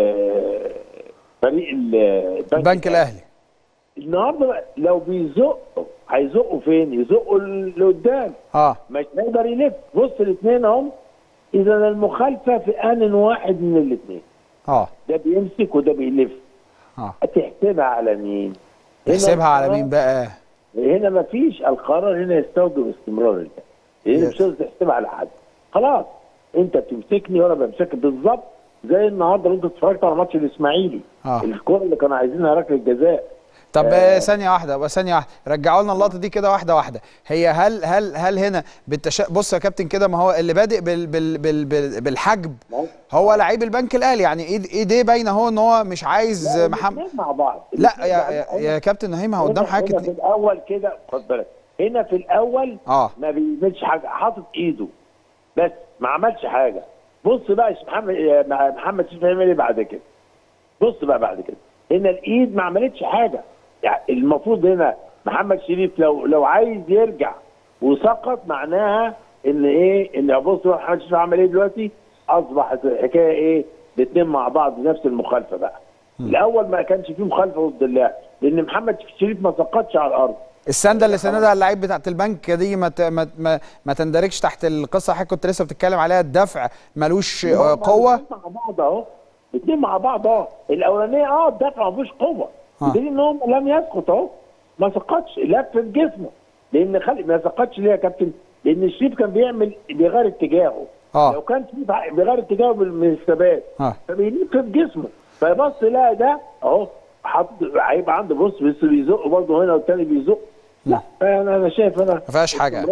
فريق البنك الاهلي النهارده لو بيزقوا هيزقوا فين؟ يزقوا لقدام اه مش هيقدر يلف. بص الاثنين اهم، اذا المخالفه في ان واحد من الاثنين اه ده بيمسك وده بيلف. اه هتحسبها على مين؟ تحسبها على مين بقى؟ هنا مفيش، القرار هنا يستوجب استمرار اللعب. هنا مش لازم تحسبها على حد. خلاص انت بتمسكني وانا بمسكك بالظبط زي النهارده اللي انت اتفرجت على ماتش الاسماعيلي. اه الكوره اللي كانوا عايزينها ركله جزاء. طب آه ثانيه واحده بقى، ثانيه واحده، رجعوا لنا اللقطه دي كده واحده واحده. هي هل هل هل هنا بالتش... بص يا كابتن كده، ما هو اللي بادئ بال... بال... بال... بال... بالحجب هو لعيب البنك الاهلي، يعني ايد ايديه باينه هو ان هو مش عايز محمد مع بعض. لا يا يا, يا كابتن هيما قدام حاجه هنا في الاول كده خد بالك، هنا في الاول اه ما بيعملش حاجه، حاطط ايده بس ما عملش حاجه. بص بقى يا محمد محمد شريف هيعمل ايه بعد كده؟ بص بقى بعد كده هنا الايد ما عملتش حاجه. يعني المفروض هنا محمد شريف لو لو عايز يرجع وسقط معناها ان ايه؟ ان بص محمد شريف عمل ايه دلوقتي؟ اصبحت الحكايه ايه؟ الاثنين مع بعض نفس المخالفه بقى. م. الاول ما كانش فيه مخالفه ضد الله لان محمد شريف ما سقطش على الارض. السنده اللي سندها اللعيب بتاعت البنك دي ما ما ما, ما تندرجش تحت القصه اللي حضرتك كنت لسه بتتكلم عليها، الدفع ملوش قوه. الاثنين مع بعض اهو، الاثنين مع بعض اهو. الاولانيه اه الدفع ملوش قوه، بدليل ان هو لم يسقط اهو، ما سقطش، لف في جسمه. لان خلي ما سقطش ليه يا كابتن؟ لان الشريف كان بيعمل بيغير اتجاهه. اه لو كان بيغير اتجاهه من الثبات اه فبيلف في جسمه، فبص لا ده اهو حط، هيبقى عنده بص بس بيزق برضه هنا والثاني بيزق. لا انا انا شايف انا ما فيهاش حاجه.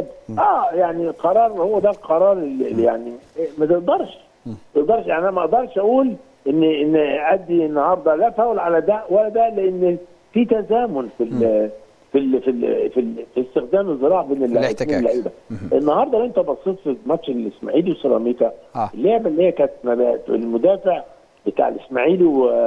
اه يعني قرار، هو ده القرار اللي يعني ما تقدرش ما تقدرش يعني انا ما اقدرش اقول ان ان ادي النهارده لا فاول على ده ولا ده، لان في تزامن في ال في ال في ال في, ال في استخدام الذراع بين اللعيبه. النهارده لو انت بصيت في ماتش الاسماعيلي وسيراميكا آه. اللعبه اللي هي كانت المدافع بتاع الاسماعيلي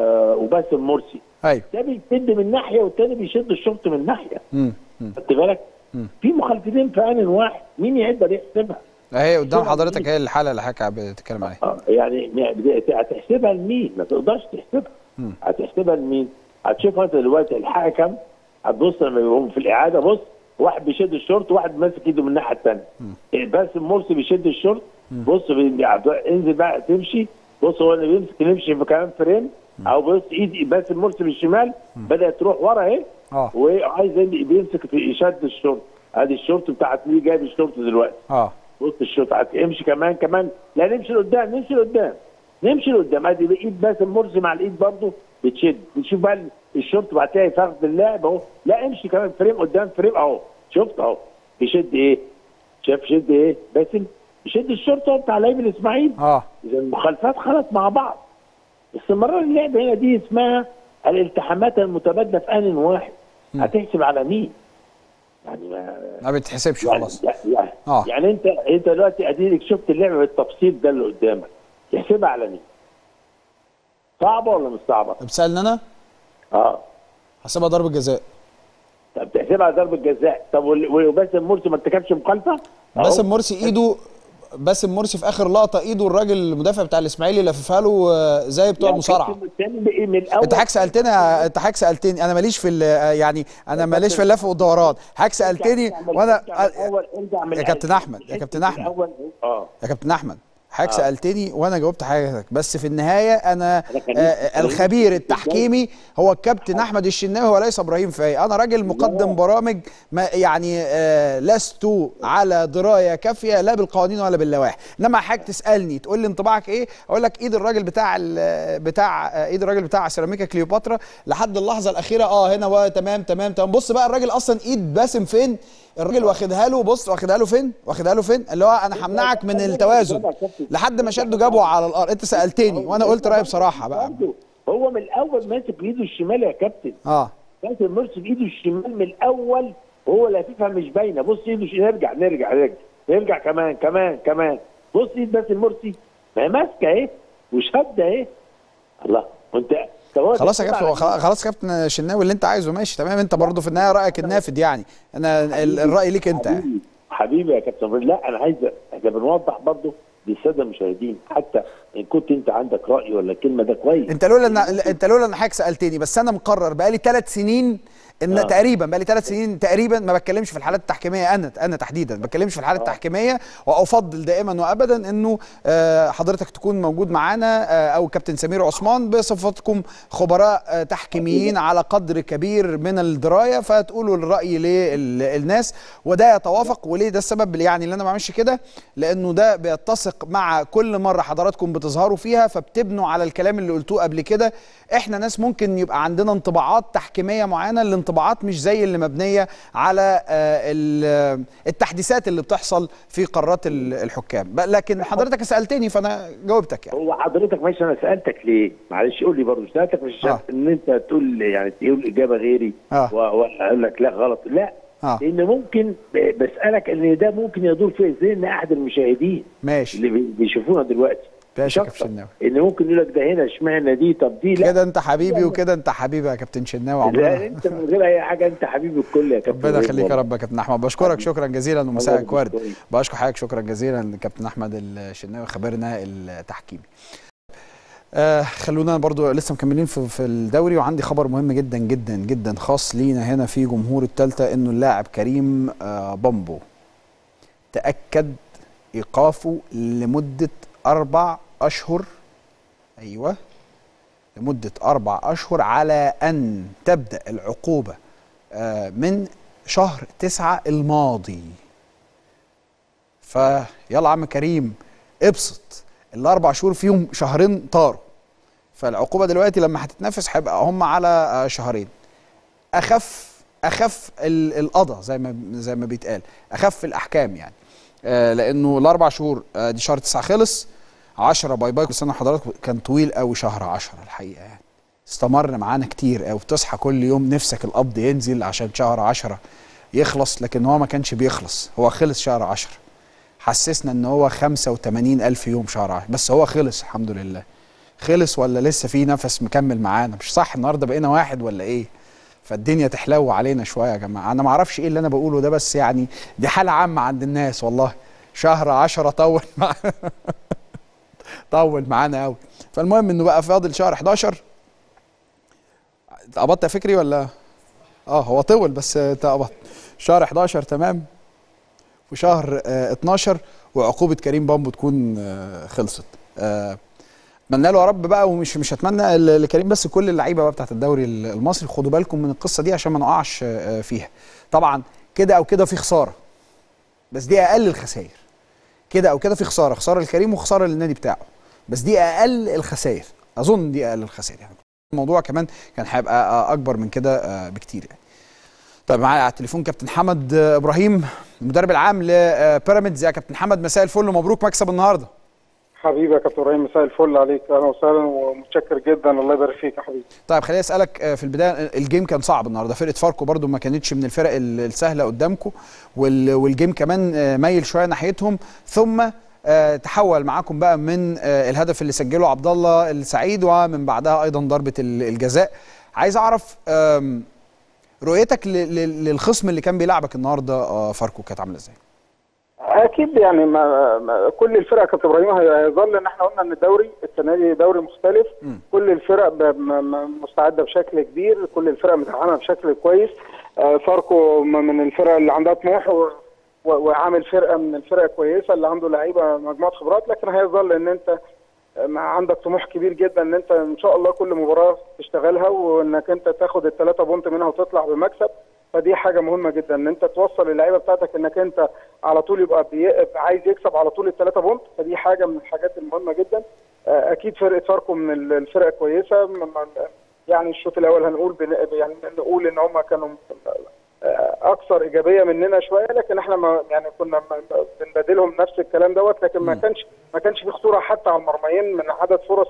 وباسم مرسي ايوه ده بيشد من ناحيه والثاني بيشد الشوط من ناحيه. خدت بالك؟ في مخالفتين في ان واحد، مين يقدر يحسبها؟ اهي قدام حضرتك، هي الحاله اللي حضرتك بتتكلم عليها. اه يعني هتحسبها لمين؟ ما تقدرش تحسبها. هتحسبها لمين؟ هتشوف انت دلوقتي الحكم، هتبص لما يقوم في الاعاده، بص واحد بيشد الشورت وواحد ماسك ايده من الناحيه الثانيه. باسم مرسي بيشد الشورت، بص انزل بقى تمشي، بص هو اللي بيمسك يمشي في كمان فريم، او بص ايد باسم مرسي بالشمال بدات تروح ورا اهي، اه وعايز بيمسك في شد الشورت، ادي الشورت بتاعت مين جايب الشورت دلوقتي. اه بص الشورت امشي كمان كمان، لا نمشي لقدام نمشي لقدام نمشي لقدام، ادي ايد باسم مرسي مع الايد برضه بتشد، بتشوف بقى الشورت بعد كده يفرد اللاعب اهو، لا امشي كمان فريم قدام فريم اهو، شفت اهو بيشد ايه؟ شاف شد ايه؟ باسم بيشد الشورت اهو بتاع لعيب الاسماعيلي. اه اذا المخالفات خلت مع بعض. استمرار اللعب هنا دي اسمها الالتحامات المتبادله في ان واحد. م. هتحسب على مين؟ يعني ما ما بتحسبش يعني خلاص. يعني, آه. يعني انت انت دلوقتي اديك شفت اللعبه بالتفصيل ده اللي قدامك، تحسبها على مين؟ صعبه ولا مش صعبه؟ بتسالني انا؟ اه حسبها ضربه جزاء. طب تحسبها على ضربه جزاء، طب وباسم مرسي ما ارتكبش مخالفه؟ باسم مرسي ايده، باسم مرسي في اخر لقطه ايده الراجل المدافع بتاع الاسماعيلي لففها له زي بتوع المصارعه. انت حضرتك سالتني انت حضرتك سالتني انا ماليش في يعني انا ماليش في اللف والدوران، حضرتك سالتني وانا يا كابتن احمد يا كابتن احمد يا كابتن احمد حضرتك آه. سالتني وانا جاوبت حضرتك، بس في النهايه انا آه الخبير التحكيمي هو الكابتن احمد الشناوي وليس ابراهيم فايق. انا راجل مقدم برامج ما يعني آه لست على درايه كافيه لا بالقوانين ولا باللوائح، انما حضرتك تسالني تقول لي انطباعك ايه، اقول لك ايد الراجل بتاع بتاع آه ايد الراجل بتاع سيراميكا كليوباترا لحد اللحظه الاخيره اه هنا بقى تمام تمام تمام. بص بقى الراجل اصلا ايد باسم فين؟ الراجل واخدها له، بص واخدها له فين؟ واخدها له فين؟ اللي هو انا همنعك من التوازن لحد ما شده جابه على الارض. انت سالتني وانا قلت رايي بصراحه بقى. هو من الاول ماسك بايده الشمال يا كابتن. اه كابتن مرسي بايده الشمال من الاول وهو لاففها مش باينه. بص ايده نرجع نرجع نرجع نرجع كمان كمان كمان، بص ايد باسم مرسي ما هي ماسكه اهي وشده اهي. الله وانت خلاص يا كابتن، خلاص يا كابتن شناوي اللي انت عايزه ماشي تمام. انت برضه في النهايه رايك النافذ يعني، انا الراي ليك انت حبيبي, حبيبي يا كابتن. لا انا عايز احنا بنوضح برضه للساده المشاهدين حتى ان كنت انت عندك راي ولا كلمه ده كويس. انت لولا ان انت لولا ان حضرتك سالتني، بس انا مقرر بقالي ثلاث سنين ان آه. تقريبا بقى لي ثلاث سنين تقريبا ما بتكلمش في الحالات التحكيميه، انا انا تحديدا ما بتكلمش في الحالات آه. التحكيميه، وافضل دائما وابدا انه آه حضرتك تكون موجود معانا آه او كابتن سمير عثمان بصفتكم خبراء آه تحكيميين على قدر كبير من الدرايه، فتقولوا الراي للناس، وده يتوافق. وليه ده السبب يعني اللي انا ما بعملش كده؟ لانه ده بيتسق مع كل مره حضراتكم بتظهروا فيها، فبتبنوا على الكلام اللي قلتوه قبل كده. احنا ناس ممكن يبقى عندنا انطباعات تحكيميه معينه، الانطباعات مش زي اللي مبنيه على التحديثات اللي بتحصل في قرارات الحكام، لكن حضرتك سالتني فانا جاوبتك. يعني هو حضرتك ماشي، انا سالتك ليه؟ معلش قول لي برضه، سالتك مش آه. ان انت تقول يعني تقول اجابه غيري آه. ولا اقول لك لا غلط، لا آه. لان ممكن بسالك ان ده ممكن يدور في ذهن احد المشاهدين ماشي اللي بيشوفونا دلوقتي، ماشي يا كابتن شناوي، ان ممكن يقول لك ده هنا اشمعنى دي، طب دي لا كده انت حبيبي وكده انت حبيبي يا كابتن شناوي. لا انت من غير اي حاجه انت حبيبي الكل يا كابتن. ربنا يخليك يا رب يا كابتن احمد، بشكرك شكرا جزيلا ومساءك ورد. بشكر حضرتك شكرا جزيلا كابتن احمد الشناوي خبيرنا التحكيمي. آه خلونا برضو لسه مكملين في, في الدوري، وعندي خبر مهم جدا جدا جدا خاص لينا هنا في جمهور التالتة، انه اللاعب كريم آه بامبو تأكد ايقافه لمدة اربع اشهر، ايوه لمدة اربع اشهر، على ان تبدأ العقوبة آه من شهر تسعة الماضي. فيلا عم كريم ابسط، الاربع شهور فيهم شهرين طاروا، فالعقوبه دلوقتي لما هتتنفذ هيبقى هم على شهرين. اخف اخف القضاء زي ما زي ما بيتقال، اخف الاحكام يعني، آه لانه الاربع شهور آه دي شهر تسعة خلص، عشرة باي باي كل سنه وحضرتك، كان طويل قوي شهر عشرة الحقيقه يعني، استمر معانا كتير قوي، بتصحى كل يوم نفسك القبض ينزل عشان شهر عشرة يخلص، لكن هو ما كانش بيخلص، هو خلص شهر عشرة، حسسنا ان هو خمسة وثمانين ألف يوم شهر عشرة، بس هو خلص الحمد لله. خلص ولا لسه في نفس مكمل معانا؟ مش صح النهارده بقينا واحد ولا ايه؟ فالدنيا تحلو علينا شويه يا جماعه. انا ما اعرفش ايه اللي انا بقوله ده، بس يعني دي حاله عامه عند الناس والله. شهر عشرة طول معانا طول معانا قوي. فالمهم انه بقى فاضل شهر حداشر. اتقبضت يا فكري ولا؟ اه هو طول بس اتقبضت. شهر حداشر تمام، وشهر اه اتناشر وعقوبه كريم بامبو تكون اه خلصت. اه اتمنى له يا رب بقى، ومش مش هتمنى لكريم بس، كل اللعيبه بقى بتاعت الدوري المصري خدوا بالكم من القصه دي عشان ما نقعش فيها. طبعا كده او كده في خساره، بس دي اقل الخسائر. كده او كده في خساره، خساره لكريم وخساره للنادي بتاعه، بس دي اقل الخسائر، اظن دي اقل الخسائر يعني. الموضوع كمان كان هيبقى اكبر من كده بكتير يعني. طيب معايا على التليفون كابتن حمد ابراهيم المدرب العام لبيراميدز. يا كابتن حمد مساء الفل ومبروك مكسب النهارده. حبيبي يا كابتن ابراهيم مساء الفل عليك، اهلا وسهلا ومتشكر جدا، الله يبارك فيك يا حبيبي. طيب خليني اسالك في البدايه، الجيم كان صعب النهارده، فرقه فاركو برده ما كانتش من الفرق السهله قدامكم، والجيم كمان ميل شويه ناحيتهم، ثم تحول معاكم بقى من الهدف اللي سجله عبد الله السعيد ومن بعدها ايضا ضربه الجزاء. عايز اعرف رؤيتك للخصم اللي كان بيلعبك النهارده فاركو كانت عامله ازاي؟ اكيد يعني ما ما كل الفرق كابتن ابراهيم هيظل ان احنا قلنا ان الدوري السنه دي دوري مختلف، م. كل الفرق مستعده بشكل كبير، كل الفرق متعامله بشكل كويس. فاركو من الفرق اللي عندها طموح وعامل فرقه من الفرق كويسه اللي عنده لعيبه مجموعه خبرات، لكن هيظل ان انت عندك طموح كبير جدا ان انت ان شاء الله كل مباراه تشتغلها وانك انت تاخد الثلاثه بونت منها وتطلع بمكسب. فدي حاجه مهمه جدا ان انت توصل اللعيبه بتاعتك انك انت على طول يبقى عايز يكسب على طول الثلاثه بونت، فدي حاجه من الحاجات المهمه جدا. اكيد فرقه فاركو من الفرق كويسه، يعني الشوط الاول هنقول يعني نقول ان هم كانوا اكثر ايجابيه مننا شويه، لكن احنا ما يعني كنا بنبادلهم نفس الكلام دوت، لكن ما كانش ما كانش في خطوره حتى على المرميين من عدد فرص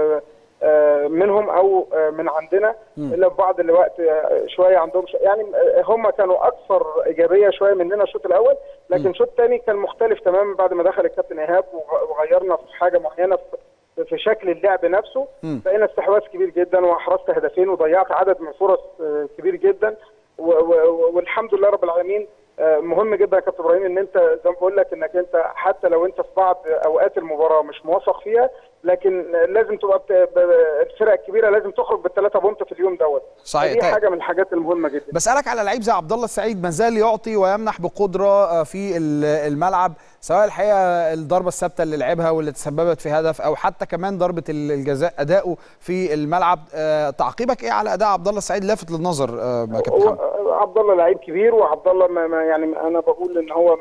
منهم او من عندنا، الا في بعض الوقت شويه عندهم يعني هم كانوا اكثر ايجابيه شويه مننا الشوط الاول، لكن الشوط الثاني كان مختلف تماما بعد ما دخل الكابتن ايهاب وغيرنا في حاجه معينه في شكل اللعب نفسه. لقينا استحواذ كبير جدا واحرزت هدفين وضيعت عدد من فرص كبير جدا، والحمد لله رب العالمين. مهم جدا يا كابتن ابراهيم ان انت زي ما بقول لك انك انت حتى لو انت في بعض اوقات المباراه مش موفق فيها، لكن لازم تبقى الفرق الكبيره لازم تخرج بالثلاثه بونت في اليوم دوت. صحيح. دي طيب. حاجه من الحاجات المهمه جدا. بسالك على لعيب زي عبد الله السعيد، ما زال يعطي ويمنح بقدره في الملعب، سواء الحقيقه الضربه الثابته اللي لعبها واللي تسببت في هدف، او حتى كمان ضربه الجزاء اداؤه في الملعب. تعقيبك ايه على اداء عبد الله السعيد؟ لافت للنظر يا كابتن محمد. عبد الله لعيب كبير، وعبد الله يعني انا بقول ان هو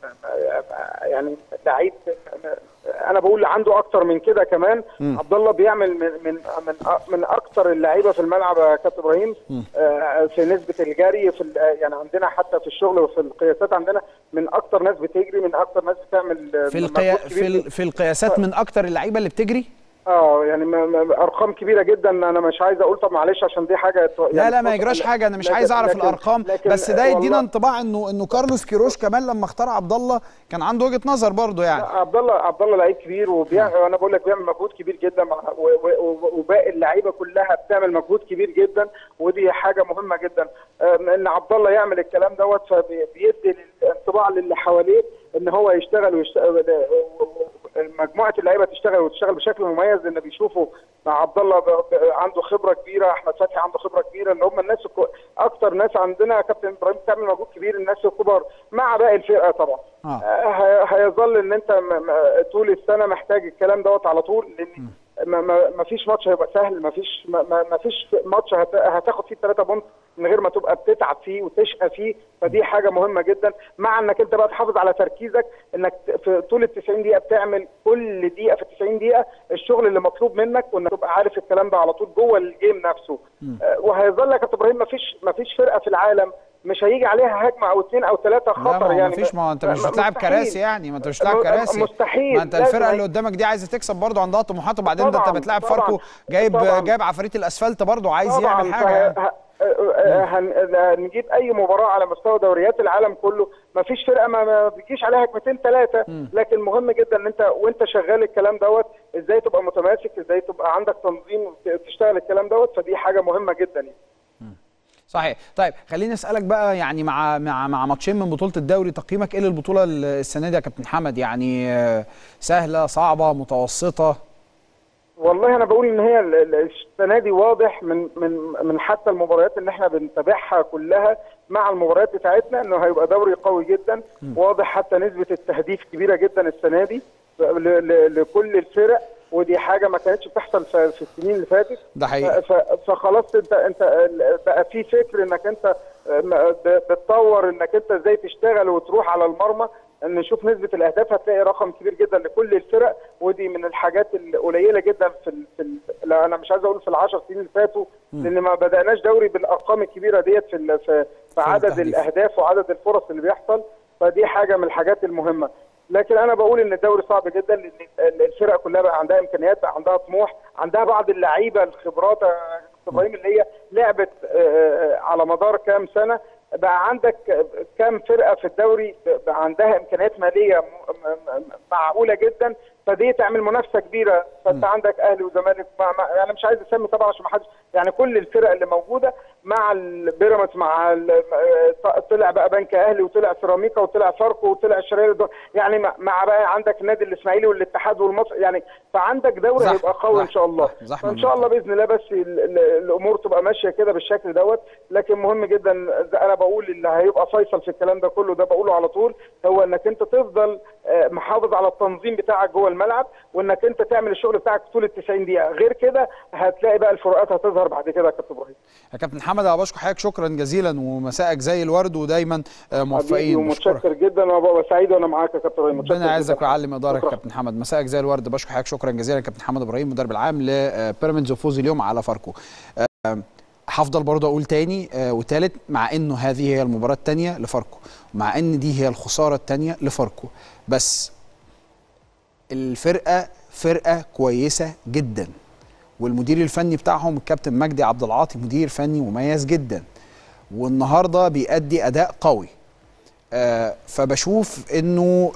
يعني لعيب، انا بقول عنده اكتر من كده كمان. عبد الله بيعمل من من من من اكتر اللعيبه في الملعب يا كابتن ابراهيم، في نسبه الجري، في يعني عندنا حتى في الشغل وفي القياسات عندنا من اكتر ناس بتجري، من اكتر ناس بتعمل في القيا... في في القياسات من اكتر اللعيبه اللي بتجري. اه يعني ارقام كبيره جدا، انا مش عايز اقول، طب معلش عشان دي حاجه يعني لا لا ما يجراش حاجه، انا مش عايز اعرف الارقام، بس ده يدينا انطباع انه انه كارلوس كيروش كمان لما اختار عبد الله كان عنده وجهه نظر برضه يعني. عبد الله عبد الله لعيب كبير، وبيعمل وانا بقول لك بيعمل مجهود كبير جدا، وباقي اللعيبه كلها بتعمل مجهود كبير جدا، ودي حاجه مهمه جدا ان عبد الله يعمل الكلام دوت، فبيدي انطباع للي حواليه ان هو يشتغل ويشتغل، مجموعه اللعيبه تشتغل وتشتغل بشكل مميز، لان بيشوفوا مع عبد الله عنده خبره كبيره، احمد فتحي عنده خبره كبيره، اللي هم الناس اكتر ناس عندنا يا كابتن ابراهيم بتعمل مجهود كبير، الناس الكبار مع باقي الفرقه طبعا. آه. هيظل ان انت طول السنه محتاج الكلام دوت على طول، لان ما فيش ماتش هيبقى سهل، ما فيش ما فيش ماتش هتاخد فيه الثلاثه بونت من غير ما تبقى بتتعب فيه وتشقى فيه، فدي حاجه مهمه جدا، مع انك انت بقى تحافظ على تركيزك، انك في طول ال تسعين دقيقه بتعمل كل دقيقه في ال تسعين دقيقه الشغل اللي مطلوب منك، وانك تبقى عارف الكلام ده على طول جوه الجيم نفسه. آه وهيظل لك يا ابراهيم ما فيش ما فيش فرقه في العالم مش هيجي عليها هجمه او اثنين او ثلاثه خطر، يعني ما فيش، ما انت مش بتلعب كراسي، يعني ما انت مش بتلعب كراسي، مستحيل. ما انت الفرقه اللي قدامك دي عايزه تكسب برضه، عندها طموحات، وبعدين ده انت بتلعب فاركو جايب طبعًا. جايب عفاريت الاسفلت برضه عايز يعمل حاجه. هنجيب اي مباراه على مستوى دوريات العالم كله، ما فيش فرقه ما بيجيش عليها هجمتين ثلاثه، لكن مهم جدا ان انت وانت شغال الكلام دوت ازاي تبقى متماسك، ازاي تبقى عندك تنظيم تشتغل الكلام دوت، فدي حاجه مهمه جدا يعني. صحيح. طيب خليني اسالك بقى، يعني مع مع مع ماتشين من بطوله الدوري، تقييمك ايه للبطوله السنه دي يا كابتن حمد؟ يعني سهله، صعبه، متوسطه؟ والله انا بقول ان هي السنه دي واضح من من من حتى المباريات اللي احنا بنتابعها كلها مع المباريات بتاعتنا انه هيبقى دوري قوي جدا. واضح حتى نسبه التهديف كبيره جدا السنه دي لكل الفرق، ودي حاجه ما كانتش بتحصل في السنين اللي فاتت. ده حقيقي. فخلاص انت انت بقى في فكر انك انت بتطور انك انت ازاي تشتغل وتروح على المرمى، ان نشوف نسبه الاهداف هتلاقي رقم كبير جدا لكل الفرق، ودي من الحاجات القليله جدا في ال في ال لا انا مش عايز اقول في العشر سنين اللي فاتوا، لان ما بداناش دوري بالارقام الكبيره ديت في في, في عدد الاهداف وعدد الفرص اللي بيحصل، فدي حاجه من الحاجات المهمه. لكن انا بقول ان الدوري صعب جدا، لان الفرق كلها بقى عندها امكانيات، بقى عندها طموح، عندها بعض اللعيبه الخبرات ابراهيم اللي هي لعبت على مدار كام سنه، بقى عندك كام فرقه في الدوري بقى عندها امكانيات ماليه معقوله جدا، فدي تعمل منافسه كبيره. فانت عندك اهلي وزمالك، انا يعني مش عايز اسمي طبعا عشان ما حدش، يعني كل الفرق اللي موجوده مع البيراميدز، مع طلع بقى بنك اهلي، وطلع سيراميكا، وطلع فاركو، وطلع الشرقيه، يعني مع بقى عندك النادي الاسماعيلي والاتحاد والمصري، يعني فعندك دوري هيبقى قوي ان شاء الله. فان شاء الله باذن الله بس الامور تبقى ماشيه كده بالشكل دوت. لكن مهم جدا انا بقول اللي هيبقى فيصل في الكلام ده كله، ده بقوله على طول، هو انك انت تفضل محافظ على التنظيم بتاعك جوه الملعب، وانك انت تعمل الشغل بتاعك طول ال تسعين دقيقه، غير كده هتلاقي بقى الفروقات هتظهر بعد كده يا كابتن ابراهيم. يا كابتن حمد انا بشكر حضرتك شكرا جزيلا، ومساءك زي الورد ودايما موفقين. ومتشكر جدا وببقى سعيد وانا معاك يا كابتن ابراهيم. ربنا يعزك ويعلم ادارك يا كابتن حمد، مساءك زي الورد. بشكر حضرتك شكرا جزيلا كابتن حمد ابراهيم، مدرب العام لبيراميدز وفوز اليوم على فاركو. هفضل برضه اقول تاني وتالت، مع انه هذه هي المباراه الثانيه لفاركو، ومع ان دي هي الخساره الثانيه لفاركو، بس الفرقه فرقه كويسه جدا، والمدير الفني بتاعهم الكابتن مجدي عبد العاطي مدير فني مميز جدا، والنهارده بيأدي اداء قوي. آه فبشوف انه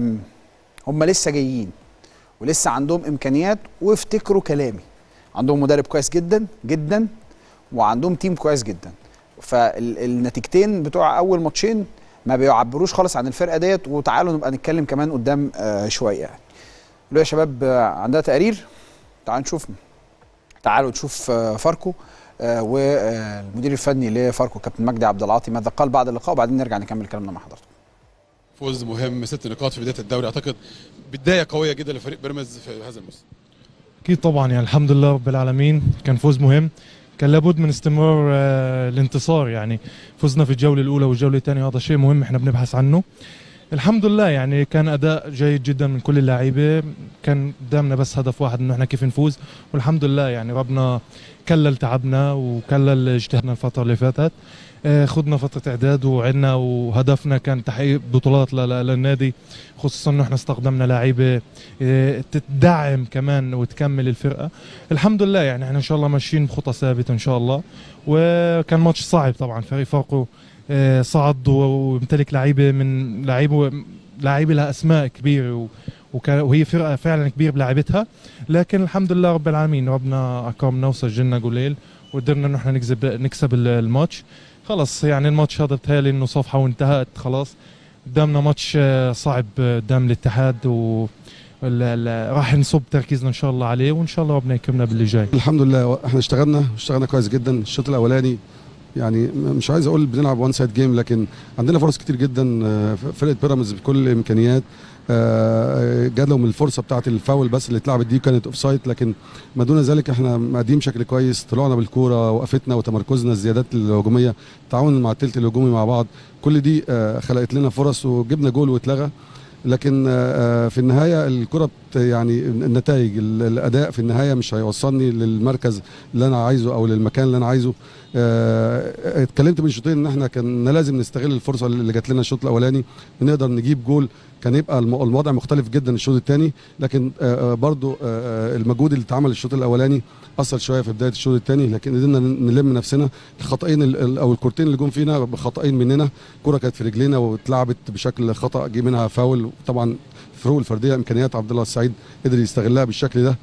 هم لسه جايين ولسه عندهم امكانيات، وافتكروا كلامي، عندهم مدرب كويس جدا جدا، وعندهم تيم كويس جدا. فالنتيجتين بتوع اول ماتشين ما بيعبروش خالص عن الفرقه ديت، وتعالوا نبقى نتكلم كمان قدام آه شويه يعني. يا شباب عندها تقرير، تعالوا نشوف تعالوا نشوف فاركو والمدير الفني لفاركو كابتن مجدي عبد العاطي ماذا قال بعد اللقاء، وبعدين نرجع نكمل كلامنا مع حضراتكم. فوز مهم، ست نقاط في بدايه الدوري، اعتقد بدايه قويه جدا لفريق بيراميدز في هذا الموسم. اكيد طبعا، يعني الحمد لله رب العالمين، كان فوز مهم، كان لابد من استمرار آه الانتصار. يعني فزنا في الجوله الاولى والجوله الثانيه، هذا شيء مهم احنا بنبحث عنه. الحمد لله يعني كان اداء جيد جدا من كل اللاعبين، كان قدامنا بس هدف واحد انه احنا كيف نفوز، والحمد لله يعني ربنا كلل تعبنا وكلل اجتهادنا الفتره اللي فاتت. آه خدنا فتره اعداد وعدنا، وهدفنا كان تحقيق بطولات للنادي، خصوصا انه احنا استخدمنا لاعيبه آه تدعم كمان وتكمل الفرقه. الحمد لله يعني احنا ان شاء الله ماشيين بخطى ثابته ان شاء الله. وكان ماتش صعب طبعا، فريق فاركو آه صعد ويمتلك لعيبه من لعيبه لعيبه لها اسماء كبيره، وهي فرقه فعلا كبيره بلاعبتها، لكن الحمد لله رب العالمين ربنا اكرمنا وسجلنا جولين وقدرنا انه احنا نكسب نكسب الماتش. خلص يعني الماتش هذا بتهيألي انه صفحه وانتهت خلاص. قدامنا ماتش صعب قدام الاتحاد، و راح نصب تركيزنا ان شاء الله عليه، وان شاء الله ربنا يكرمنا باللي جاي. الحمد لله احنا اشتغلنا اشتغلنا كويس جدا الشوط الاولاني، يعني مش عايز اقول بنلعب وان سايد جيم، لكن عندنا فرص كتير جدا. فرقه بيراميدز بكل الامكانيات جات لهم الفرصه بتاعه الفاول بس اللي اتلعبت دي كانت اوف سايد، لكن ما دون ذلك احنا مقدمين بشكل كويس. طلعنا بالكوره، وقفتنا وتمركزنا، الزيادات الهجوميه، التعاون مع الثلث الهجومي مع بعض، كل دي خلقت لنا فرص وجبنا جول واتلغى. لكن في النهايه الكره يعني النتائج الاداء في النهايه مش هيوصلني للمركز اللي انا عايزه او للمكان اللي انا عايزه. اتكلمت من شوطين ان احنا كان لازم نستغل الفرصه اللي جات لنا الشوط الاولاني ونقدر نجيب جول، كان يبقى الوضع مختلف جدا الشوط الثاني. لكن برضو المجهود اللي اتعمل الشوط الاولاني اثر شويه في بدايه الشوط الثاني، لكن قدرنا نلم نفسنا. الخطأين او الكورتين اللي جم فينا بخطأين مننا، كره كانت في رجلينا واتلعبت بشكل خطأ، جه منها فاول. طبعا فروق الفرديه امكانيات عبد الله السعيد قدر يستغلها بالشكل ده.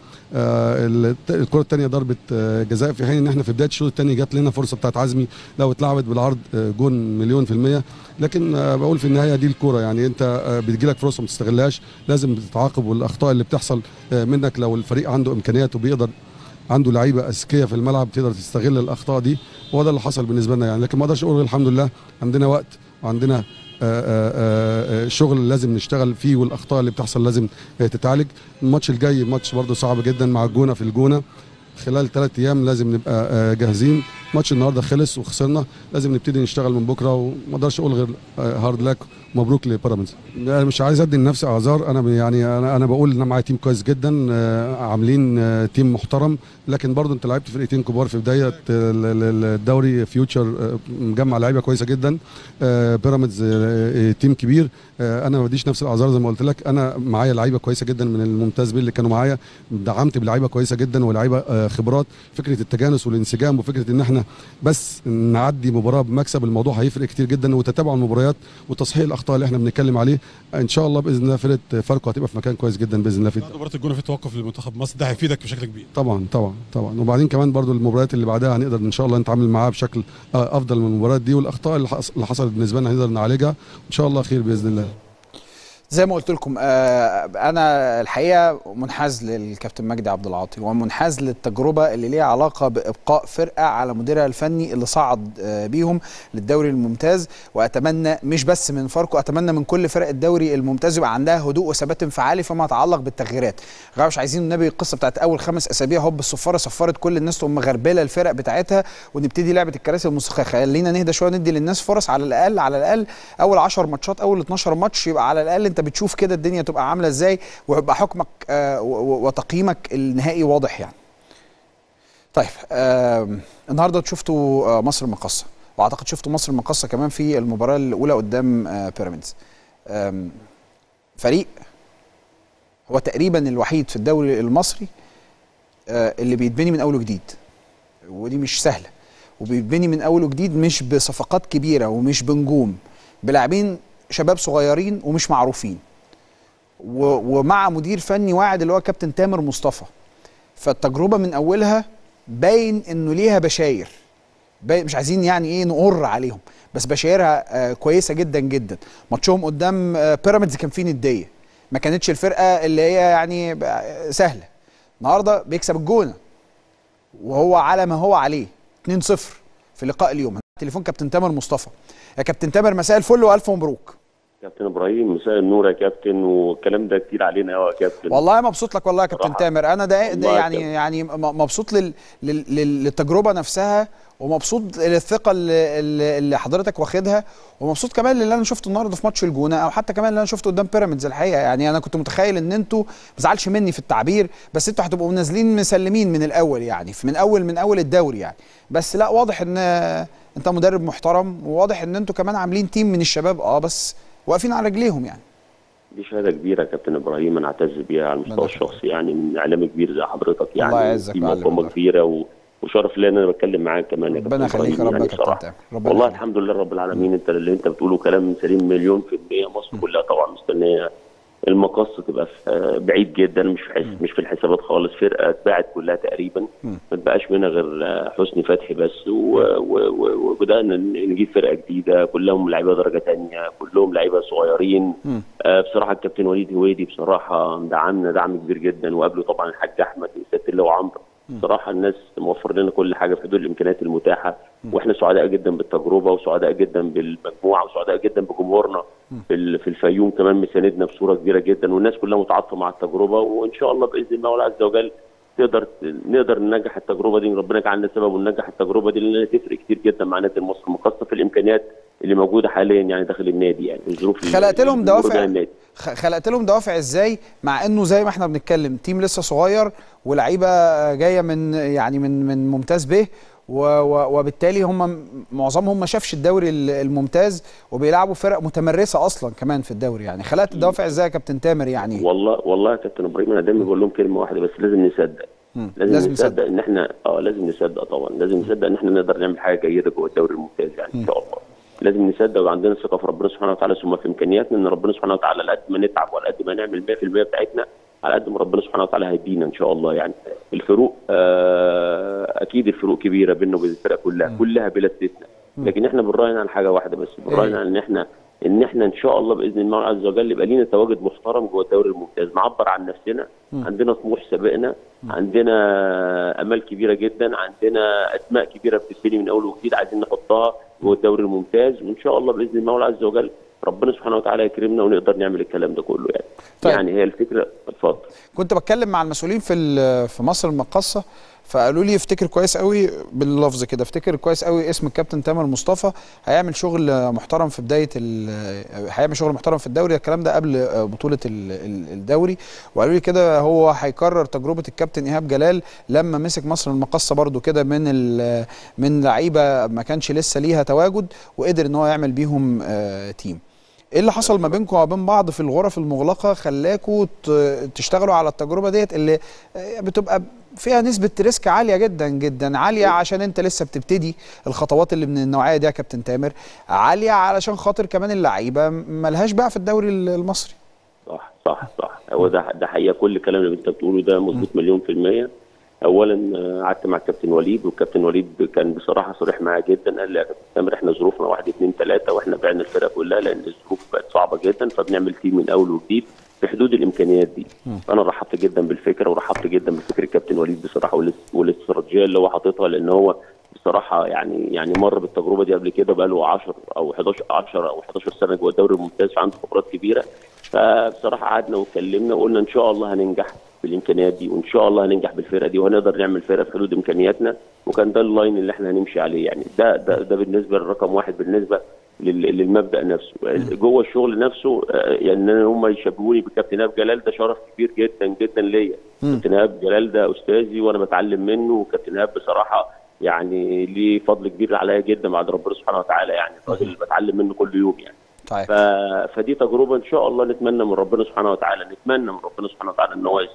آه الكره الثانيه ضربه آه جزاء، في حين ان احنا في بدايه الشوط الثاني جات لنا فرصه بتاعت عزمي لو اتلعبت بالعرض آه جون مليون في الميه. لكن آه بقول في النهايه دي الكوره، يعني انت آه بتجي لك فرصه ما تستغلهاش لازم تتعاقب، والاخطاء اللي بتحصل آه منك لو الفريق عنده امكانيات وبيقدر عنده لعيبه اذكياء في الملعب تقدر تستغل الاخطاء دي، وهو ده اللي حصل بالنسبه لنا يعني. لكن ما اقدرش اقول الحمد لله عندنا وقت وعندنا آآ آآ شغل لازم نشتغل فيه، والاخطاء اللي بتحصل لازم تتعالج. الماتش الجاي ماتش برده صعب جدا مع الجونه في الجونه، خلال ثلاث ايام لازم نبقى جاهزين. ماتش النهارده خلص وخسرنا، لازم نبتدي نشتغل من بكره، وما اقدرش اقول غير هارد لك مبروك لبيراميدز. انا مش عايز ادي لنفسي اعذار، انا يعني انا انا بقول ان انا معايا تيم كويس جدا، عاملين تيم محترم، لكن برضه انت لعبت فرقتين كبار في بدايه الدوري. فيوتشر مجمع لعيبه كويسه جدا، بيراميدز تيم كبير. انا ما بديش نفس الاعذار زي ما قلت لك، انا معايا لعيبه كويسه جدا من الممتاز بيه اللي كانوا معايا، دعمت بلعيبه كويسه جدا ولاعيبه خبرات. فكره التجانس والانسجام وفكره ان احنا بس نعدي مباراه بمكسب، الموضوع هيفرق كتير جدا، وتتابع المباريات وتصحيح الاخطاء اللي احنا بنتكلم عليه. ان شاء الله باذن الله فرقه فاركو هتبقى في مكان كويس جدا باذن الله. في مباراه الجونه في توقف لمنتخب مصر ده هيفيدك بشكل كبير طبعا طبعا طبعا، وبعدين كمان برضو المباريات اللي بعدها هنقدر ان شاء الله نتعامل معاها بشكل افضل من المباريات دي، والاخطاء اللي حصلت بالنسبه لنا هنقدر نعالجها ان شاء الله خير باذن الله. زي ما قلت لكم انا الحقيقه منحاز للكابتن مجدي عبد العاطي، ومنحاز للتجربه اللي ليها علاقه بابقاء فرقه على مديرها الفني اللي صعد بيهم للدوري الممتاز. واتمنى مش بس من فاركو، اتمنى من كل فرق الدوري الممتاز يبقى عندها هدوء وثبات انفعالي فيما يتعلق بالتغييرات. مش عايزين النبي القصه بتاعت اول خمس اسابيع هوب الصفاره صفرت كل الناس تقوم مغربله الفرق بتاعتها ونبتدي لعبه الكراسي الموسيقيه. خلينا نهدى شويه، ندي للناس فرص، على الاقل على الاقل اول عشر ماتشات اول اتناشر ماتش يبقى على الاقل انت بتشوف كده الدنيا تبقى عامله ازاي، ويبقى حكمك آه وتقييمك النهائي واضح يعني. طيب آه النهارده شفتوا آه مصر المقاصه، واعتقد شفتوا مصر المقاصه كمان في المباراه الاولى قدام آه بيراميدز. آه فريق هو تقريبا الوحيد في الدوري المصري آه اللي بيتبني من اول وجديد، ودي مش سهله، وبيتبني من اول وجديد مش بصفقات كبيره ومش بنجوم، بلاعبين شباب صغيرين ومش معروفين، ومع مدير فني واعد اللي هو كابتن تامر مصطفى. فالتجربه من اولها باين انه ليها بشاير، مش عايزين يعني ايه نقر عليهم، بس بشايرها آه كويسه جدا جدا. ماتشهم قدام آه بيراميدز كان فيه نديه، ما كانتش الفرقه اللي هي يعني سهله. النهارده بيكسب الجونه وهو على ما هو عليه اتنين صفر في لقاء اليوم. تليفون كابتن تامر مصطفى. يا كابتن تامر مساء الفل والف مبروك. كابتن ابراهيم مساء النور يا كابتن، والكلام ده كتير علينا يا كابتن. والله مبسوط لك والله يا كابتن تامر. انا ده, ده يعني كابتن. يعني مبسوط لل... لل... للتجربه نفسها، ومبسوط للثقه اللي, اللي حضرتك واخدها، ومبسوط كمان اللي انا شفته النهارده في ماتش الجونه، او حتى كمان اللي انا شفته قدام بيراميدز. الحقيقه يعني انا كنت متخيل ان انتوا ما تزعلش مني في التعبير، بس انتوا هتبقوا نازلين مسلمين من الاول، يعني من اول من اول الدوري يعني. بس لا، واضح ان انت مدرب محترم، وواضح ان انتوا كمان عاملين تيم من الشباب اه بس واقفين على رجليهم يعني. دي شهاده كبيره يا كابتن ابراهيم، انا اعتز بيها على المستوى الشخصي، يعني من اعلام كبير زي حضرتك يعني. الله يعزك. دي مقامه كبيره و... وشرف لي ان انا بتكلم معاك كمان يا كابتن. ربنا يخليك يا رب يا كابتن تامر. والله خليك. الحمد لله رب العالمين. انت اللي انت بتقوله كلام سليم مليون في المية. مصر كلها طبعا مستنيه المقص تبقى في بعيد جدا، مش في حس... مش في الحسابات خالص. فرقه اتباعت كلها تقريبا، ما تبقاش منها غير حسني فتحي بس، وبدانا و... و... نجيب فرقه جديده كلهم لعيبه درجه ثانيه، كلهم لعيبه صغيرين. آه بصراحه الكابتن وليد هويدي بصراحه دعمنا دعم كبير جدا، وقبله طبعا الحاج احمد ستيلا وعمرو. بصراحه الناس موفر لنا كل حاجه في حدود الامكانيات المتاحه، واحنا سعداء جدا بالتجربه، وسعداء جدا بالمجموعه، وسعداء جدا بجمهورنا في في الفيوم كمان مساندنا بصوره كبيره جدا، والناس كلها متعاطفه مع التجربه. وان شاء الله باذن الله عز وجل تقدر نقدر ننجح التجربه دي، ربنا يجعلنا سبب وننجح التجربه دي، لان تفرق كتير جدا مع نادي مصر المقاصه في الامكانيات اللي موجوده حاليا يعني داخل النادي. يعني الظروف خلقت لهم دوافع خلقت لهم دوافع ازاي، مع انه زي ما احنا بنتكلم تيم لسه صغير ولعيبه جايه من يعني من من ممتاز به، وبالتالي هم معظمهم ما شافش الدوري الممتاز، وبيلعبوا فرق متمرسه اصلا كمان في الدوري. يعني خلقت الدوافع ازاي يا كابتن تامر؟ يعني والله والله يا كابتن ابراهيم انا دايما بقول لهم كلمه واحده بس، لازم نصدق. لازم, لازم نصدق, نصدق ان احنا اه لازم نصدق طبعا، لازم نصدق ان احنا نقدر نعمل حاجه جيده جوه الدوري الممتاز يعني ان شاء الله. لازم نصدق وعندنا ثقه في ربنا سبحانه وتعالى، ثم في امكانياتنا، ان ربنا سبحانه وتعالى على قد ما نتعب وعلى قد ما نعمل مية في المية بتاعتنا، على قد ما ربنا سبحانه وتعالى هيدينا ان شاء الله. يعني الفروق آه اكيد الفروق كبيره بيننا وبين الفرق كلها م. كلها بلا استثناء، لكن احنا بنراهن على حاجه واحده بس، بنراهن على ان احنا ان احنا ان شاء الله باذن الله عز وجل يبقى لينا تواجد محترم جوه الدوري الممتاز، نعبر عن نفسنا. م. عندنا طموح سابقنا، م. عندنا امال كبيره جدا، عندنا اسماء كبيره بتتبني من اول وجديد عايزين نحطها جوه الدوري الممتاز، وان شاء الله باذن الله عز وجل ربنا سبحانه وتعالى يكرمنا ونقدر نعمل الكلام ده كله يعني. طيب. يعني هي الفكره. اتفضل. كنت بتكلم مع المسؤولين في في مصر المقاصه، فقالوا لي افتكر كويس قوي باللفظ كده، افتكر كويس قوي اسم الكابتن تامر مصطفى، هيعمل شغل محترم في بدايه هيعمل شغل محترم في الدوري. الكلام ده قبل بطوله الدوري، وقالوا لي كده هو هيكرر تجربه الكابتن ايهاب جلال لما مسك مصر المقاصه برده كده من من لعيبه ما كانش لسه ليها تواجد، وقدر ان هو يعمل بيهم تيم. ايه اللي حصل ما بينكم وبين بعض في الغرف المغلقه خلاكوا تشتغلوا على التجربه ديت اللي بتبقى فيها نسبه ريسك عاليه جدا جدا، عاليه عشان انت لسه بتبتدي الخطوات اللي من النوعيه دي يا كابتن تامر، عاليه علشان خاطر كمان اللعيبه مالهاش بقى في الدوري المصري. صح صح صح، هو ده ده حقيقه، كل الكلام اللي انت بتقوله ده مظبوط مليون في الميه. اولا قعدت مع الكابتن وليد، والكابتن وليد كان بصراحه صريح معايا جدا، قال لي يا كابتن تامر احنا ظروفنا واحد اثنين ثلاثه، واحنا بعنا الفرقه كلها لان الظروف بقت صعبه جدا، فبنعمل تيم من اول وجديد في حدود الامكانيات دي. فانا رحبت جدا بالفكره، ورحبت جدا بفكر الكابتن وليد بصراحه، والاستراتيجيه اللي هو حاططها، لان هو بصراحه يعني يعني مر بالتجربه دي قبل كده، بقى له عشرة او حداشر عشرة او حداشر سنه جوه الدوري الممتاز، فعنده خبرات كبيره. فبصراحه قعدنا واتكلمنا وقلنا ان شاء الله هننجح بالامكانيات دي، وان شاء الله هننجح بالفرقه دي، وهنقدر نعمل فرقه في حدود امكانياتنا، وكان ده اللاين اللي احنا هنمشي عليه يعني. ده ده ده بالنسبه للرقم واحد، بالنسبه للمبدا نفسه. جوه الشغل نفسه يعني ان هم يشبهوني بكابتن ايهاب جلال، ده شرف كبير جدا جدا ليا. كابتن ايهاب جلال ده استاذي وانا بتعلم منه، وكابتن ايهاب بصراحه يعني ليه فضل كبير عليا جدا بعد ربنا سبحانه وتعالى، يعني الراجل اللي بتعلم منه كل يوم يعني. طيب. ف... فدي تجربه ان شاء الله نتمنى من ربنا سبحانه وتعالى، نتمنى من ربنا سبحانه وتعالى ان هو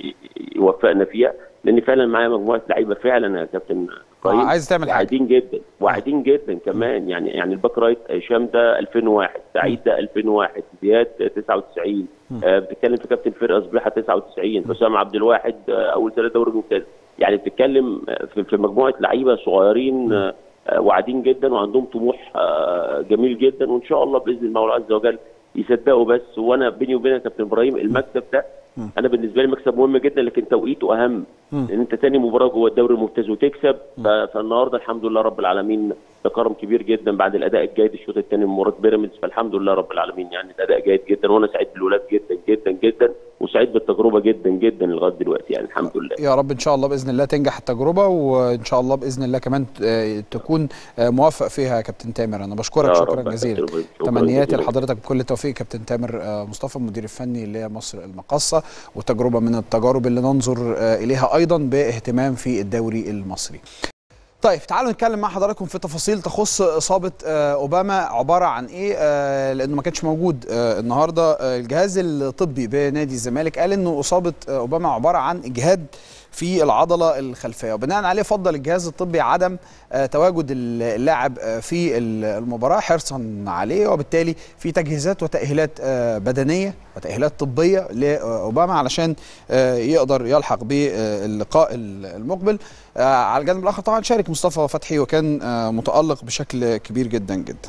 يوفقنا فيها، لان فعلا معايا مجموعه لعيبه فعلا يا كابتن ابراهيم عايز تعمل حاجه واعدين جدا واعدين جدا كمان يعني. يعني الباك رايت هشام ده ألفين وواحد، سعيد ده ألفين وواحد، زياد تسعة وتسعين، آه بتتكلم في كابتن فرقه صبيحه تسعة وتسعين، حسام عبد الواحد آه اول ثلاثه دوري ممتاز. يعني بتتكلم في, في مجموعه لعيبه صغيرين آه واعدين جدا، وعندهم طموح آه جميل جدا، وان شاء الله باذن الله عز وجل يصدقوا بس. وانا بيني وبينك يا كابتن ابراهيم المكسب ده انا بالنسبه لي مكسب مهم جدا، لكن توقيته اهم، لان انت تاني مباراه جوه الدوري الممتاز وتكسب. فالنهارده الحمد لله رب العالمين ده كرم كبير جدا بعد الاداء الجيد الشوط الثاني من مباراه بيراميدز. فالحمد لله رب العالمين يعني الاداء جيد جدا، وانا سعيد بالولاد جدا جدا جدا، وسعيد بالتجربه جدا جدا لغايه دلوقتي يعني الحمد لله. يا رب ان شاء الله باذن الله تنجح التجربه، وان شاء الله باذن الله كمان تكون موفق فيها يا كابتن تامر. انا بشكرك شكرا جزيلا، تمنياتي لحضرتك بكل التوفيق كابتن تامر مصطفى المدير الفني لمصر المقاصه، وتجربه من التجارب اللي ننظر اليها ايضا باهتمام في الدوري المصري. طيب تعالوا نتكلم مع حضراتكم في تفاصيل تخص اصابه اوباما عباره عن ايه، لانه ما كانش موجود النهارده. الجهاز الطبي بنادي الزمالك قال انه اصابه اوباما عباره عن اجهاد في العضله الخلفيه، وبناء عليه فضل الجهاز الطبي عدم تواجد اللاعب في المباراه حرصا عليه، وبالتالي في تجهيزات وتاهيلات بدنيه وتاهيلات طبيه لاوباما علشان يقدر يلحق باللقاء المقبل. على الجانب الاخر طبعا شارك مصطفى فتحي وكان متالق بشكل كبير جدا جدا.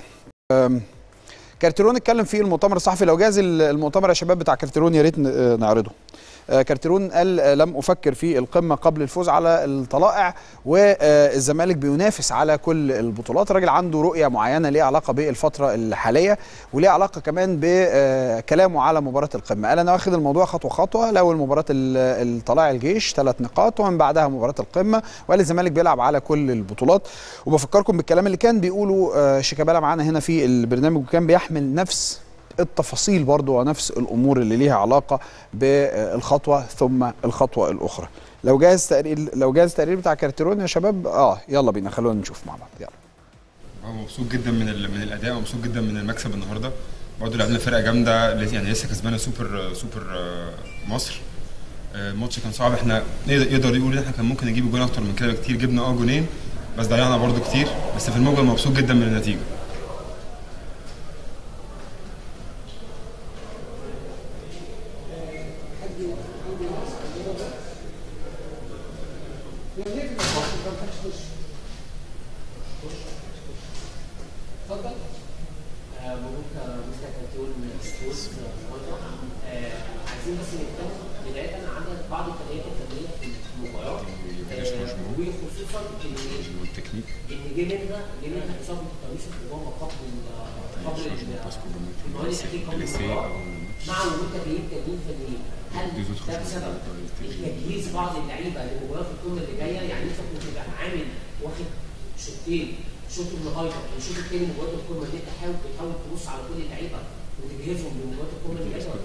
كارتيرون اتكلم في المؤتمر الصحفي، لو جاز المؤتمر يا شباب بتاع كارتيرون يا ريت نعرضه. كارتيرون قال لم أفكر في القمة قبل الفوز على الطلائع، والزمالك بينافس على كل البطولات. الراجل عنده رؤية معينة ليها علاقة بالفترة الحالية وليها علاقة كمان بكلامه على مباراة القمة. قال أنا واخد الموضوع خطوة خطوة، الأول مباراة الطلائع الجيش ثلاث نقاط ومن بعدها مباراة القمة، وقال الزمالك بيلعب على كل البطولات. وبفكركم بالكلام اللي كان بيقوله شيكابالا معانا هنا في البرنامج، وكان بيحمل نفس التفاصيل برضو ونفس الامور اللي ليها علاقه بالخطوه ثم الخطوه الاخرى. لو جاهز تقرير لو جاهز التقرير بتاع كارتيرون يا شباب، اه يلا بينا خلونا نشوف مع بعض. يلا. مبسوط جدا من من الاداء ومبسوط جدا من المكسب النهارده. برضه لعبنا فرقه جامده يعني لسه كسبانه سوبر سوبر مصر. الماتش كان صعب، احنا يقدر يقول ان احنا كان ممكن نجيب جون اكتر من كده بكتير، جبنا اه جونين بس ضيعنا برضه كتير، بس في المجمل مبسوط جدا من النتيجه. اتفضل. مبروك مستر كارتيرون فوز النهارده. عايزين بس نتكلم بدايه عن بعض التغييرات الفنيه في المباراه، وخصوصا ان التكنيك ان جه منها جه منها اصابه التويس اوباما قبل قبل المواد الاخير قبل المباراه مع وجود تغيير تغيير فنيين. هل ده بسبب تجهيز بعض اللعيبه لمباراه القمه اللي جايه؟ يعني انت كنت عامل واخد شوطين، شوط النهارده والشوط الثاني مباراه القمه، اللي انت حاول بتحاول تبص على كل اللعيبه وتجهزهم لمباراه القمه اللي جايه.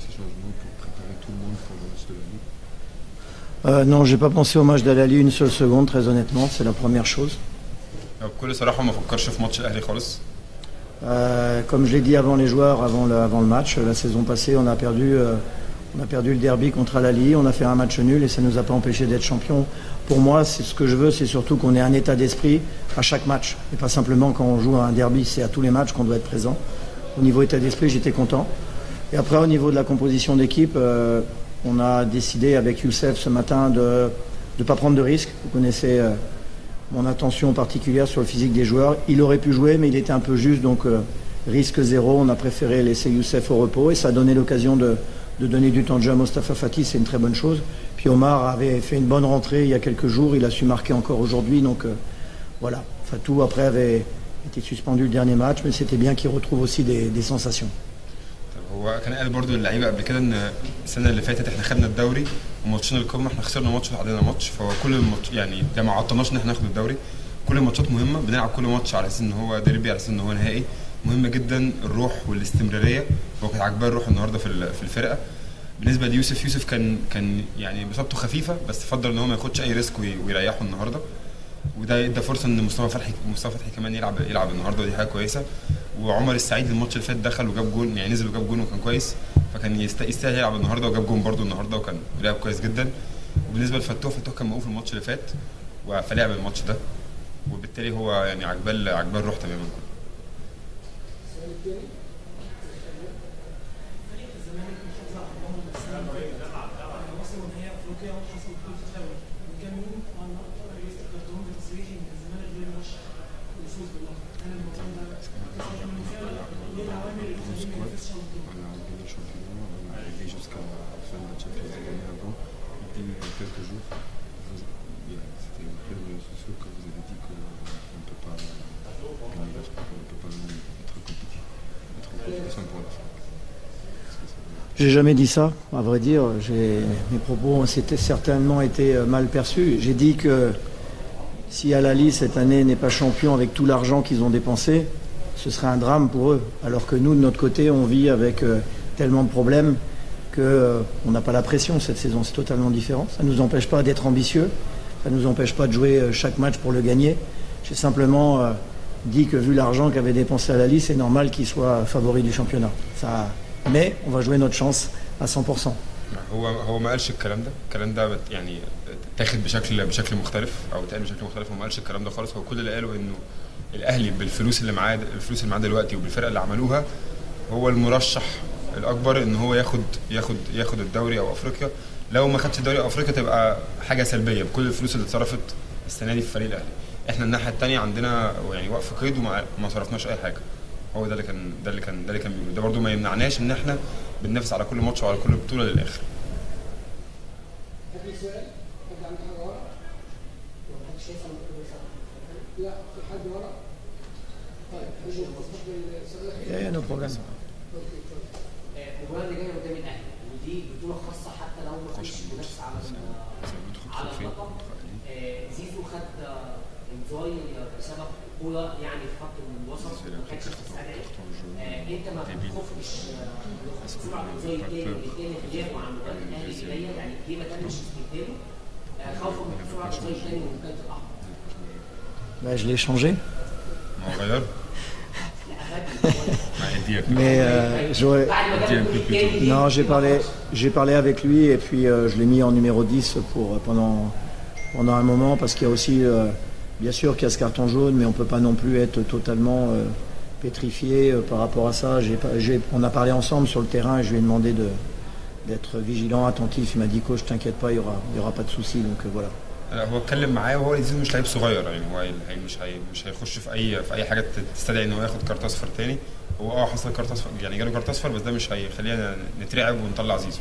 Euh, non, j'ai pas pensé au match d'Al-Ahly une seule seconde, très honnêtement, c'est la première chose. بكل صراحه ما فكرش في ماتش الاهلي خالص. Euh, comme je l'ai dit avant les joueurs, avant le, avant le match, la saison passée, on a perdu, euh, on a perdu le derby contre Al-Ahly, on a fait un match nul et ça nous a pas empêché d'être champion. Pour moi, c'est ce que je veux, c'est surtout qu'on ait un état d'esprit à chaque match et pas simplement quand on joue à un derby, c'est à tous les matchs qu'on doit être présent. Au niveau état d'esprit, j'étais content. Et après, au niveau de la composition d'équipe, euh, on a décidé avec Youssef ce matin de ne pas prendre de risques. Vous connaissez euh, mon attention particulière sur le physique des joueurs. Il aurait pu jouer, mais il était un peu juste, donc euh, risque zéro. On a préféré laisser Youssef au repos et ça a donné l'occasion de, de donner du temps de jeu à Mostafa Fati, c'est une très bonne chose. Puis Omar avait fait une bonne rentrée il y a quelques jours, il a su marquer encore aujourd'hui, donc euh, voilà. Fatou après avait été suspendu le dernier match, mais c'était bien qu'il retrouve aussi des, des sensations. هو كان قال برضه للعيبه قبل كده ان السنه اللي فاتت احنا خدنا الدوري وماتشين القمه احنا خسرنا ماتش وتعادلنا ماتش، فهو كل الماتش يعني ده ما عطلناش ان احنا ناخد الدوري. كل الماتشات مهمه، بنلعب كل ماتش على اساس ان هو ديربي، على اساس ان هو نهائي. مهم جدا الروح والاستمراريه، هو كان عاجباه الروح النهارده في في الفرقه. بالنسبه ليوسف، يوسف كان كان يعني اصابته خفيفه بس فضل ان هو ما ياخدش اي ريسك ويريحه النهارده، وده ادى فرصه ان مصطفى فتحي مصطفى فتحي كمان يلعب يلعب النهارده، ودي حاجه كويسه. وعمر السعيد الماتش اللي فات دخل وجاب جون، يعني نزل وجاب جون وكان كويس، فكان يستاهل يلعب النهارده وجاب جون برده النهارده وكان لعب كويس جدا. وبالنسبه لفتوح، فتوح كان موقوف الماتش اللي فات فلعب الماتش ده، وبالتالي هو يعني عجباه عجباه الروح تماما. J'ai jamais dit ça, à vrai dire. Mes propos ont certainement été mal perçus. J'ai dit que si Al-Ahly cette année n'est pas champion avec tout l'argent qu'ils ont dépensé, ce serait un drame pour eux. Alors que nous, de notre côté, on vit avec tellement de problèmes qu'on euh, n'a pas la pression cette saison. C'est totalement différent. Ça ne nous empêche pas d'être ambitieux. Ça ne nous empêche pas de jouer chaque match pour le gagner. J'ai simplement euh, dit que vu l'argent qu'avait dépensé Al-Ahly, c'est normal qu'il soit favori du championnat. Ça... mais on va jouer notre chance à cent pour cent. هو هو ما قالش الكلام ده، الكلام ده يعني اتاخد بشكل بشكل مختلف او اتقال بشكل مختلف. هو ما قالش الكلام ده خالص. هو كل اللي قاله انه الاهلي بالفلوس اللي معاه الفلوس اللي معاه دلوقتي وبالفرقه اللي عملوها هو المرشح الاكبر ان هو ياخد ياخد ياخد الدوري او افريقيا. لو ما خدش الدوري او افريقيا تبقى حاجه سلبيه بكل الفلوس اللي اتصرفت السنه دي في فريق الاهلي. احنا الناحيه الثانيه عندنا يعني وقف قيد وما ما صرفناش اي حاجه. هو ده اللي كان ده اللي كان ده اللي كان بيقوله. ده برده ما يمنعناش ان احنا بننافس على كل ماتش وعلى كل بطوله للاخر. في سؤال حد عنده حاجه ورا؟ لو حد شايفها لا في حد ورا؟ طيب نجي نستقبل السؤال. يا نو بروبليم. المباراه اللي جايه قدام الاهلي ودي بطوله خاصه حتى لو ما فيش منافسه على على اللقب. زيزو خد انذار بسبب كوره يعني في خط الوسط ما كانتش تستدعي. انت ما خفتش سرعه الانذار الثاني الاثنين غيابه عن مباراه الاهلي اللي جايه، يعني ليه ما تمش استبداله خوفا من سرعه الانذار الثاني من كانت الاحمر؟ Bah, je l'ai changé. ما غير؟ Mais euh, j'aurais... Non, j'ai parlé, j'ai parlé avec lui et puis euh, je l'ai mis en numéro dix pour, pendant, pendant un moment parce qu'il y a aussi, euh, bien sûr qu'il y a ce carton jaune, mais on ne peut pas non plus être totalement euh, pétrifié euh, par rapport à ça. J'ai, j'ai, on a parlé ensemble sur le terrain et je lui ai demandé de, d'être vigilant, attentif. Il m'a dit coach, t'inquiète pas, il n'y aura, il y aura pas de souci, donc euh, voilà. هو اتكلم معايا وهو زيزو مش لعيب صغير، يعني هو مش هي مش هيخش في اي في اي حاجه تستدعي ان هو ياخد كارت اصفر تاني. هو اه حصل كارت اصفر يعني جاله كارت اصفر، بس ده مش هيخلينا نترعب ونطلع زيزو.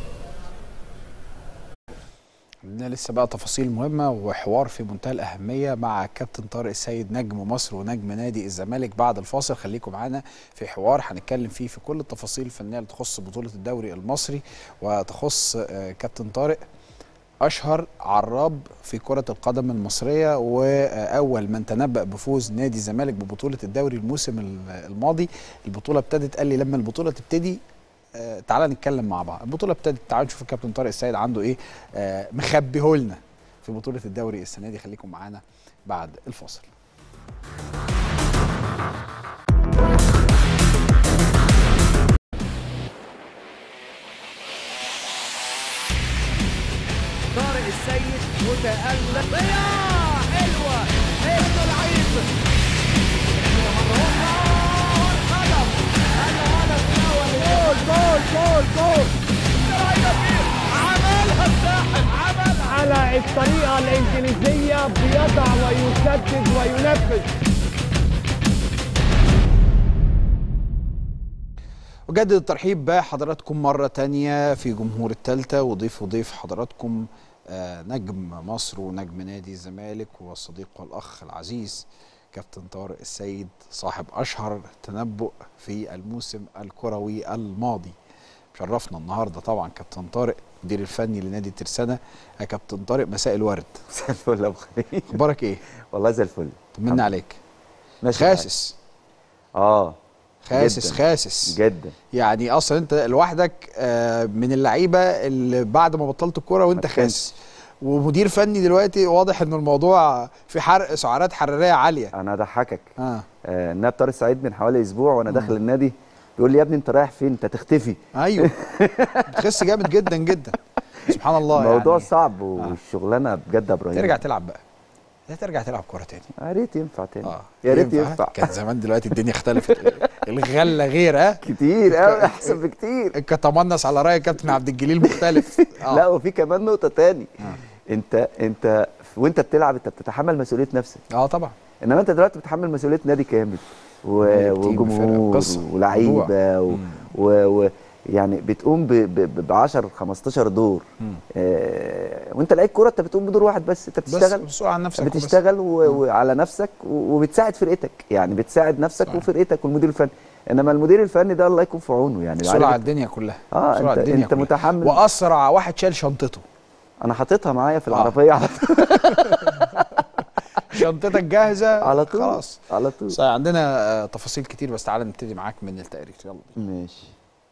عندنا لسه بقى تفاصيل مهمه وحوار في منتهى الاهميه مع كابتن طارق السيد نجم مصر ونجم نادي الزمالك بعد الفاصل. خليكم معانا في حوار هنتكلم فيه في كل التفاصيل الفنيه اللي تخص بطوله الدوري المصري وتخص كابتن طارق أشهر عراب في كرة القدم المصرية وأول من تنبأ بفوز نادي الزمالك ببطولة الدوري الموسم الماضي. البطولة ابتدت، قال لي لما البطولة تبتدي آه تعالى نتكلم مع بعض. البطولة ابتدت، تعالوا نشوف الكابتن طارق السيد عنده إيه آه مخبيهولنا في بطولة الدوري السنة دي. خليكم معانا بعد الفاصل. طارق السيد متألق، ضياع حلوة ابن العيب الهدف الهدف الأول جول جول جول جول عملها الساحر، عمل على الطريقة الإنجليزية بيضع ويسدد وينفذ. وجدد الترحيب بحضراتكم مرة تانية في جمهور التالتة، وضيف وضيف حضراتكم آه نجم مصر ونجم نادي الزمالك والصديق والأخ العزيز كابتن طارق السيد صاحب أشهر تنبؤ في الموسم الكروي الماضي. شرفنا النهاردة طبعا كابتن طارق مدير الفني لنادي ترسانة. يا كابتن طارق مساء الورد. مساء الفل يا ابو خليل. اخبارك ايه؟ والله زي الفل. طمنا عليك. ماشي خاسس. اه خاسس جداً. خاسس جدا. يعني اصلا انت لوحدك من اللعيبه اللي بعد ما بطلت الكوره وانت خاسس، ومدير فني دلوقتي واضح ان الموضوع في حرق سعرات حراريه عاليه. انا اضحكك اه, آه النائب طارق السعيد من حوالي اسبوع وانا داخل النادي بيقول لي يا ابني انت رايح فين؟ انت تختفي. ايوه بتخس جامد جدا جدا سبحان الله. الموضوع يعني صعب والشغلانه بجد يا ابراهيم. ترجع تلعب بقى، لا ترجع تلعب كوره تاني. يا ريت ينفع تاني. اه يا ريت ينفع, ينفع. كان زمان، دلوقتي الدنيا اختلفت. الغله غير ها كتير قوي احسن بكتير. الكتمنص على راي كابتن عبد الجليل مختلف. آه. لا وفي كمان نقطه تاني. آه. انت انت وانت بتلعب انت بتتحمل مسؤوليه نفسك. اه طبعا. انما انت دلوقتي بتتحمل مسؤوليه نادي كامل. وجمهور ولاعيبه و... و... و... يعني بتقوم ب عشرة خمستاشر دور. آه وانت لعيب كوره انت بتقوم بدور واحد بس، انت بتشتغل بس على نفسك بتشتغل وعلى نفسك وبتساعد فرقتك، يعني بتساعد نفسك وفرقتك والمدير الفني. انما المدير الفني ده الله يكون في عونه، يعني مسؤول على الدنيا كلها. اه انت, الدنيا انت كلها. متحمل. واسرع واحد شال شنطته. انا حاططها معايا في العربيه على طول. شنطتك جاهزه على طول خلاص على طول. صحيح. عندنا تفاصيل كتير بس تعالى نبتدي معاك من التقرير. يلا ماشي.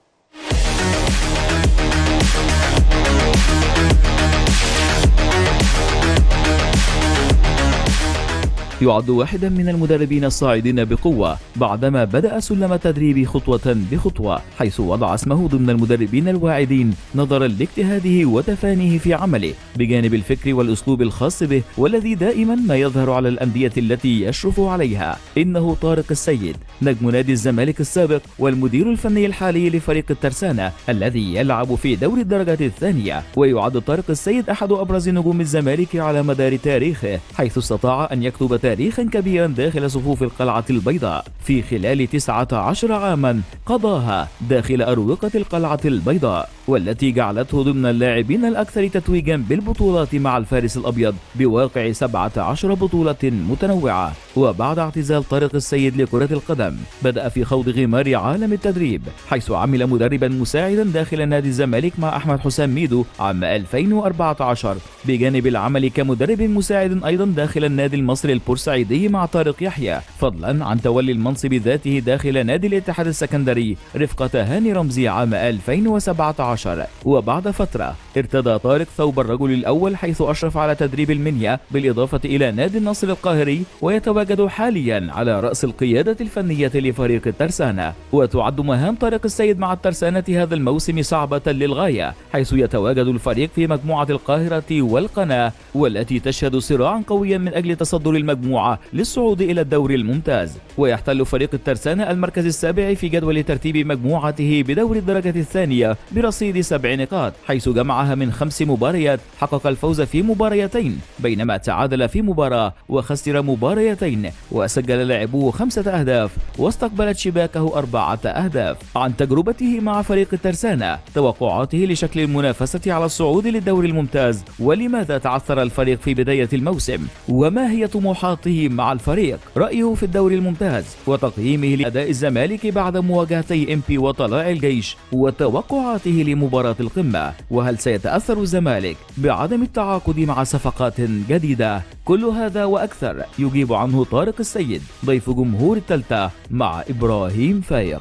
يعد واحدا من المدربين الصاعدين بقوة بعدما بدأ سلم التدريب خطوة بخطوة، حيث وضع اسمه ضمن المدربين الواعدين نظرا لاجتهاده وتفانيه في عمله بجانب الفكر والأسلوب الخاص به، والذي دائما ما يظهر على الأندية التي يشرف عليها. إنه طارق السيد نجم نادي الزمالك السابق والمدير الفني الحالي لفريق الترسانة الذي يلعب في دوري الدرجة الثانية. ويعد طارق السيد أحد أبرز نجوم الزمالك على مدار تاريخه، حيث استطاع أن يكتب تاريخا كبيرا داخل صفوف القلعة البيضاء في خلال تسعة عشر عاما قضاها داخل أروقة القلعة البيضاء، والتي جعلته ضمن اللاعبين الأكثر تتويجا بالبطولات مع الفارس الأبيض بواقع سبعة عشر بطولة متنوعة. وبعد اعتزال طارق السيد لكرة القدم بدأ في خوض غمار عالم التدريب، حيث عمل مدربا مساعدا داخل نادي الزمالك مع أحمد حسام ميدو عام ألفين وأربعة عشر، بجانب العمل كمدرب مساعد أيضا داخل النادي المصري البورسعيدي مع طارق يحيى، فضلا عن تولي المنصب ذاته داخل نادي الاتحاد السكندري رفقة هاني رمزي عام ألفين وسبعة عشر. وبعد فترة ارتدى طارق ثوب الرجل الأول، حيث أشرف على تدريب المنيا بالإضافة إلى نادي النصر القاهري، ويتواجد حاليا على رأس القيادة الفنية لفريق الترسانة. وتعد مهام طارق السيد مع الترسانة هذا الموسم صعبة للغاية، حيث يتواجد الفريق في مجموعة القاهرة والقناة، والتي تشهد صراعا قويا من أجل تصدر المجموعة للصعود إلى الدوري الممتاز. ويحتل فريق الترسانة المركز السابع في جدول ترتيب مجموعته بدوري الدرجة الثانية برصيد سبع نقاط، حيث جمعها من خمس مباريات حقق الفوز في مباريتين، بينما تعادل في مباراة وخسر مباريتين، وسجل لاعبوه خمسة أهداف واستقبلت شباكه أربعة أهداف. عن تجربته مع فريق الترسانة، توقعاته لشكل المنافسة على الصعود للدوري الممتاز، ولماذا تعثر الفريق في بداية الموسم، وما هي طموحاته مع الفريق، رأيه في الدوري الممتاز، وتقييمه لأداء الزمالك بعد مواجهتي إمبي وطلائع الجيش، وتوقعاته لمباراة القمة، وهل سيتأثر الزمالك بعدم التعاقد مع صفقات جديدة. كل هذا وأكثر يجيب عنه طارق السيد ضيف جمهور التالتة مع إبراهيم فايق.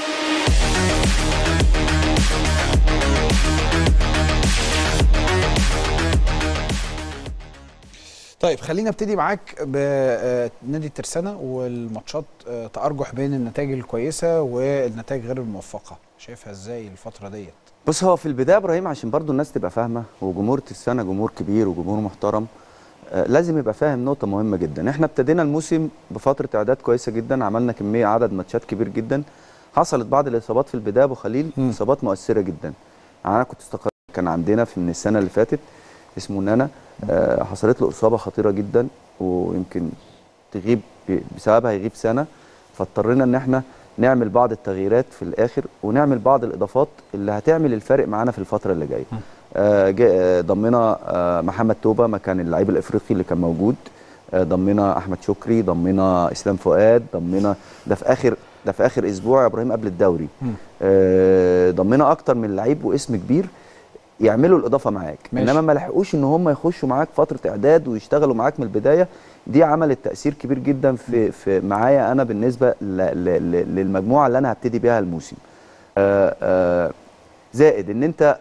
طيب خلينا ابتدي معاك بنادي الترسانة والماتشات، تأرجح بين النتائج الكويسة والنتائج غير الموفقة، شايفها ازاي الفترة ديت؟ بص، هو في البداية ابراهيم عشان برضو الناس تبقى فاهمة، وجمهور الترسانة جمهور كبير وجمهور محترم، لازم يبقى فاهم نقطة مهمة جدا. احنا ابتدينا الموسم بفترة اعداد كويسة جدا، عملنا كمية عدد ماتشات كبير جدا، حصلت بعض الاصابات في البداية ابو خليل، اصابات مؤثرة جدا. انا كنت استقر كان عندنا في من السنة اللي فاتت اسمه نانا، آه حصلت له اصابه خطيره جدا، ويمكن تغيب بسببها يغيب سنه، فاضطرينا ان احنا نعمل بعض التغييرات في الاخر ونعمل بعض الاضافات اللي هتعمل الفارق معانا في الفتره اللي جايه. آه ضمنا آه محمد توبه مكان اللعيب الافريقي اللي كان موجود، آه ضمنا احمد شكري، ضمنا اسلام فؤاد، ضمنا ده في اخر ده في اخر اسبوع يا ابراهيم قبل الدوري، آه ضمنا اكتر من لعيب واسم كبير يعملوا الاضافه معاك، ماشي. انما ما لحقوش ان هم يخشوا معاك فتره اعداد ويشتغلوا معاك من البدايه. دي عملت تاثير كبير جدا في في معايا انا بالنسبه ل ل للمجموعه اللي انا هبتدي بيها الموسم. آآ آآ زائد ان انت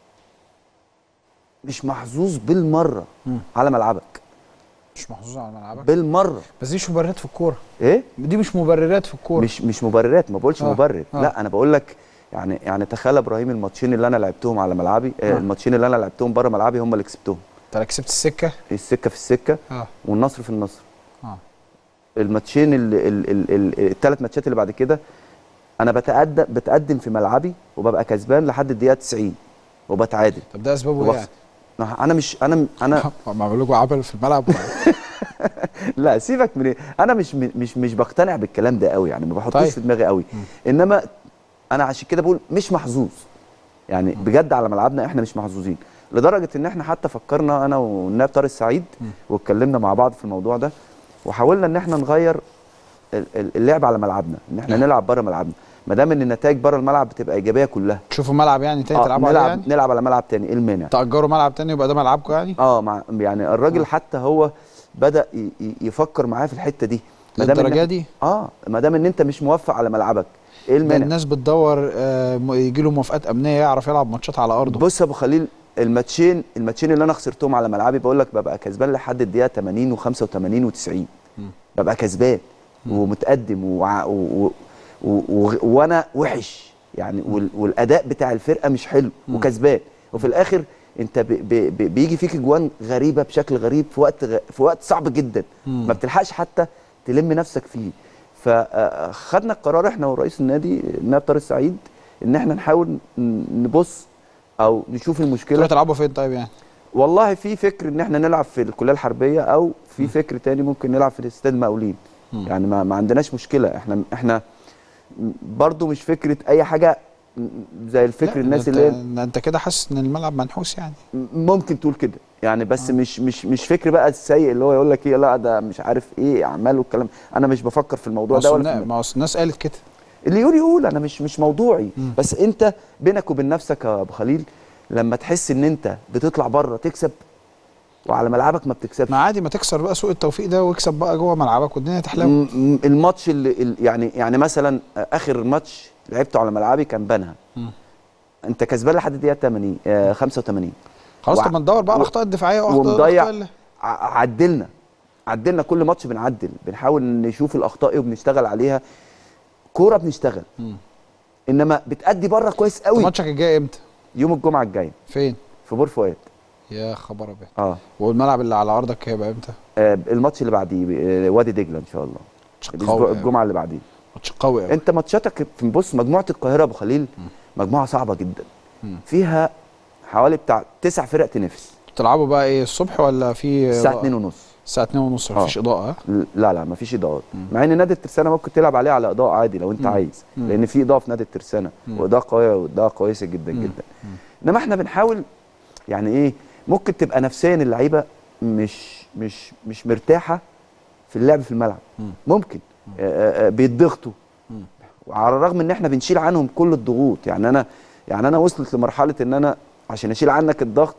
مش محظوظ بالمره م. على ملعبك، مش محظوظ على ملعبك بالمره، بس دي مش مبررات في الكوره. ايه دي مش مبررات في الكوره، مش مش مبررات، ما بقولش آه. مبرر آه. لا انا بقول لك يعني يعني تخيل ابراهيم الماتشين اللي انا لعبتهم على ملعبي، آه. الماتشين اللي انا لعبتهم بره ملعبي هم اللي كسبتهم. انت كسبت السكه السكه في السكه اه والنصر في النصر. اه الماتشين الثلاث ماتشات اللي بعد كده انا بتقدم بتقدم في ملعبي وببقى كسبان لحد الدقيقه تسعين وبتعادل. طب ده اسبابه ايه يعني؟ انا مش انا انا ما بعمل لكم عبل في الملعب لا سيبك من إيه؟ انا مش مش مش بقتنع بالكلام ده قوي يعني، ما بحطوش طيب. في دماغي قوي. انما انا عشان كده بقول مش محظوظ يعني، بجد على ملعبنا احنا مش محظوظين، لدرجه ان احنا حتى فكرنا انا والنائب طارق السعيد واتكلمنا مع بعض في الموضوع ده، وحاولنا ان احنا نغير اللعب على ملعبنا، ان احنا نلعب بره ملعبنا، ما دام ان النتائج بره الملعب بتبقى ايجابيه كلها. تشوفوا ملعب يعني تاني آه تلعبوا عليه عليه يعني؟ يعني؟ نلعب على ملعب تاني، ايه المانع؟ تأجروا ملعب تاني يبقى ده ملعبكم يعني؟ اه مع يعني الراجل آه. حتى هو بدأ يفكر معاه في الحته دي. ما دام الدرجه دي؟ اه ما دام ان انت مش موفق على ملعبك، ايه المانع؟ الناس بتدور آه يجي له موافقات امنيه يعرف يلعب ماتشات على ارضه. بص يا ابو خليل، الماتشين الماتشين اللي انا خسرتهم على ملعبي بقول لك ببقى كسبان لحد الدقيقه ثمانين وخمسة وثمانين وتسعين، ببقى كسبان ومتقدم وع... و... و... و... وانا وحش يعني، وال... والاداء بتاع الفرقه مش حلو وكسبان، وفي الاخر انت ب... ب... ب... بيجي فيك اجوان غريبه بشكل غريب في وقت غ... في وقت صعب جدا، مم. ما بتلحقش حتى تلم نفسك فيه. فخدنا القرار احنا ورئيس النادي النائب طارق السعيد ان احنا نحاول نبص او نشوف المشكله. تروحوا تلعبوا فين طيب يعني؟ والله في فكر ان احنا نلعب في الكليه الحربيه، او في فكر تاني ممكن نلعب في الاستاد مقاولين. م. يعني ما, ما عندناش مشكله، احنا احنا برضو مش فكره اي حاجه زي الفكر الناس اللي انت, انت كده حاسس ان الملعب منحوس يعني؟ ممكن تقول كده يعني، بس آه. مش مش مش فكر بقى السيء اللي هو يقول لك ايه لا ده مش عارف ايه اعماله الكلام. انا مش بفكر في الموضوع ده ولا ما اصل الناس قالت كده، اللي يقول يقول، انا مش مش موضوعي. م. بس انت بينك وبين نفسك يا ابو خليل لما تحس ان انت بتطلع بره تكسب وعلى ملعبك ما بتكسبش، ما عادي ما تكسر بقى سوء التوفيق ده واكسب بقى جوه ملعبك والدنيا تحلو. الماتش اللي يعني يعني مثلا اخر ماتش لعبته على ملعبي كان بنها، م. انت كسبان لحد الدقيقه ثمانين آه خمسة وثمانين، خلاص طب ما ندور بقى على الاخطاء الدفاعيه ومضيع. عدلنا عدلنا كل ماتش بنعدل، بنحاول نشوف الاخطاء ايه وبنشتغل عليها. كوره بنشتغل، م. انما بتأدي بره كويس قوي. ماتشك الجاي امتى؟ يوم الجمعه الجايه. فين؟ في بور فؤاد. يا خبر ابيض. اه والملعب اللي على ارضك هيبقى امتى؟ آه الماتش اللي بعديه وادي دجله ان شاء الله، الاسبوع الجمعه اللي بعديه. ماتش قوي قوي. انت ماتشاتك في بص مجموعه القاهره ابو خليل م. مجموعه صعبه جدا، م. فيها حوالي بتاع تسع فرق تنافس. بتلعبوا بقى ايه الصبح ولا في الساعه اتنين ونص؟ الساعه اتنين ونص مفيش اضاءه؟ لا لا مفيش اضاءات، مع ان نادي الترسانه ممكن تلعب عليه على اضاءه عادي لو انت م. عايز، م. لان في اضاءه في نادي الترسانه واضاءه قويه واضاءه كويسه جدا م. جدا. م. انما احنا بنحاول يعني ايه، ممكن تبقى نفسيا اللعيبه مش مش مش مرتاحه في اللعب في الملعب، م. ممكن آآ آآ بيتضغطوا، وعلى الرغم ان احنا بنشيل عنهم كل الضغوط. يعني انا يعني انا وصلت لمرحله ان انا عشان اشيل عنك الضغط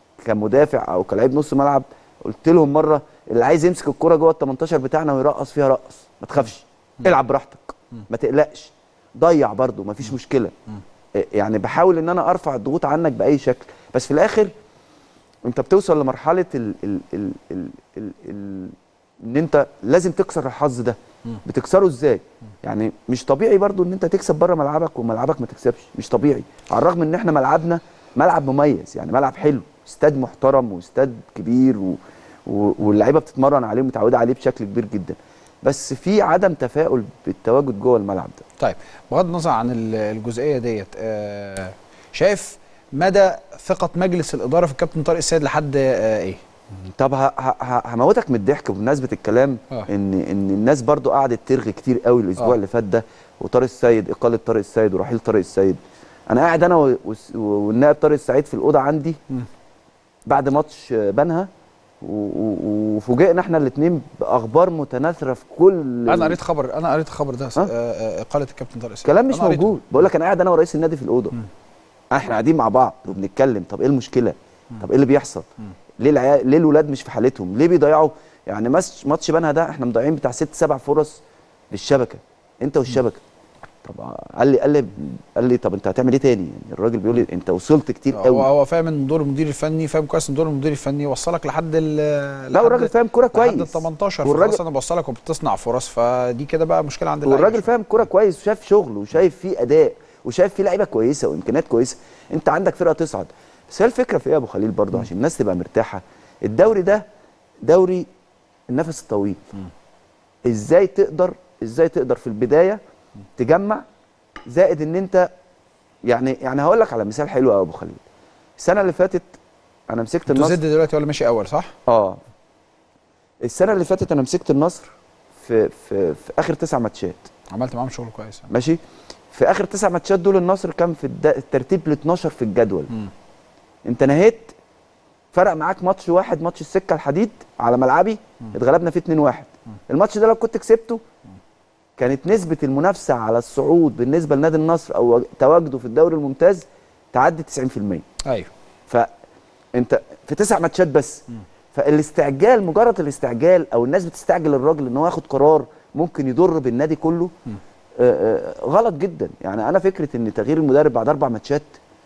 كمدافع او كلاعب نص ملعب قلت لهم مره اللي عايز يمسك الكره جوه ال تمنتاشر بتاعنا ويرقص فيها رقص، ما تخافش، العب براحتك، ما تقلقش، ضيع برده ما فيش مشكله. يعني بحاول ان انا ارفع الضغوط عنك باي شكل، بس في الاخر انت بتوصل لمرحله ال ال ال ال ال ال ان انت لازم تكسر الحظ ده. بتكسره ازاي؟ يعني مش طبيعي برضو ان انت تكسب بره ملعبك وملعبك ما تكسبش، مش طبيعي، على الرغم ان احنا ملعبنا ملعب مميز، يعني ملعب حلو، استاد محترم واستاد كبير و... و... واللعيبه بتتمرن عليه ومتعوده عليه بشكل كبير جدا، بس في عدم تفاؤل بالتواجد جوه الملعب ده. طيب بغض النظر عن الجزئيه ديت، آه شايف مدى ثقه مجلس الاداره في الكابتن طارق السيد لحد آه ايه؟ طب هموتك من الضحك بمناسبه الكلام آه. ان ان الناس برضو قعدت ترغي كتير قوي الاسبوع آه. اللي فات ده، وطارق السيد اقاله طارق السيد ورحيل طارق السيد. انا قاعد انا والنائب طارق السعيد في الاوضه عندي م. بعد ماتش بنها، وفوجئنا احنا الاثنين باخبار متناثره في كل. انا قريت خبر انا قريت الخبر ده آه. اقاله الكابتن طارق السيد، كلام مش موجود. بقول لك انا قاعد انا ورئيس النادي في الاوضه، م. احنا قاعدين مع بعض وبنتكلم، طب ايه المشكله؟ م. طب ايه اللي بيحصل؟ م. ليه العيال ليه الولاد مش في حالتهم؟ ليه بيضيعوا؟ يعني ماتش بنها ده احنا مضيعين بتاع ست سبع فرص للشبكه، انت والشبكه. طب قال لي قال لي قال لي طب انت هتعمل ايه تاني؟ يعني الراجل بيقول لي انت وصلت كتير قوي. هو هو فاهم ان دور المدير الفني، فاهم كويس ان دور المدير الفني وصلك لحد ال لا والراجل فاهم كوره كويس لحد ال تمنتاشر، والراجل انا بوصلك وبتصنع فرص، فدي كده بقى مشكله عند اللعيبه. والراجل فاهم كوره كويس وشايف شغل وشايف فيه اداء وشايف فيه لعيبه كويسه وامكانيات كويسه. انت عندك فرقه تصعد، بس هي الفكره في ايه يا ابو خليل برضه عشان الناس تبقى مرتاحه؟ الدوري ده دوري النفس الطويل. م. ازاي تقدر ازاي تقدر في البدايه تجمع، زائد ان انت يعني يعني هقول لك على مثال حلو قوي يا ابو خليل. السنه اللي فاتت انا مسكت النصر. انت زد دلوقتي ولا ماشي اول صح؟ اه السنه اللي فاتت انا مسكت النصر في في في اخر تسع ماتشات، عملت معاهم شغل كويس يعني. ماشي. في اخر تسع ماتشات دول النصر كان في الترتيب ال اتناشر في الجدول. م. انت نهيت فرق معاك ماتش واحد، ماتش السكه الحديد على ملعبي اتغلبنا فيه اتنين واحد. الماتش ده لو كنت كسبته كانت نسبه المنافسه على الصعود بالنسبه لنادي النصر او تواجده في الدوري الممتاز تعدي تسعين في المية. ايوه. فانت في تسع ماتشات بس. م. فالاستعجال، مجرد الاستعجال او الناس بتستعجل الراجل ان هو ياخد قرار ممكن يضر بالنادي كله. م. آآ آآ غلط جدا. يعني انا فكره ان تغيير المدرب بعد اربع ماتشات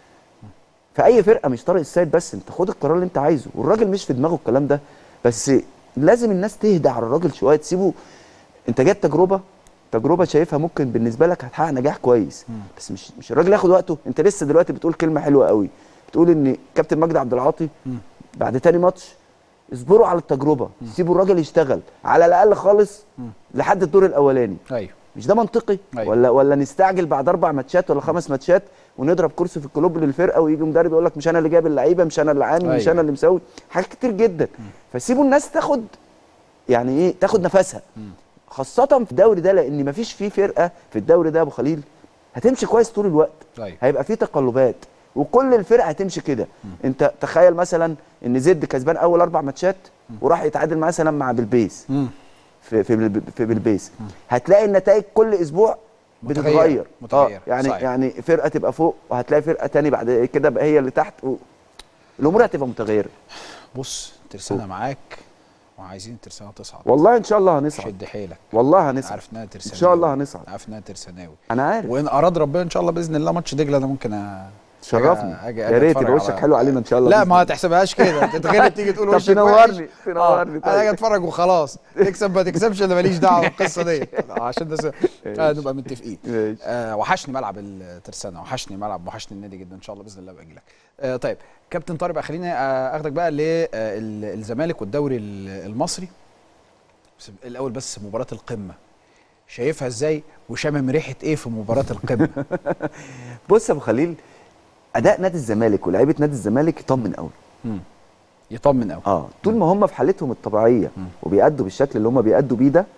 في اي فرقه، مش طارق السيد بس، انت خد القرار اللي انت عايزه، والراجل مش في دماغه الكلام ده، بس لازم الناس تهدى على الراجل شويه، تسيبه. انت جايب تجربه تجربه شايفها ممكن بالنسبه لك هتحقق نجاح كويس. م. بس مش مش الراجل ياخد وقته. انت لسه دلوقتي بتقول كلمه حلوه قوي، بتقول ان كابتن مجدي عبد العاطي م. بعد تاني ماتش اصبروا على التجربه، م. سيبوا الراجل يشتغل على الاقل خالص م. لحد الدور الاولاني. ايوه. مش ده منطقي؟ أيوة. ولا ولا نستعجل بعد اربع ماتشات ولا خمس ماتشات ونضرب كرسي في الكلوب للفرقه ويجي مدرب يقول لك مش انا اللي جايب اللعيبه، مش انا اللي عامل، أيوة. مش انا اللي مسوي، حاجات كتير جدا. م. فسيبوا الناس تاخد يعني ايه، تاخد نفسها. م. خاصه في الدوري ده، لان مفيش فيه فرقه في الدوري ده يا ابو خليل هتمشي كويس طول الوقت. أيوة. هيبقى فيه تقلبات وكل الفرق هتمشي كده. انت تخيل مثلا ان زد كسبان اول اربع ماتشات وراح يتعادل مثلا مع بلبيس م. في في في بلبيس، م. هتلاقي النتائج كل اسبوع بتتغير. متغير. اه يعني صحيح. يعني فرقه تبقى فوق وهتلاقي فرقه تاني بعد كده هي اللي تحت و... الامور هتبقى متغيره. بص ترسانه معاك وعايزين ترسانه تصعد. والله ان شاء الله هنصعد. شد حيلك. والله هنصعد. عارف انها ترساناوي. ان شاء الله هنصعد. عارف انها ترساناوي. انا عارف. وان اراد ربنا ان شاء الله باذن الله ماتش دجله انا ممكن أ... تشرفني يا ريت يبقى وشك حلو علينا ان شاء الله. لا ما تحسبهاش كده، تتغلب تيجي تقول وشك تنورني تنورني. انا اجي اتفرج وخلاص، تكسب ما تكسبش انا ماليش دعوه بالقصه دي عشان ده آه نبقى متفقين. آه وحشني ملعب الترسانه، وحشني ملعب، وحشني النادي جدا. ان شاء الله باذن الله باجي لك. آه طيب كابتن طارق بقى خليني اخدك بقى للزمالك والدوري المصري. الاول بس مباراه القمه شايفها ازاي وشامم ريحه ايه في مباراه القمه؟ بص يا ابو خليل، اداء نادي الزمالك ولاعيبه نادي الزمالك يطمن قوي. امم يطمن قوي. اه طول ما هم في حالتهم الطبيعيه مم. وبيأدوا بالشكل اللي هم بيأدوا بيه ده،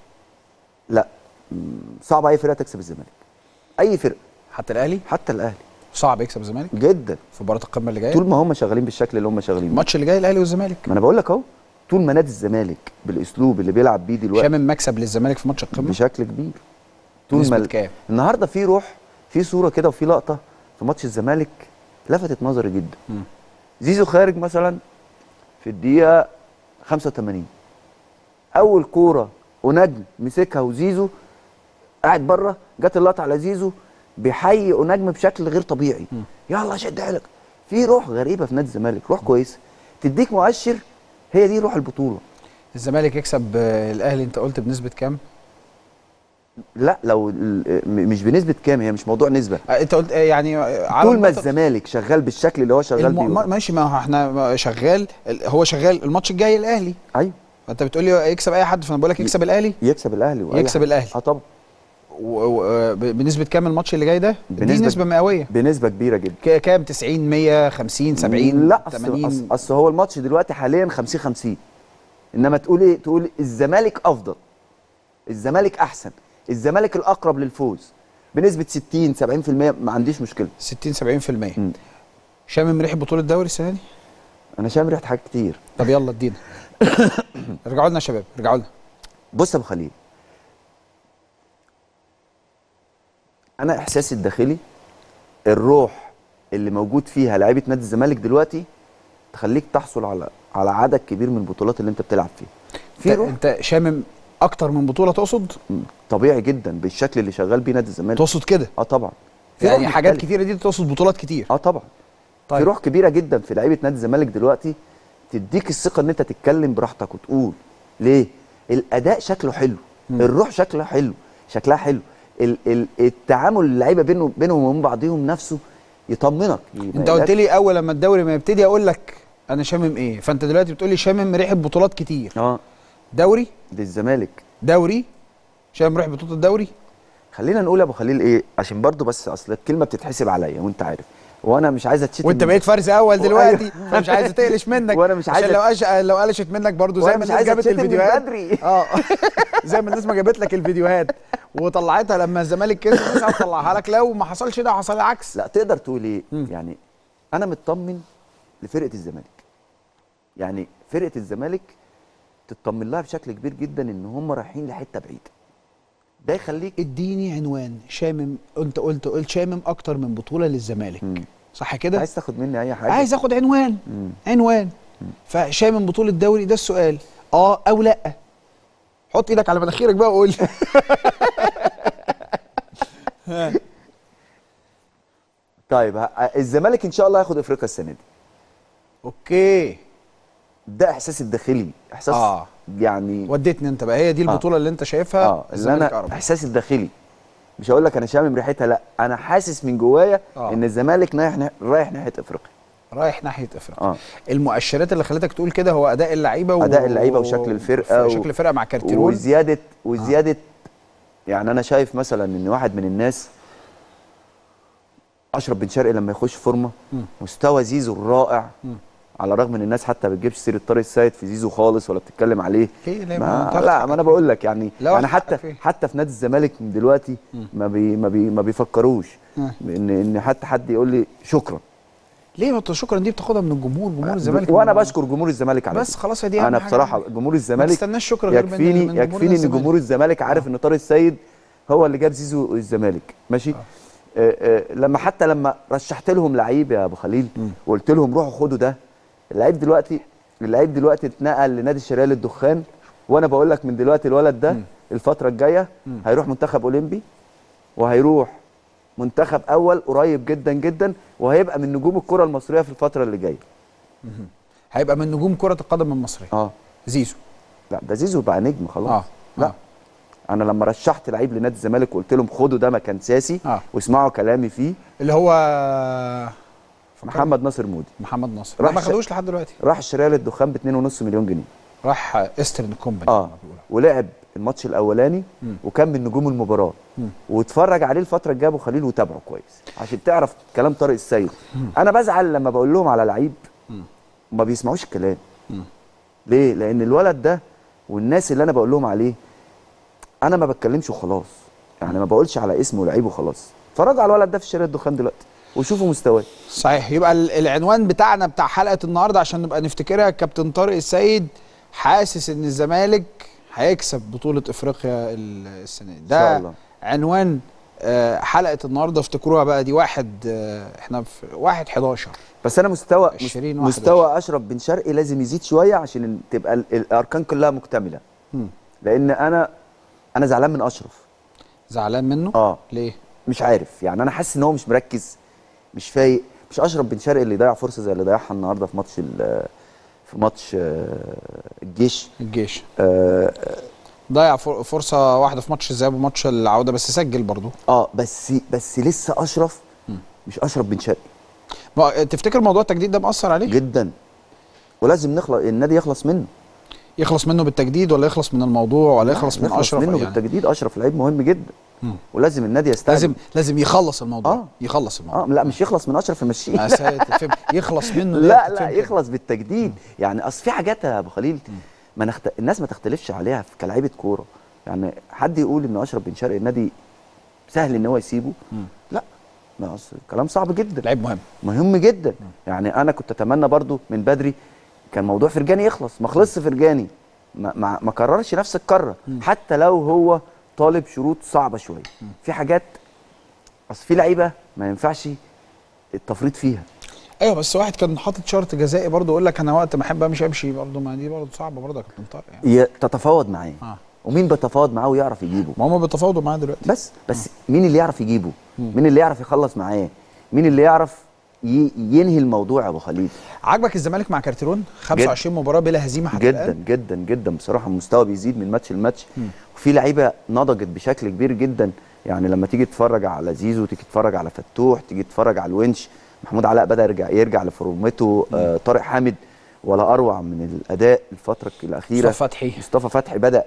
لا صعب اي فرقه تكسب الزمالك. اي فرقه، حتى الاهلي. حتى الاهلي صعب يكسب الزمالك جدا في مباراه القمه اللي جايه، طول ما هم شغالين بالشكل اللي هم شغالين. الماتش اللي جاي الاهلي والزمالك، ما انا بقول لك اهو، طول ما نادي الزمالك بالاسلوب اللي بيلعب بيه دلوقتي شامم مكسب للزمالك في ماتش القمه بشكل كبير. طول ما كام؟ النهارده في روح، في صوره كده وفي لقطه في ماتش الزمالك لفتت نظري جدا. م. زيزو خارج مثلا في الدقيقه خمسة وتمانين، اول كوره ونجم مسكها وزيزو قاعد بره، جت اللقطه على زيزو بيحيي ونجم بشكل غير طبيعي. م. يلا شد حيلك. في روح غريبه في نادي الزمالك، روح كويسه تديك مؤشر، هي دي روح البطوله. الزمالك يكسب الاهلي انت قلت بنسبه كام؟ لا لو مش بنسبه كام، هي مش موضوع نسبه. انت قلت يعني على طول ما الزمالك شغال بالشكل اللي هو شغال الم... بيه ماشي، ما احنا شغال، هو شغال الماتش الجاي الاهلي. ايوه انت بتقول لي يكسب اي حد، فانا بقول لك يكسب الاهلي. يكسب الاهلي وأي يكسب الاهلي اه طبعا. بنسبه كام الماتش اللي جاي ده؟ دي نسبه مئويه، بنسبه كبيره جدا. كام؟ تسعين مية خمسين سبعين لا تمانين؟ اصل اصل هو الماتش دلوقتي حاليا خمسين خمسين، انما تقول ايه؟ تقول الزمالك افضل، الزمالك احسن، الزمالك الاقرب للفوز بنسبه ستين سبعين في المية، ما عنديش مشكله. ستين سبعين في المية. م. شامم ريحه بطوله الدوري السنه دي؟ انا شامم ريحه حاجات كتير. طب يلا ادينا. ارجعوا لنا يا شباب، ارجعوا لنا. بص يا ابو خليل، انا احساسي الداخلي الروح اللي موجود فيها لعيبه نادي الزمالك دلوقتي تخليك تحصل على على عدد كبير من البطولات اللي انت بتلعب فيها. في روح. انت شامم اكتر من بطوله تقصد؟ طبيعي جدا بالشكل اللي شغال بيه نادي الزمالك. تقصد كده؟ اه طبعا. يعني حاجات كتيره دي تقصد بطولات كتير. اه طبعا. طيب. في روح كبيره جدا في لعيبه نادي الزمالك دلوقتي تديك الثقه ان انت تتكلم براحتك وتقول. ليه؟ الاداء شكله حلو، م. الروح شكلها حلو، شكلها حلو، ال ال التعامل اللعيبه بينهم بينهم وبين بعضهم نفسه يطمنك. انت قلت لي اول لما الدوري ما يبتدي اقول لك انا شامم ايه، فانت دلوقتي بتقول لي شامم ريحه بطولات كتير. اه دوري للزمالك، دوري شامم ريحه بطوله الدوري. خلينا نقول يا ابو خليل ايه، عشان برضو بس اصل الكلمه بتتحسب عليا وانت عارف، وانا مش عايز اتشتم وانت بقيت فارس اول دلوقتي فمش عايزه تقلش منك، وانا مش عايز عشان لو أش... لو قلشت منك برضو زي ما الناس جابت الفيديوهات اه زي ما الناس ما جابت لك الفيديوهات وطلعتها لما الزمالك كسب الناس هتطلعها لك، لو ما حصلش ده حصل العكس. لا تقدر تقول ايه يعني انا مطمن لفرقه الزمالك، يعني فرقه الزمالك تطمن لها بشكل كبير جدا ان هم رايحين لحته بعيده. ده يخليك اديني عنوان شامم، انت قلت قلت شامم اكتر من بطوله للزمالك مم. صح كده؟ عايز تاخد مني اي حاجه؟ عايز اخد عنوان مم. عنوان مم. فشامم بطوله الدوري ده السؤال، اه او لا؟ حط ايدك على مناخيرك بقى وقول لي. طيب الزمالك ان شاء الله هياخد افريقيا السنه دي. اوكي، ده احساسي الداخلي، احساس آه. يعني وديتني انت بقى، هي دي البطوله آه. اللي انت شايفها اه اللي انا أربع. احساسي الداخلي، مش هقول لك انا شامم ريحتها، لا انا حاسس من جوايا آه. ان الزمالك رايح رايح ناحيه افريقيا، رايح ناحيه افريقيا. آه. المؤشرات اللي خلتك تقول كده هو اداء اللعيبه و... اداء اللعيبه وشكل الفرقه و... شكل الفرقه مع كارتيرون وزياده وزياده آه. يعني انا شايف مثلا ان واحد من الناس اشرف بن شرقي لما يخش فورمه مستوى زيزو الرائع م. على الرغم ان الناس حتى ما بتجيبش سيره طارق السيد في زيزو خالص ولا بتتكلم عليه. ليه؟ ما لا ما انا بقول لك يعني يعني حتى فيه. حتى في نادي الزمالك دلوقتي ما بي ما, بي ما بيفكروش ان ان حتى حد يقول لي شكرا. ليه؟ ما شكرا دي بتاخدها من الجمهور، جمهور الزمالك، وانا بشكر جمهور الزمالك على بس خلاص دي انا بصراحه جمهور الزمالك ما تستناش شكرا غير يكفيني من يكفيني ان جمهور الزمالك عارف آه. ان طارق السيد هو اللي جاب زيزو الزمالك ماشي. آه. آه آه لما حتى لما رشحت لهم لعيب يا ابو خليل وقلت لهم روحوا خدوا ده، اللعيب دلوقتي اللعيب دلوقتي اتنقل لنادي الشرقيه للدخان، وانا بقول لك من دلوقتي الولد ده م. الفتره الجايه م. هيروح منتخب اولمبي وهيروح منتخب اول قريب جدا جدا، وهيبقى من نجوم الكره المصريه في الفتره اللي جايه. هيبقى من نجوم كره القدم المصريه. اه زيزو. لا ده زيزو بقى نجم خلاص. اه لا آه. انا لما رشحت لعيب لنادي الزمالك وقلت لهم خدوا ده مكان ساسي آه. واسمعوا كلامي فيه، اللي هو محمد ناصر مودي. محمد ناصر ما خدوش لحد دلوقتي. راح الشرقيه للدخان ب اتنين ونص مليون جنيه. راح استرن كومباني اه ولعب الماتش الاولاني م. وكان من نجوم المباراه م. واتفرج عليه الفتره الجايه ابو خليل وتابعه كويس عشان تعرف كلام طارق السيد. م. انا بزعل لما بقول لهم على لعيب ما بيسمعوش الكلام. م. ليه؟ لان الولد ده والناس اللي انا بقول لهم عليه انا ما بتكلمش وخلاص، يعني ما بقولش على اسمه لعيب وخلاص. اتفرجوا على الولد ده في الشرقيه الدخان دلوقتي وشوفوا مستواه. صحيح. يبقى العنوان بتاعنا بتاع حلقه النهارده عشان نبقى نفتكرها، كابتن طارق السيد حاسس ان الزمالك هيكسب بطوله افريقيا السنه دي. ده إن شاء الله. عنوان حلقه النهارده، افتكروها بقى دي واحد احنا في واحد حداشر. بس انا مستوى مستوى اشرف بن شرقي لازم يزيد شويه عشان تبقى الاركان كلها مكتمله. م. لان انا انا زعلان من اشرف. زعلان منه؟ اه ليه؟ مش عارف، يعني انا حاسس ان هو مش مركز، مش فايق. مش اشرف بن شرقي اللي ضيع فرصه زي اللي ضيعها النهارده في ماتش في ماتش الجيش الجيش آه ضيع فرصه واحده في ماتش الذهاب وماتش العوده، بس سجل برضه. اه بس بس لسه اشرف م. مش اشرف بن شرقي. تفتكر موضوع التجديد ده مأثر عليه؟ جدا، ولازم نخلص النادي يخلص منه. يخلص منه بالتجديد ولا يخلص من الموضوع ولا يخلص من يخلص اشرف؟ منه يعني بالتجديد. اشرف لعيب مهم جدا م. ولازم النادي يستعد. لازم لازم يخلص الموضوع. آه. يخلص الموضوع. اه لا مش يخلص من اشرف يمشيه. يخلص منه. لا لا يخلص بالتجديد. م. يعني اصل في حاجات يا ابو خليل ما نخت... الناس ما تختلفش عليها كلاعيبه كوره. يعني حد يقول ان اشرف بن شرقي النادي سهل ان هو يسيبه؟ م. لا ما اصل كلام صعب جدا. لعيب مهم مهم جدا. م. يعني انا كنت اتمنى برضو من بدري كان موضوع فرجاني يخلص، ما خلصش فرجاني، ما ما, ما كررش نفس الكره حتى لو هو طالب شروط صعبه شويه. في حاجات اصل في لعيبه ما ينفعش التفريط فيها. ايوه بس واحد كان حاطط شرط جزائي برضه يقول لك انا وقت ما احب امشي امشي برضه، ما دي برضه صعبه برضه يا كابتن طارق يعني. تتفاوض معاه. آه. ومين بيتفاوض معاه ويعرف يجيبه؟ ما هم بيتفاوضوا معاه دلوقتي. بس بس آه. مين اللي يعرف يجيبه؟ مم. مين اللي يعرف يخلص معاه؟ مين اللي يعرف ينهي الموضوع يا ابو خليل؟ عاجبك الزمالك مع كارتيرون؟ خمسة وعشرين جد. مباراه بلا هزيمه حتى جدا الآن؟ جدا جدا بصراحه المستوى بيزيد من ماتش لماتش، وفي لعيبه نضجت بشكل كبير جدا. يعني لما تيجي تتفرج على زيزو، تيجي تتفرج على فتوح، تيجي تتفرج على الونش، محمود علاء بدا يرجع يرجع لفورمته، آه طارق حامد ولا اروع من الاداء الفتره الاخيره. مصطفى فتحي مصطفى فتحي بدا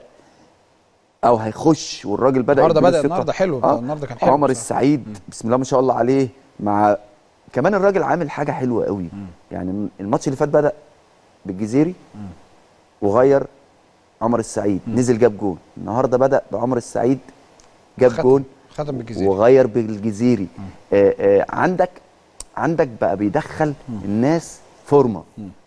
او هيخش والراجل بدا النهارده بدا النهارده حلو. آه. النهارده كان حلو. عمر السعيد بسم الله ما شاء الله عليه مع كمان الراجل عامل حاجه حلوه قوي. مم. يعني الماتش اللي فات بدا بالجزيري وغير عمر السعيد. مم. نزل جاب جون. النهارده بدا بعمر السعيد جاب ختم. جون ختم بالجزيري وغير بالجزيري. آآ آآ عندك عندك بقى بيدخل مم. الناس فورمه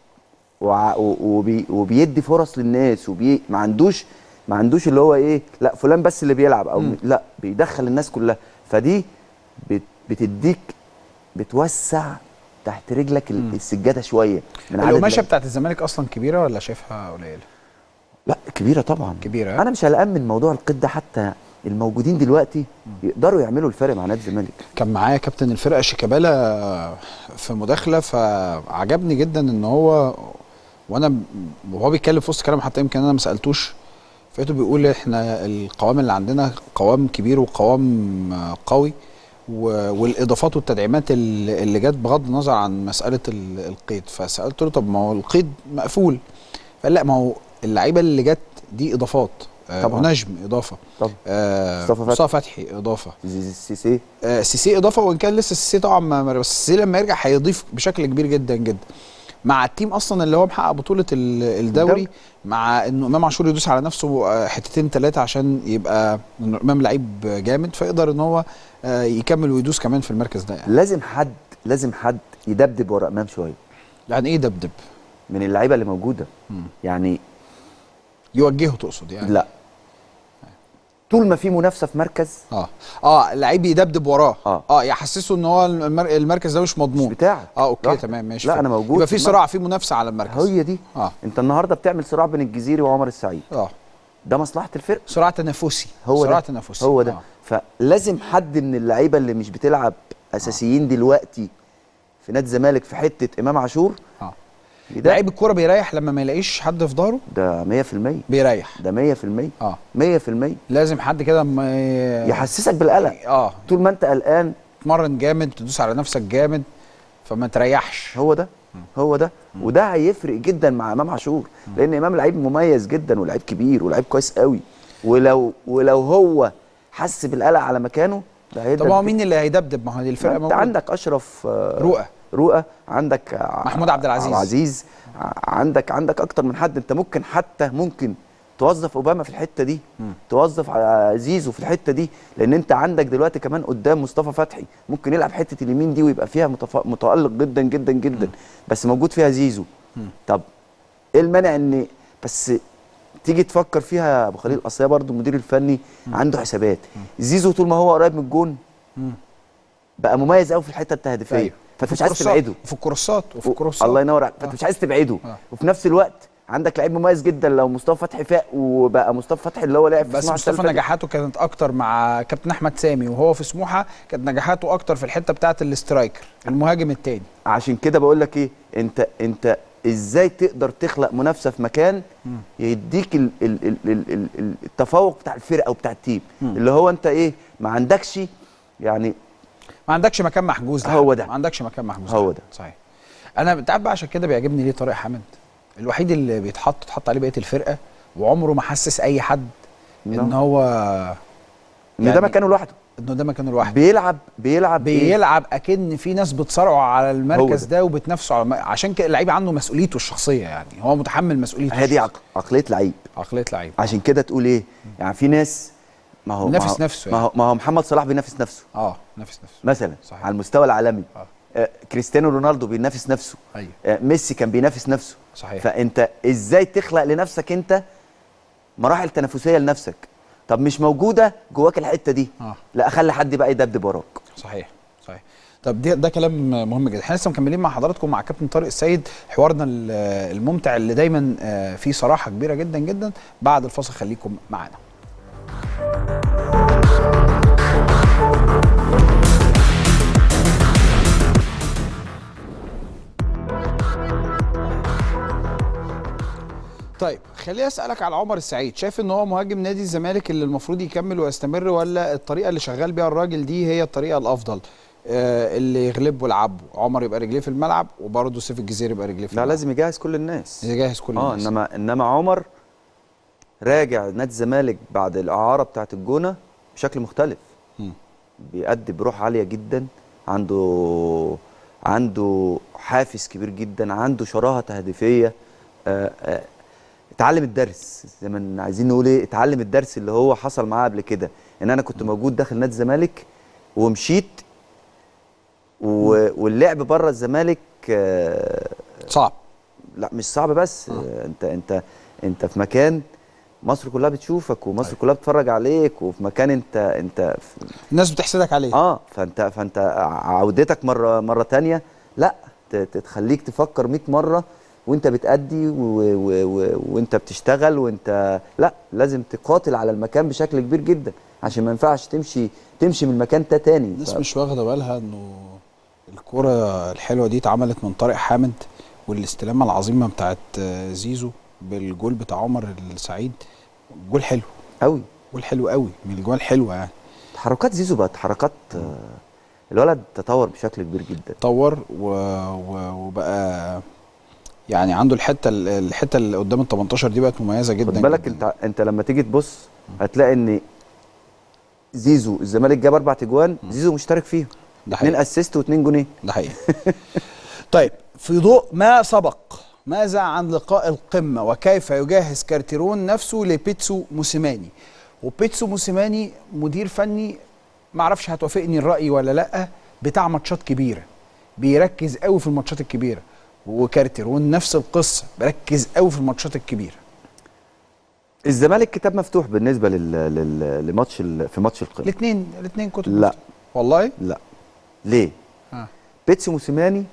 وبي وبيدي فرص للناس وبي ما عندوش ما عندوش اللي هو ايه لا فلان بس اللي بيلعب او مم. لا بيدخل الناس كلها. فدي بت بتديك بتوسع تحت رجلك مم. السجاده شويه. من القماشه بتاعت الزمالك اصلا كبيره ولا شايفها قليله؟ لا كبيره طبعا كبيره. انا مش قلقان من موضوع القيد ده، حتى الموجودين دلوقتي يقدروا يعملوا الفرق مع نادي الزمالك. كان معايا كابتن الفرقه شيكابالا في مداخله فعجبني جدا ان هو وانا وهو بيتكلم في وسط كلام حتى يمكن انا ما سالتوش، فلقيته بيقول احنا القوام اللي عندنا قوام كبير وقوام قوي والاضافات والتدعيمات اللي جت بغض النظر عن مساله القيد. فسالت له طب ما هو القيد مقفول، فقال لا ما هو اللعيبه اللي جت دي اضافات. طبعا نجم اضافه طبعا آه مصطفى فتحي اضافه سيسي آه سيسي اضافه، وان كان لسه سيسي طبعا ما بس سيسي لما يرجع هيضيف بشكل كبير جدا جدا مع التيم اصلا اللي هو محقق بطوله الدوري، مع انه امام عاشور يدوس على نفسه حتتين ثلاثه عشان يبقى امام لعيب جامد فيقدر ان هو يكمل ويدوس كمان في المركز ده. يعني لازم حد لازم حد يدبدب ورا امام شويه. يعني ايه يدبدب؟ من اللعيبه اللي موجوده. مم. يعني يوجهه تقصد يعني؟ لا طول ما في منافسه في مركز اه اه اللعيب يدبدب وراه اه, آه يحسسه ان هو المر... المركز ده مش مضمون. مش بتاعك. اه اوكي راح. تمام ماشي. لا انا موجود يبقى في صراع، في منافسه على المركز. هي دي اه انت النهارده بتعمل صراع بين الجزيري وعمر السعيد. اه ده مصلحه الفرقه، صراع تنافسي. هو صراع ده. تنافسي هو ده آه. فلازم حد من اللعيبه اللي مش بتلعب اساسيين آه. دلوقتي في نادي الزمالك في حته امام عاشور اه لعيب الكوره بيريح لما ما يلاقيش حد في ظهره. ده مية في المية بيريح، ده مية في المية اه مية في المية. لازم حد كده ما يحسسك بالقلق. اه طول ما انت قلقان تمرن جامد، تدوس على نفسك جامد فما تريحش. هو ده هو ده م. وده هيفرق جدا مع امام عاشور، لان امام لعيب مميز جدا ولاعيب كبير ولاعيب كويس قوي، ولو ولو هو حس بالقلق على مكانه ده هيدبدب. طب هو مين اللي هيدبدب؟ ما هو دي الفرقه موجوده. انت عندك اشرف رؤى رؤى عندك محمود عبد العزيز عبد العزيز عندك عندك اكتر من حد. انت ممكن حتى ممكن توظف اوباما في الحته دي، م. توظف زيزو في الحته دي، لان انت عندك دلوقتي كمان قدام مصطفى فتحي ممكن يلعب حته اليمين دي ويبقى فيها متف... متالق جدا جدا جدا، م. بس موجود فيها زيزو. م. طب ايه المانع ان بس تيجي تفكر فيها يا ابو خليل؟ اصل برضه المدير الفني م. عنده حسابات. م. زيزو طول ما هو قريب من الجون بقى مميز قوي في الحته التهديفيه. أيوه. فانت مش عايز تبعده في الكروسات وفي الكروسات. الله ينور عليك. فانت آه. مش عايز تبعده آه. وفي نفس الوقت عندك لعيب مميز جدا. لو مصطفى فتحي فاق وبقى مصطفى فتحي اللي هو لعب في بس مصطفى نجاحاته كانت اكتر مع كابتن احمد سامي وهو في سموحه، كانت نجاحاته اكتر في الحته بتاعه الاسترايكر المهاجم الثاني. عشان كده بقول لك ايه، انت انت ازاي تقدر تخلق منافسه في مكان م. يديك ال ال ال ال ال التفوق بتاع الفرقه وبتاع التيم، م. اللي هو انت ايه ما عندكش يعني ما عندكش مكان محجوز. هو ده ما عندكش مكان محجوز. هو ده صحيح. انا انت عارف بقى عشان كده بيعجبني ليه طارق حامد الوحيد اللي بيتحط تحط عليه بقيه الفرقه، وعمره ما حسس اي حد ان نعم. هو ان يعني ده مكانه لوحده، انه ده مكانه لوحده. بيلعب بيلعب بيلعب إيه؟ اكن في ناس بتصارعه على المركز ده, ده وبتنافسه على عشان كده اللعيب عنده مسؤوليته الشخصيه، يعني هو متحمل مسؤوليته. هي دي عق... عقليه لعيب عقليه لعيب. عشان كده تقول ايه يعني في ناس ما هو بينافس نفسه ما هو, يعني. ما هو محمد صلاح بينافس نفسه اه نفس نفسه مثلا صحيح. على المستوى العالمي. آه. آه كريستيانو رونالدو بينافس نفسه. ايوه. آه ميسي كان بينافس نفسه. صحيح. فانت ازاي تخلق لنفسك انت مراحل تنافسيه لنفسك؟ طب مش موجوده جواك الحته دي. آه. لا اخلي حد بقى يدبدب وراك. صحيح صحيح. طب ده, ده كلام مهم جدا. احنا لسه مكملين مع حضراتكم مع كابتن طارق السيد حوارنا الممتع اللي دايما فيه صراحه كبيره جدا جدا. بعد الفاصل خليكم معانا. طيب خليني اسالك على عمر السعيد، شايف ان هو مهاجم نادي الزمالك اللي المفروض يكمل ويستمر، ولا الطريقه اللي شغال بيها الراجل دي هي الطريقه الافضل؟ آه اللي يغلب ويلعبه عمر يبقى رجليه في الملعب، وبرضه سيف الجزيري يبقى رجليه في الملعب. لا لازم يجهز كل الناس. يجهز كل اه الناس. انما انما عمر راجع نادي الزمالك بعد الاعاره بتاعه الجونه بشكل مختلف. م. بيأدي بروح عاليه جدا، عنده عنده حافز كبير جدا، عنده شراهه تهديفيه. آه آه اتعلم الدرس، زي ما عايزين نقول ايه، اتعلم الدرس اللي هو حصل معاه قبل كده، ان انا كنت موجود داخل نادي الزمالك ومشيت واللعب بره الزمالك آه صعب. لا مش صعب بس آه. انت انت انت في مكان مصر كلها بتشوفك ومصر أيوة. كلها بتتفرج عليك، وفي مكان انت انت الناس بتحسدك عليه. اه فانت فانت عودتك مره مره ثانيه لا تخليك تفكر مئة مره وانت بتأدي وانت بتشتغل، وانت لا لازم تقاتل على المكان بشكل كبير جدا، عشان ما ينفعش تمشي تمشي من المكان ده تاني. الناس ف... مش واخده بالها انه الكرة الحلوه دي اتعملت من طارق حامد، والاستلامه العظيمه بتاعت زيزو بالجول بتاع عمر السعيد، جول حلو قوي، جول حلو قوي، من الجوال حلوه يعني. تحركات زيزو بقت حركات، الولد تطور بشكل كبير جدا، تطور و... و... وبقى يعني عنده الحته الحته اللي قدام ال تمنتاشر دي بقت مميزه جدا. خد بالك انت انت لما تيجي تبص هتلاقي ان زيزو الزمالك جاب اربع تجوان، زيزو مشترك فيهم، اثنين اسيست واثنين جونين. ده حقيقي. طيب في ضوء ما سبق، ماذا عن لقاء القمه وكيف يجهز كارتيرون نفسه لبيتسو موسيماني؟ وبيتسو موسيماني مدير فني ما اعرفش هتوافقني الراي ولا لا، بتاع ماتشات كبيره، بيركز قوي في الماتشات الكبيره، وكارتيرون نفس القصه، بركز قوي في الماتشات الكبيره. الزمالك كتاب مفتوح بالنسبه لل... لل... لماتش ال... في ماتش القمه. الاثنين الاثنين كتب لا مفتوح. والله لا. ليه؟ ها. بيتسو موسيماني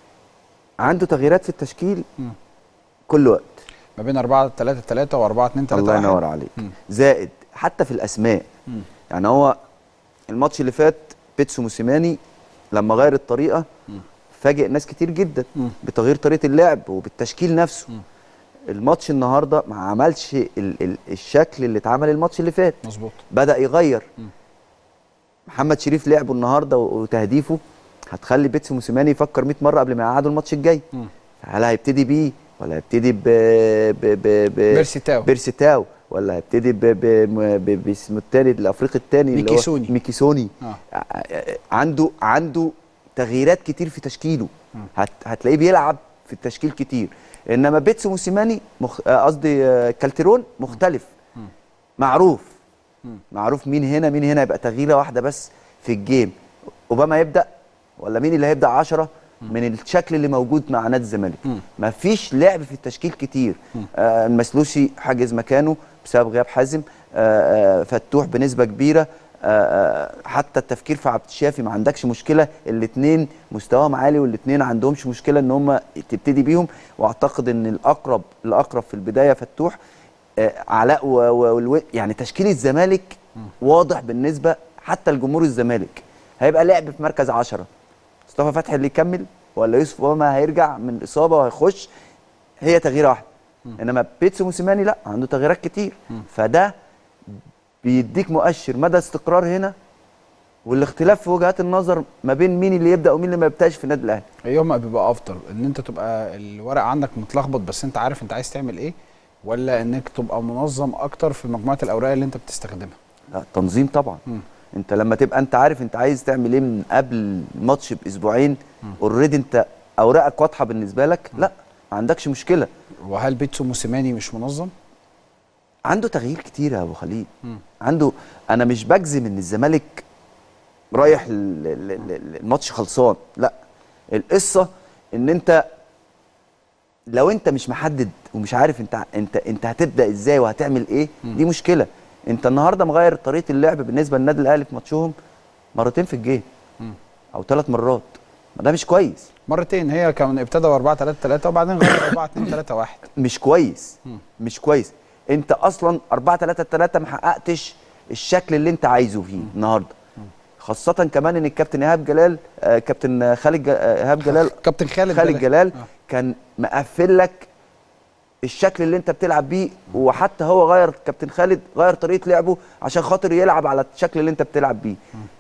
عنده تغييرات في التشكيل م. كل وقت، ما بين أربعة ثلاثة ثلاثة وأربعة اتنين ثلاثة واحد. الله ينور عليك. م. زائد حتى في الاسماء. م. يعني هو الماتش اللي فات بيتسو موسيماني لما غير الطريقه م. فاجئ ناس كتير جدا م. بتغيير طريقه اللعب وبالتشكيل نفسه. م. الماتش النهارده ما عملش ال ال الشكل اللي اتعمل الماتش اللي فات. مظبوط. بدا يغير. م. محمد شريف لعبه النهارده وتهديفه هتخلي بيتسو موسيماني يفكر مئة مره قبل ما يقعدوا الماتش الجاي. م. هل هيبتدي بيه ولا هيبتدي ب ب ب ب بيرسيتاو بيرسيتاو ولا هيبتدي ب ب باسمه الثاني الافريقي الثاني اللي هو ميكيسوني ميكيسوني آه. عنده عنده تغييرات كتير في تشكيله. هت هتلاقيه بيلعب في التشكيل كتير، انما بيتسو موسيماني قصدي مخ... كالتيرون مختلف. م. معروف م. معروف مين هنا مين هنا يبقى تغييره واحده بس في الجيم، اوباما يبدا ولا مين اللي هيبدا عشرة من الشكل اللي موجود مع نادي الزمالك. مفيش لعب في التشكيل كتير. آه المسلوسي حاجز مكانه بسبب غياب حازم، آه آه فتوح بنسبه كبيره، آه حتى التفكير في عبد الشافي ما عندكش مشكله، الاثنين مستواهم عالي والاثنين عندهمش مشكله ان هم تبتدي بيهم، واعتقد ان الاقرب الاقرب في البدايه فتوح. آه علاء و و يعني تشكيل الزمالك واضح بالنسبه حتى لجمهور الزمالك، هيبقى لعب في مركز عشرة، مصطفى فتحي اللي يكمل ولا يوسف اوباما هيرجع من الاصابه وهيخش، هي تغييره واحده. انما بيتسو موسيماني لا، عنده تغييرات كتير، فده بيديك مؤشر مدى استقرار هنا، والاختلاف في وجهات النظر ما بين مين اللي يبدا ومين اللي ما يبداش في النادي الاهلي. ايهما بيبقى افضل، ان انت تبقى الورق عندك متلخبط بس انت عارف انت عايز تعمل ايه، ولا انك تبقى منظم اكتر في مجموعه الاوراق اللي انت بتستخدمها؟ لا تنظيم طبعا. م. انت لما تبقى انت عارف انت عايز تعمل ايه من قبل الماتش باسبوعين، اوريدي انت اوراقك واضحه بالنسبه لك، م. لا ما عندكش مشكله. وهل بيتسو موسيماني مش منظم؟ عنده تغيير كتير يا ابو خليل. م. عنده، انا مش بجزم ان الزمالك رايح الماتش خلصان، لا، القصه ان انت لو انت مش محدد ومش عارف انت انت انت هتبدا ازاي وهتعمل ايه، م. دي مشكله. انت النهارده مغير طريقه اللعب بالنسبه للنادي الاهلي في ماتشهم مرتين في الجيم او ثلاث مرات، ما ده مش كويس. مرتين، هي كان ابتدوا أربعة ثلاثة ثلاثة وبعدين غير أربعة اتنين ثلاثة واحد. مش كويس. م. مش كويس. انت اصلا أربعة ثلاثة ثلاثة ما حققتش الشكل اللي انت عايزه فيه م. النهارده، خاصه كمان ان الكابتن ايهاب جلال آه كابتن خالد ايهاب جلال كابتن خالد خالد جلال آه. كان مقفل لك الشكل اللي انت بتلعب بيه، وحتى هو غير كابتن خالد غير طريقه لعبه عشان خاطر يلعب على الشكل اللي انت بتلعب بيه.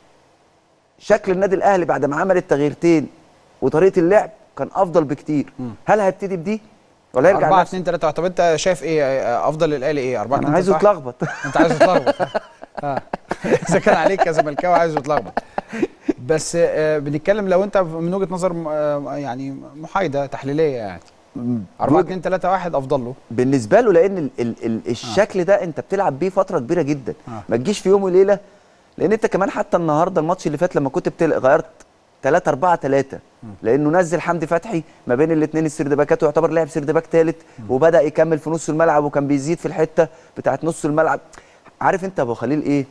شكل النادي الاهلي بعد ما عمل التغييرتين وطريقه اللعب كان افضل بكتير. هل هيبتدي بدي ولا يرجع أربعة اتنين ثلاثة؟ طب انت شايف ايه افضل للاهلي؟ ايه أربعة اتنين ثلاثة؟ انا عايزه يتلخبط. انت عايزه يتلخبط. اه اذا كان عليك كزملكاوي عايزه يتلخبط. بس آه بنتكلم لو انت من وجهه نظر آه يعني محايده تحليليه يعني أربعة اتنين تلاتة واحد افضل له بالنسبه له، لان ال ال ال الشكل آه. ده انت بتلعب بيه فتره كبيره جدا. آه. ما تجيش في يوم وليله، لان انت كمان حتى النهارده الماتش اللي فات لما كنت بتل... غيرت تلاتة أربعة تلاتة لانه نزل حمدي فتحي ما بين الاثنين السردباكات ويعتبر لاعب سردباك ثالث، وبدا يكمل في نص الملعب وكان بيزيد في الحته بتاعت نص الملعب. عارف انت يا ابو خليل ايه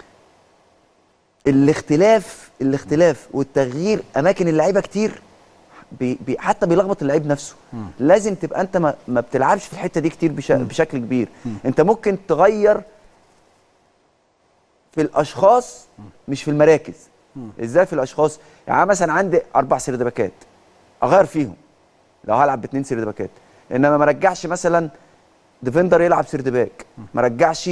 الاختلاف الاختلاف والتغيير اماكن اللعيبه كتير بي بي حتى بيلخبط اللعيب نفسه. مم. لازم تبقى انت ما, ما بتلعبش في الحته دي كتير بش مم. بشكل كبير. مم. انت ممكن تغير في الاشخاص مم. مش في المراكز. مم. ازاي في الاشخاص؟ يعني مثلا عندي اربع سردباكات اغير فيهم لو هلعب باثنين سردباكات، انما ما رجعش مثلا ديفندر يلعب سردباك، ما رجعش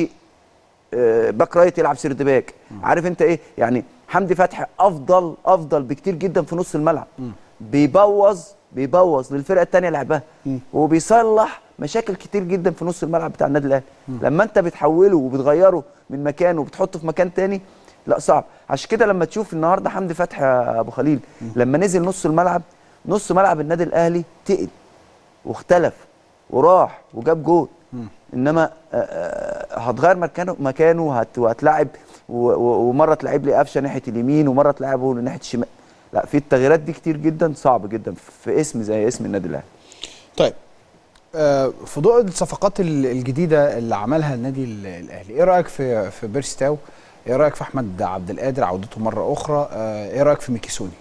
باك رايت يلعب سردباك. عارف انت ايه يعني؟ حمدي فتحي افضل افضل بكتير جدا في نص الملعب. مم. بيبوظ بيبوظ للفرقه الثانيه لعبها، وبيصلح مشاكل كتير جدا في نص الملعب بتاع النادي الاهلي. لما انت بتحوله وبتغيره من مكانه وبتحطه في مكان تاني لا صعب. عشان كده لما تشوف النهارده حمدي فتحي يا ابو خليل مم. لما نزل نص الملعب، نص ملعب النادي الاهلي تقل واختلف وراح وجاب جول. انما هتغير مكانه مكانه وهتلاعب ومره تلعب لي قفشه ناحيه اليمين ومره تلعبه ناحيه الشمال. لا، في التغييرات دي كتير جدا، صعب جدا في اسم زي اسم النادي الاهلي. طيب آه في ضوء الصفقات الجديده اللي عملها النادي الاهلي، ايه رايك في في بيرسي تاو؟ ايه رايك في احمد عبد القادر عودته مره اخرى؟ آه ايه رايك في ميكيسوني؟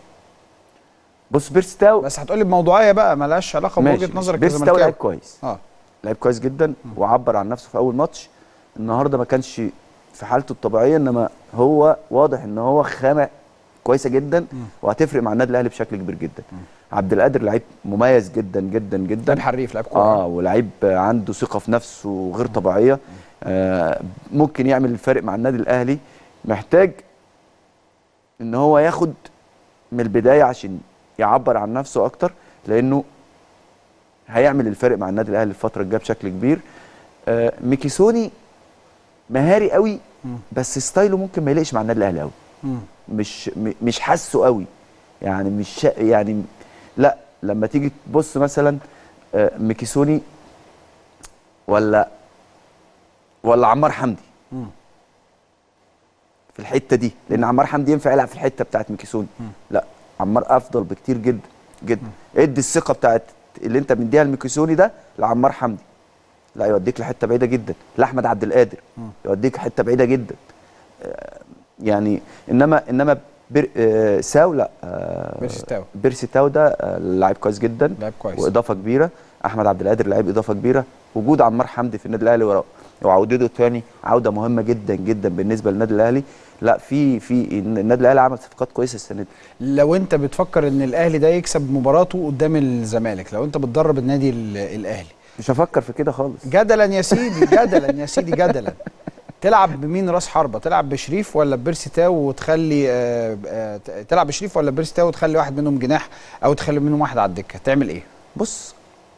بص بيرسي تاو بس هتقولي بموضوعيه بقى مالهاش علاقه بوجهه نظرك. بيرسي تاو لعيب كويس، اه لعيب كويس جدا م. وعبر عن نفسه في اول ماتش. النهارده ما كانش في حالته الطبيعيه، انما هو واضح ان هو خامه كويسه جدا م. وهتفرق مع النادي الاهلي بشكل كبير جدا. م. عبد القادر لعيب مميز جدا جدا جدا، لعيب حريف، لعيب كوره، اه ولعيب عنده ثقه في نفسه غير طبيعيه. آه ممكن يعمل الفرق مع النادي الاهلي. محتاج ان هو ياخد من البدايه عشان يعبر عن نفسه اكتر، لانه هيعمل الفرق مع النادي الاهلي الفتره الجايه بشكل كبير. آه ميكيسوني مهاري قوي بس ستايله ممكن ما يليقش مع النادي الاهلي قوي. مش مش حاسه قوي يعني، مش يعني لا. لما تيجي تبص مثلا آه ميكيسوني ولا ولا عمار حمدي م. في الحته دي، لان عمار حمدي ينفع يلعب في الحته بتاعت ميكيسوني. م. لا، عمار افضل بكتير جدا جدا. م. ادي الثقه بتاعت اللي انت مديها لميكيسوني ده لعمار حمدي، لا يوديك لحته بعيده جدا. لاحمد عبد القادر م. يوديك حته بعيده جدا. آه يعني انما انما بير آه ساو لا آه بيرسي تاو بيرسي تاو ده آه لاعب كويس جدا، لاعب كويس واضافه كبيره. احمد عبد القادر لاعب اضافه كبيره. وجود عمار حمدي في النادي الاهلي وراه وعودته تاني عوده مهمه جدا جدا بالنسبه للنادي الاهلي. لا، في في النادي الاهلي عمل صفقات كويسه السنه دي. لو انت بتفكر ان الاهلي ده يكسب مباراته قدام الزمالك، لو انت بتدرب النادي الاهلي، مش هفكر في كده خالص. جدلا يا سيدي جدلا يا سيدي جدلا تلعب بمين راس حربه؟ تلعب بشريف ولا بيرسي تاو وتخلي آآ آآ تلعب بشريف ولا بيرسي تاو وتخلي واحد منهم جناح او تخلي منهم واحد على الدكه؟ تعمل ايه؟ بص،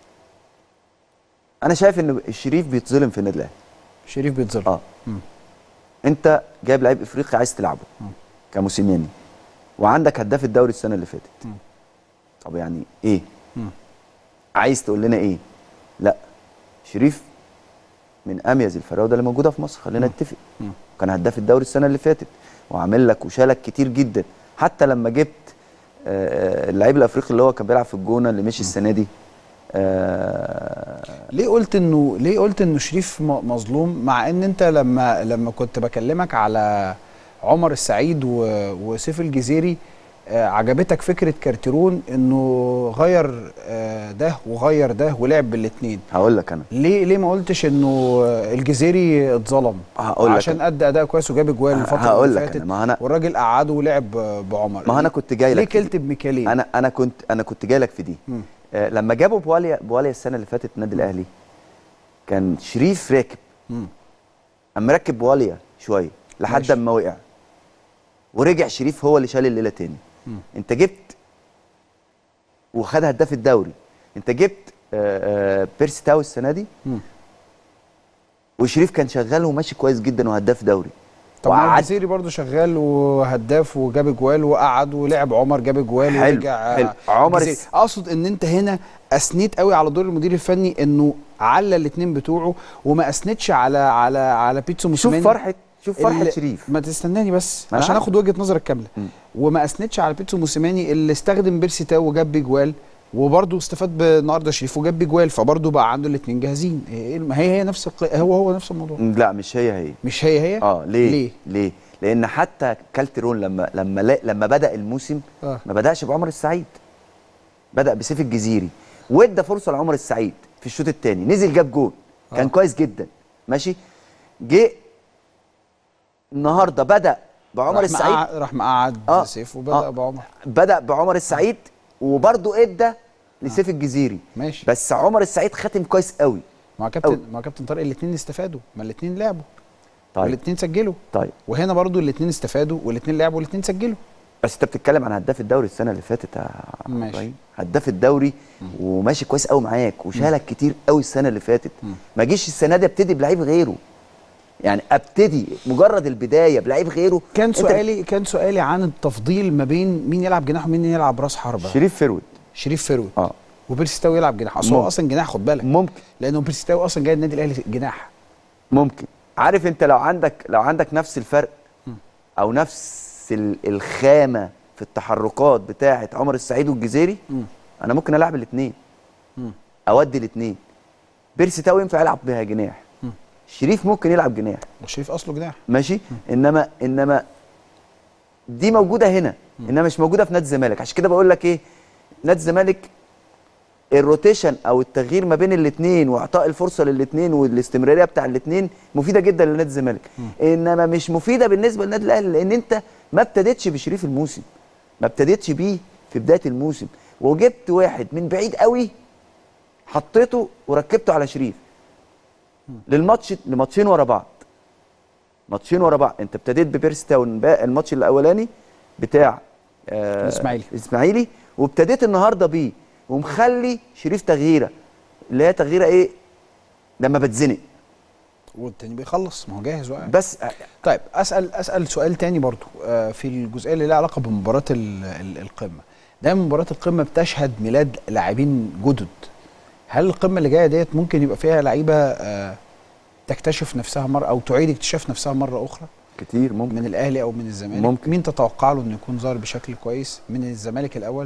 انا شايف ان الشريف بيتظلم في النادي الاهلي. شريف بيتظلم اه م. انت جايب لعيب افريقي عايز تلعبه كموسيماني، وعندك هداف الدوري السنه اللي فاتت. م. طب يعني ايه؟ م. عايز تقول لنا ايه؟ لا، شريف من اميز الفراوده اللي موجوده في مصر، خلينا نتفق. كان هداف الدوري السنه اللي فاتت وعامل لك وشالك كتير جدا. حتى لما جبت اللعيب الافريقي اللي هو كان بيلعب في الجونه اللي مشي السنه دي، آه ليه قلت انه ليه قلت انه شريف مظلوم، مع ان انت لما لما كنت بكلمك على عمر السعيد وسيف الجزيري آه عجبتك فكره كارتيرون انه غير آه ده وغير ده ولعب بالاثنين؟ هقول لك انا ليه ليه ما قلتش انه الجزيري اتظلم عشان ادى اداء كويس وجاب اجوال الفتره اللي فاتت أنا والراجل قعده ولعب بعمر؟ ما انا كنت جاي لك ليه كلت بميكالين؟ انا انا كنت انا كنت جاي لك في دي. م. آه لما جابوا بواليا بواليا السنه اللي فاتت النادي الاهلي، كان شريف راكب، اما ركب بواليا شويه لحد اما وقع ورجع شريف هو اللي شال الليله تاني. م. انت جبت وخد هداف الدوري، انت جبت آآ آآ بيرسي تاو السنه دي، م. وشريف كان شغال وماشي كويس جدا وهداف دوري. طب ما الجزيري برضه شغال وهداف وجاب اجوال وقعد ولعب عمر جاب اجوال ورجع. حلو عمر الس... اقصد ان انت هنا اثنيت قوي على دور المدير الفني انه على الاثنين بتوعه وما اثنتش على على على بيتسو موسيماني. شوف فرحه شوف فرحه شريف. ما تستناني بس عشان اخد وجهه نظرك كامله. وما اثنتش على بيتسو موسيماني اللي استخدم بيرسي تاو وجاب اجوال وبرضه استفاد النهارده شريف وجاب بجوال، فبرضه بقى عنده الاثنين جاهزين. ما هي هي نفس الق... هو هو نفس الموضوع. لا مش هي هي مش هي هي اه ليه ليه, ليه؟ لان حتى كالترون لما لما لا لما بدا الموسم آه. ما بداش بعمر السعيد، بدا بسيف الجزيري وادى فرصه لعمر السعيد في الشوط الثاني، نزل جاب جول آه. كان كويس جدا ماشي. جه النهارده بدا بعمر السعيد راح مقعد آه. سيف وبدا آه. بعمر بدا بعمر السعيد وبرده ادى لسيف آه. الجزيري ماشي. بس عمر السعيد ختم كويس قوي مع كابتن مع كابتن طارق. الاثنين استفادوا، ما الاثنين لعبوا طيب والاثنين سجلوا. طيب وهنا برضو الاثنين استفادوا والاثنين لعبوا والاثنين سجلوا. بس انت بتتكلم عن هداف الدوري السنه اللي فاتت يا ماشي. هداف الدوري م. وماشي كويس قوي معاك وشالك كتير قوي السنه اللي فاتت. م. ما جيش السنه دي ابتدي بلعيب غيره، يعني ابتدي مجرد البدايه بلعيب غيره. كان سؤالي كان سؤالي عن التفضيل ما بين مين يلعب جناح ومين يلعب راس حربه. شريف فرود شريف فرود اه وبيرسي تاو يلعب جناح. اصل هو اصلا جناح، خد بالك ممكن لانه بيرسي تاو اصلا جاي النادي الاهلي جناح. ممكن عارف انت لو عندك لو عندك نفس الفرق او نفس الخامه في التحركات بتاعه عمر السعيد والجزيري م. انا ممكن العب الاثنين اودي الاثنين. بيرسي تاو ينفع يلعب بها جناح، م. شريف ممكن يلعب جناح، وشريف اصله جناح ماشي. م. انما انما دي موجوده هنا م. انما مش موجوده في نادي الزمالك. عشان كده بقول لك ايه، نادي الزمالك الروتيشن او التغيير ما بين الاثنين واعطاء الفرصه للاثنين والاستمراريه بتاع الاثنين مفيده جدا لنادي الزمالك، انما مش مفيده بالنسبه للنادي الاهلي لان انت ما ابتديتش بشريف الموسم، ما ابتديتش بيه في بدايه الموسم، وجبت واحد من بعيد قوي حطيته وركبته على شريف للماتش لماتشين ورا بعض. ماتشين ورا بعض انت ابتديت ببيرسي تاو الماتش الاولاني بتاع آه الاسماعيلي الاسماعيلي وابتديت النهارده بيه ومخلي شريف تغييره اللي هي تغييره ايه لما بتزنق والتاني بيخلص، ما هو جاهز وقاعد بس. طيب اسال اسال سؤال تاني برضو في الجزئيه اللي لها علاقه بمباراه القمه. دايما مباراه القمه بتشهد ميلاد لاعبين جدد. هل القمه اللي جايه ديت ممكن يبقى فيها لعيبه تكتشف نفسها مره او تعيد اكتشاف نفسها مره اخرى؟ كتير ممكن من الاهلي او من الزمالك. ممكن. مين تتوقع له انه يكون ظاهر بشكل كويس من الزمالك الاول؟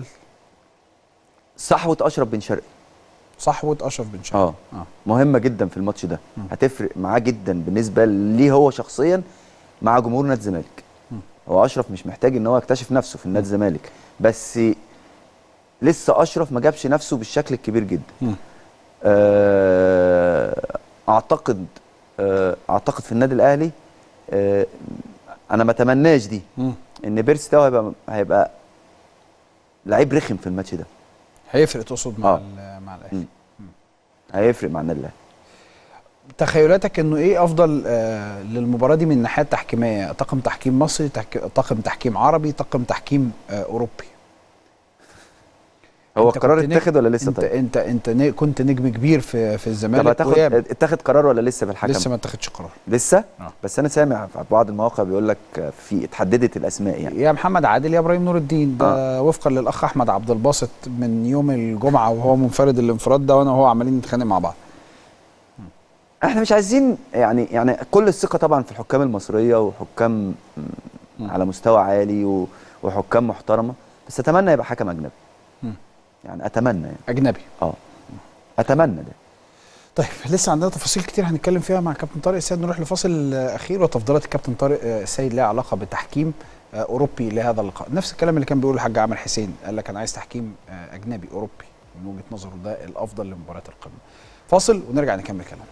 صحوه اشرف بن شرقي. صحوه اشرف بن شرقي اه, آه. مهمه جدا في الماتش ده. م. هتفرق معاه جدا بالنسبه ليه هو شخصيا مع جمهور نادي الزمالك. هو اشرف مش محتاج ان هو يكتشف نفسه في النادي الزمالك، بس لسه اشرف ما جابش نفسه بالشكل الكبير جدا. آه اعتقد آه اعتقد في النادي الاهلي آه انا ما اتمناش دي م. ان بيرسي تاو هيبقى هيبقى لعيب رخم في الماتش ده. هيفرق تقصد مع آه. مع الاهلي. هيفرق مع النادي الاهلي. تخيلاتك انه ايه افضل آه للمباراه دي من الناحيه التحكيميه؟ طاقم تحكيم مصري، طاقم تحكيم عربي، طاقم تحكيم آه اوروبي؟ هو القرار اتاخد ولا لسه؟ انت طيب. انت انت كنت نجم كبير في في الزمالك. طب اتاخد قرار ولا لسه في الحكم؟ لسه ما اتاخدش قرار لسه؟ آه. بس انا سامع في بعض المواقع بيقول لك في اتحددت الاسماء يعني يا محمد عادل يا ابراهيم نور الدين. ده آه. وفقا للاخ احمد عبد الباسط من يوم الجمعه وهو منفرد الانفراد ده وانا وهو عمالين نتخانق مع بعض. احنا مش عايزين يعني يعني كل الثقه طبعا في الحكام المصريه وحكام م. على مستوى عالي وحكام محترمه، بس اتمنى يبقى حكم اجنبي. م. يعني اتمنى يعني اجنبي اه اتمنى ده. طيب لسه عندنا تفاصيل كتير هنتكلم فيها مع كابتن طارق السيد. نروح لفاصل اخير وتفضيلات الكابتن طارق السيد لها علاقه بتحكيم اوروبي لهذا اللقاء. نفس الكلام اللي كان بيقوله الحاج عامر حسين، قال لك انا عايز تحكيم اجنبي اوروبي من وجهه نظره ده الافضل لمباراه القمه. فاصل ونرجع نكمل كلامنا.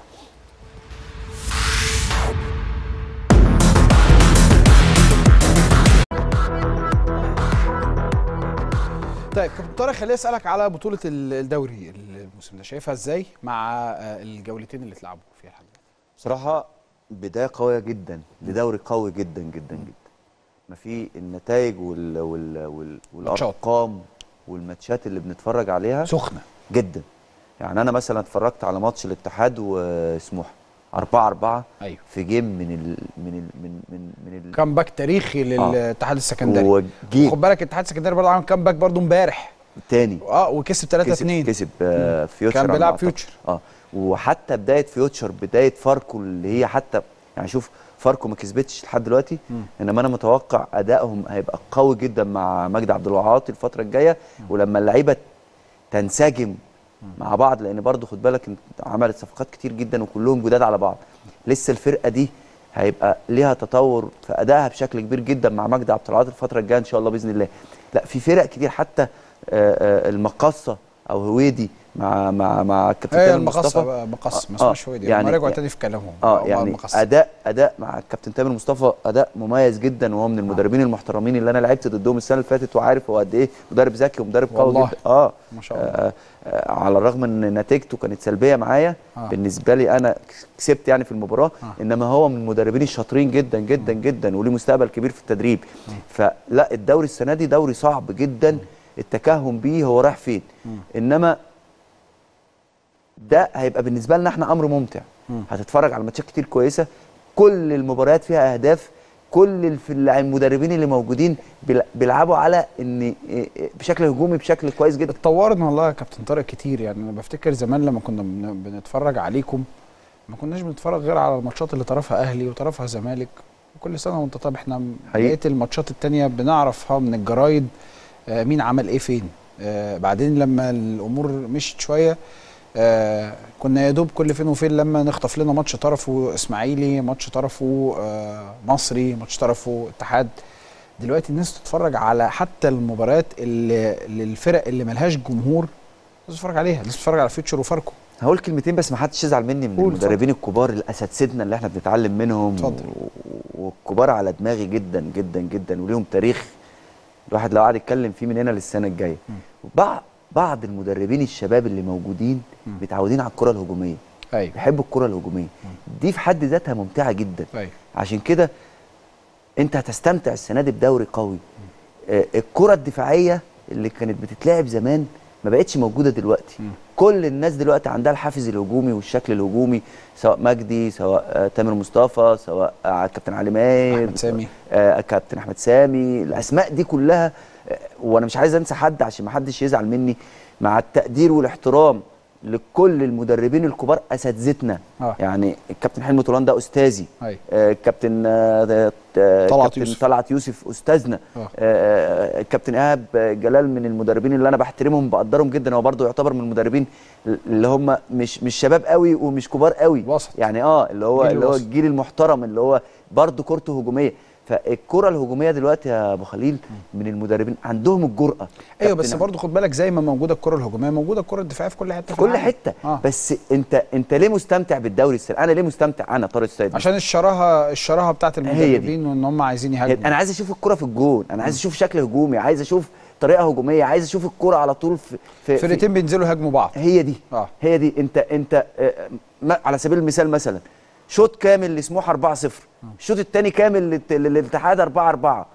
طيب كابتن طارق خليني اسالك على بطوله الدوري الموسم ده، شايفها ازاي مع الجولتين اللي اتلعبوا فيها الحمد لله؟ بصراحه بدايه قويه جدا لدوري قوي جدا جدا جدا. ما في النتائج وال وال وال والارقام والماتشات اللي بنتفرج عليها سخنه جدا. يعني انا مثلا اتفرجت على ماتش الاتحاد وسموحه أربعة أربعة أيوه. في جيم من ال من ال من من من ال كامباك تاريخي للاتحاد السكندري. وجيل خد بالك الاتحاد السكندري برضه عمل كامباك برضه امبارح تاني اه وكسب ثلاثة اثنين. كسب, كسب آه فيوتشر، كان بيلعب فيوتشر اه وحتى بدايه فيوتشر بدايه فاركو اللي هي حتى يعني شوف فاركو ما كسبتش لحد دلوقتي، انما انا متوقع ادائهم هيبقى قوي جدا مع مجدي عبد الوهاب الفتره الجايه، ولما اللعيبه تنسجم مع بعض، لان برضو خد بالك عملت صفقات كتير جدا وكلهم جداد على بعض، لسه الفرقه دي هيبقى ليها تطور في ادائها بشكل كبير جدا مع مجدي عبد الوهاب الفتره الجايه ان شاء الله باذن الله. لا في فرق كتير حتى المقصه او هويدي مع مع مع الكابتن تامر مصطفى. هي المقصه ما اسمهاش هويدي يعني رجعوا تاني في كلامهم. اه يعني اداء اداء مع الكابتن تامر مصطفى اداء مميز جدا، وهو من المدربين آه. المحترمين اللي انا لعبت ضدهم السنه اللي فاتت، وعارف هو قد ايه مدرب ذكي ومدرب قوي جدا. اه ما شاء الله. آه آه على الرغم ان نتيجته كانت سلبيه معايا آه. بالنسبه لي انا كسبت يعني في المباراه آه. انما هو من المدربين الشاطرين جدا جدا جدا وليه مستقبل كبير في التدريب. آه. فلا الدوري السنه دي دوري صعب جدا، التكهن بيه هو رايح فين. آه. انما ده هيبقى بالنسبه لنا احنا امر ممتع. م. هتتفرج على ماتشات كتير كويسه، كل المباريات فيها اهداف، كل المدربين اللي موجودين بيلعبوا على ان بشكل هجومي بشكل كويس جدا. اتطورنا والله يا كابتن طارق كتير، يعني انا بفتكر زمان لما كنا بنتفرج عليكم ما كناش بنتفرج غير على الماتشات اللي طرفها اهلي وطرفها زمالك، وكل سنه وانت طيب احنا بقيه الماتشات الثانيه بنعرفها من الجرايد مين عمل ايه فين. آه بعدين لما الامور مشت شويه آه كنا يا دوب كل فين وفين لما نخطف لنا ماتش طرفه اسماعيلي، ماتش طرفه آه مصري، ماتش طرفه اتحاد. دلوقتي الناس تتفرج على حتى المباريات اللي للفرق اللي ملهاش جمهور لازم تتفرج عليها، لازم تتفرج على فيوتشر وفاركو. هقول كلمتين بس ما حدش يزعل مني من المدربين الكبار الاساتذتنا اللي احنا بنتعلم منهم. اتفضل. والكبار على دماغي جدا جدا جدا وليهم تاريخ الواحد لو قعد يتكلم فيه من هنا للسنه الجايه. بعض بعض المدربين الشباب اللي موجودين متعودين على الكره الهجوميه. ايوه بيحبوا الكره الهجوميه. دي في حد ذاتها ممتعه جدا. أيوة. عشان كده انت هتستمتع السنه دي بدوري قوي. آه الكره الدفاعيه اللي كانت بتتلعب زمان ما بقتش موجوده دلوقتي. م. كل الناس دلوقتي عندها الحافز الهجومي والشكل الهجومي، سواء مجدي، سواء آه تامر مصطفى، سواء آه كابتن علي ماهر، احمد سامي، آه كابتن احمد سامي، الاسماء دي كلها. آه وانا مش عايز انسى حد عشان ما حدش يزعل مني، مع التقدير والاحترام لكل المدربين الكبار اساتذتنا. آه. يعني الكابتن حلمي طولان ده استاذي، آه الكابتن آه طلعت يوسف طلعت يوسف استاذنا، آه. آه الكابتن ايهاب جلال من المدربين اللي انا بحترمهم بقدرهم جدا، هو برضه يعتبر من المدربين اللي هم مش مش شباب قوي ومش كبار قوي، وسط. يعني اه اللي هو اللي هو الجيل المحترم اللي هو برضه كورته هجوميه. فالكره الهجوميه دلوقتي يا ابو خليل من المدربين عندهم الجرأه. ايوه بس برضه خد بالك زي ما موجوده الكره الهجوميه موجوده الكره الدفاعيه في كل حته في كل حته. آه. بس انت انت ليه مستمتع بالدوري السنه؟ انا ليه مستمتع انا طارق السيد؟ عشان الشراهه الشراهه بتاعت المدربين وان هم عايزين يهاجموا. انا عايز اشوف الكره في الجون، انا عايز اشوف شكل هجومي، عايز اشوف طريقه هجوميه، عايز اشوف الكره على طول في في فرقتين بينزلوا يهاجموا بعض. هي دي آه. هي دي انت انت آه على سبيل المثال مثلا شوط كامل لسموحه أربعة صفر، الشوط الثاني كامل للاتحاد أربعة أربعة،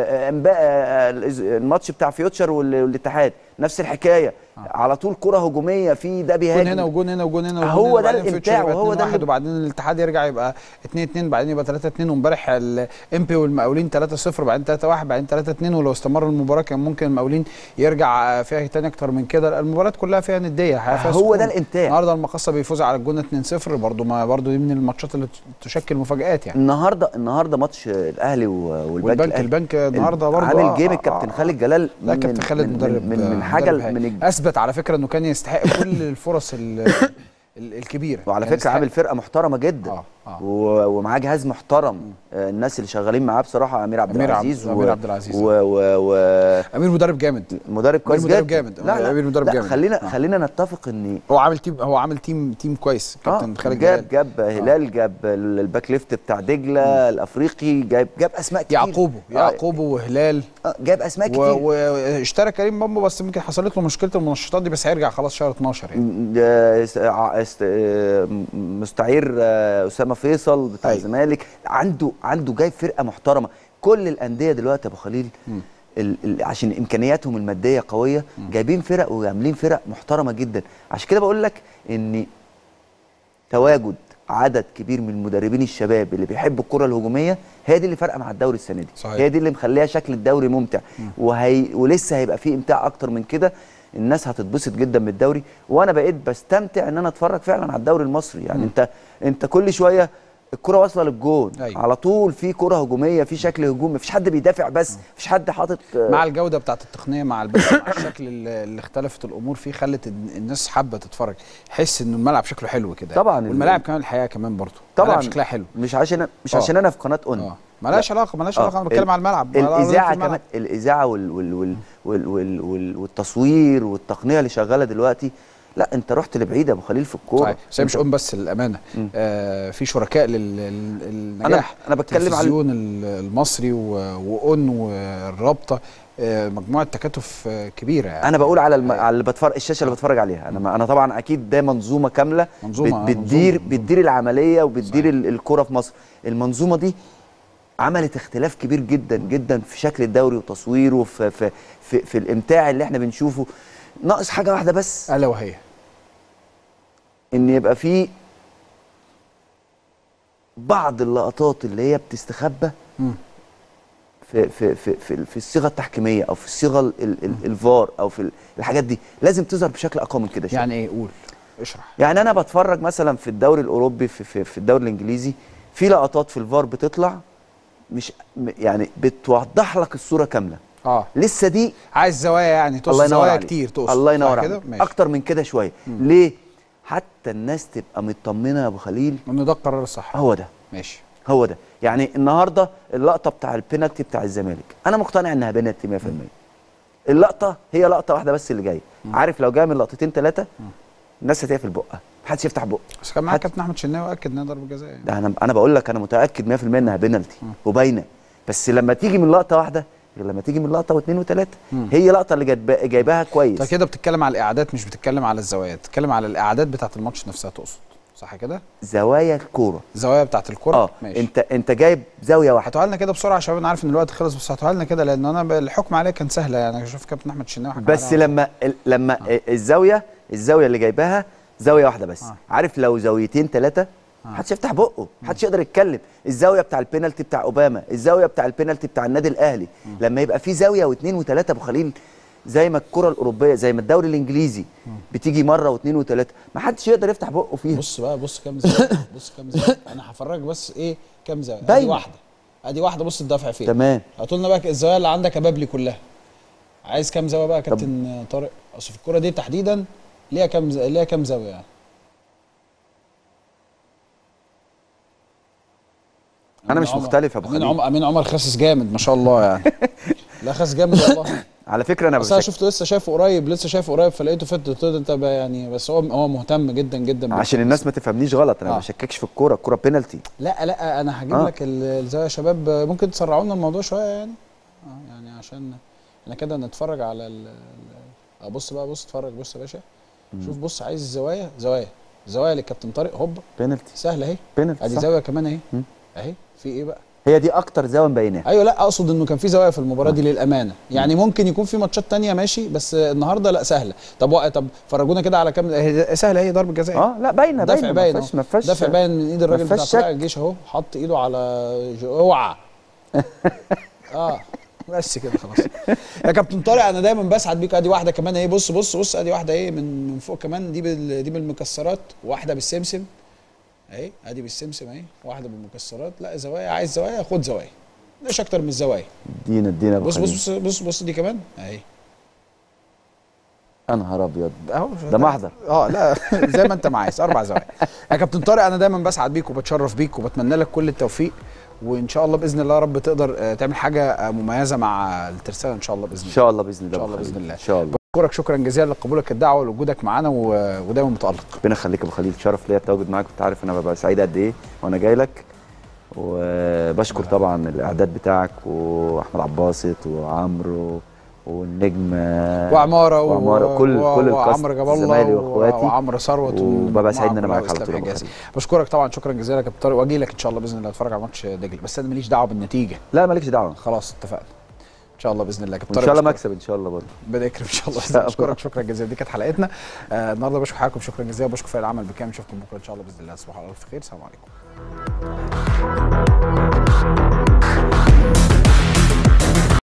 الماتش بتاع فيوتشر والاتحاد نفس الحكايه. آه. على طول كره هجوميه في ده بيهاجم، جون هنا وجون هنا وجون هنا، هو ده الامتاع وهو ده واحد، وبعدين الاتحاد يرجع يبقى اتنين اتنين، بعدين يبقى تلاتة اتنين، وامبارح الامبي والمقاولين تلاتة صفر، بعدين تلاتة واحد، بعدين تلاتة اتنين، ولو استمر المباراه كان ممكن المقاولين يرجع فيها تاني اكتر من كده. المباريات كلها فيها نديه. هو ده الامتاع. النهارده المقصه بيفوز على الجونه اتنين صفر، برده ما برده دي من الماتشات اللي تشكل مفاجآت يعني. النهارده النهارده ماتش الاهلي والبنك البنك النهارده برده عامل جيم الكابتن خالد جلال. لا كابتن خالد مدرب من, من حاجه من اثبت على فكره انه كان يستحق كل الفرص الكبيره، وعلى فكره عامل فرقه محترمه جدا. آه. آه. ومعاه جهاز محترم. آه الناس اللي شغالين معاه بصراحه امير عبد العزيز و... امير عبد العزيز و... و... و... امير مدرب جامد، مدرب كويس مدرب جامد. لا لا امير مدرب لا جامد. خلينا آه. خلينا نتفق ان هو عامل تيم هو عامل تيم تيم كويس كابتن آه. خالد جاب جاب هلال، آه. جاب الباك ليفت بتاع دجله م. الافريقي، جاب جاب اسماء كتير، يعقوبه آه. يعقوبه وهلال، آه. جاب اسماء كتير، واشترى و... كريم بامبو، بس يمكن حصلت له مشكله المنشطات دي، بس هيرجع خلاص شهر اتناشر يعني. مستعير اسامه فيصل بتاع الزمالك، عنده عنده جايب فرقه محترمه. كل الانديه دلوقتي يا ابو خليل ال ال عشان امكانياتهم الماديه قويه م. جايبين فرق وعاملين فرق محترمه جدا. عشان كده بقول لك ان تواجد عدد كبير من المدربين الشباب اللي بيحبوا الكره الهجوميه، هي دي اللي فارقه مع الدوري السنه دي. صحيح. هي دي اللي مخليها شكل الدوري ممتع، وهي ولسه هيبقى فيه امتاع اكتر من كده. الناس هتتبسط جدا بالدوري، وانا بقيت بستمتع ان انا اتفرج فعلا على الدوري المصري. يعني م. انت انت كل شويه الكره واصله للجون. أيوة. على طول في كره هجوميه، في شكل هجومي، مفيش حد بيدافع بس، مفيش حد حاطط مع الجوده بتاعت التقنيه، مع البث، مع الشكل اللي اختلفت الامور فيه، خلت الناس حابه تتفرج، حس ان الملعب شكله حلو كده طبعا. والملاعب كمان الحقيقه كمان برضه طبعا شكلها حلو، مش عشان مش عشان انا في قناه اون، مالهاش علاقه مالهاش علاقه، انا بتكلم على الملعب. الاذاعه كمان، الاذاعه وال وال وال وال وال وال والتصوير والتقنيه اللي شغاله دلوقتي، لا انت رحت لبعيد يا ابو خليل في الكوره. طيب بس مش اون بس للامانه، آه في شركاء للنجاح. انا انا بتكلم على التلفزيون المصري واون والرابطه، آه مجموعه تكاتف كبيره يعني. انا بقول على الم... على اللي بتفرج، الشاشه اللي بتفرج عليها. انا انا طبعا اكيد ده منظومه كامله، منظومة بت... بتدير منظومة. بتدير العمليه وبتدير الكوره في مصر. المنظومه دي عملت اختلاف كبير جدا جدا في شكل الدوري وتصويره وفي في في, في الامتاع اللي احنا بنشوفه. ناقص حاجه واحده بس، الا وهي ان يبقى في بعض اللقطات اللي هي بتستخبى في في في في, في الصيغه التحكيميه او في الصيغه ال ال الفار او في الحاجات دي، لازم تظهر بشكل اقوى من كده شويه. يعني ايه؟ قول اشرح. يعني انا بتفرج مثلا في الدوري الاوروبي، في في, في الدوري الانجليزي، في لقطات في الفار بتطلع مش يعني بتوضح لك الصوره كامله. اه لسه دي عايز زوايا، يعني تقصد زوايا كتير، تقصد الله ينور عليك، اكتر من كده شويه. مم. ليه؟ حتى الناس تبقى مطمنه يا ابو خليل ان ده القرار الصح. هو ده ماشي، هو ده. يعني النهارده اللقطه بتاع البينالتي بتاع الزمالك، انا مقتنع انها بينالتي مية في المية. اللقطه هي لقطه واحده بس اللي جايه، عارف لو جايه من لقطتين ثلاثه الناس هتقفل بقها، محدش يفتح بقه. بس كان معايا كابتن احمد شناوي اكد انها ضربه جزاء يعني. ده انا انا بقول لك انا متاكد مية في المية انها بينالتي وباينه، بس لما تيجي من لقطه واحده غير لما تيجي من لقطه واثنين وثلاثه. هي لقطه اللي جايباها كويس. انت كده بتتكلم على الاعداد، مش بتتكلم على الزوايا، بتتكلم على الاعداد بتاعه الماتش نفسها تقصد، صح كده؟ زوايا الكوره، زوايا بتاعه الكوره. اه ماشي. انت انت جايب زاويه واحده. هاتوها لنا كده بسرعه يا شباب، انا عارف ان الوقت خلص، بس هاتوها لنا كده لان انا الحكم عليها كان سهله يعني. انا شوف كابتن احمد شناوي بس لما لما آه. الزاويه الزاويه اللي جايباها زاويه واحده بس. آه. عارف لو زاويتين ثلاثه محدش يفتح بقه، محدش يقدر يتكلم. الزاويه بتاع البينالتي بتاع اوباما، الزاويه بتاع البينالتي بتاع النادي الاهلي، م. لما يبقى في زاويه واثنين وثلاثه ابو خليل، زي ما الكره الاوروبيه، زي ما الدوري الانجليزي م. بتيجي مره واثنين وثلاثه، محدش يقدر يفتح بقه فيها. بص بقى، بص كام زاويه، بص كام زاويه. انا هفرجك بس ايه كام زاويه. ادي واحده، ادي واحده، بص الدفع فين. تمام. هاتوا لنا بقى الزوايا اللي عندك يا بابلي كلها. عايز كام زاويه بقى يا كابتن طارق؟ اصل في الكره دي تحديدا ليها كام ليها كام زاويه يعني. انا مش مختلف يا ابو خليل. امين امين عمر خاسس جامد ما شاء الله يعني. لا خاس جامد والله. على فكره انا بس انا شفته لسه شايفه قريب، لسه شايفه قريب، فلقيته فت قلت له انت يعني، بس هو هو مهتم جدا جدا. عشان الناس ما تفهمنيش غلط، انا ما آه. بشككش في الكوره، الكوره بينالتي. لا لا انا هجيب آه. لك الزاويه يا شباب، ممكن تسرعوا لنا الموضوع شويه يعني. اه يعني عشان احنا كده نتفرج على ال بص بقى، بص اتفرج، بص يا باشا. مم. شوف بص، عايز الزوايا، زوايا زوايا للكابتن طارق، هوبا بينالتي سهله اهي. بينالتي ادي زاويه كمان اهي اهي. في ايه بقى؟ هي دي اكتر زاويه مبيناها. ايوه، لا اقصد انه كان في زوايا في المباراه دي للامانه يعني. ممكن يكون في ماتشات ثانيه ماشي، بس النهارده لا سهله. طب وق... طب فرجونا كده على كام سهله اهي، ضربه جزاء. اه لا باينه باينه، باين ما فيهاش ما فيهاش دفع باين من ايد الراجل بتاع طلائع الجيش اهو، حط ايده على اوعى. اه بس كده خلاص. يا كابتن طارق انا دايما بسعد بيك. ادي واحده كمان اهي، بص بص بص، ادي واحده اهي من من فوق كمان، دي بال... دي بالمكسرات، واحده بالسمسم اهي، ادي بالسمسم اهي، واحده بالمكسرات. لا زوايا، عايز زوايا خد زوايا، مش اكتر من الزوايا. ادينا ادينا بص بص بص بص بص دي كمان اهي. يا نهار ابيض، اهو ده محضر. اه لا زي ما انت ما عايز، اربع زوايا. يا كابتن طارق انا دايما بسعد بيك وبتشرف بيك وبتمنى لك كل التوفيق، وان شاء الله باذن الله يا رب تقدر تعمل حاجه مميزه مع الترسانه ان شاء الله باذن الله. ان شاء الله باذن الله. ان شاء الله باذن الله. ان شاء الله. بشكرك شكرا جزيلا لقبولك الدعوه ولوجودك معانا ودايما متالق. ربنا يخليك يا ابو خليل، شرف ليا التواجد معاك، انت عارف انا ببقى سعيد قد ايه وانا جاي لك. وبشكر طبعا الاعداد بتاعك واحمد عباسط وعمرو والنجم وعماره وعماره كل كل وعمرو جاب الله زمايلي واخواتي وعمرو ثروت، وببقى سعيد ان انا معاك على طول. بشكرك طبعا شكرا جزيلا يا كابتن طارق، واجي لك ان شاء الله باذن الله اتفرج على ماتش دجله، بس انا ماليش دعوه بالنتيجه. لا مالكش دعوه، خلاص اتفقنا. شاء الله باذن الله. ان شاء الله مكسب ان شاء الله برضه. ربنا يكرم ان شاء الله. اشكرك شكرا جزيلا، دي كانت حلقتنا آه النهارده. بشكر حضراتكم شكرا جزيلا وبشكر فريق العمل بالكامل. نشوفكم بكره ان شاء الله باذن الله. تصبحوا على الف خير. السلام عليكم.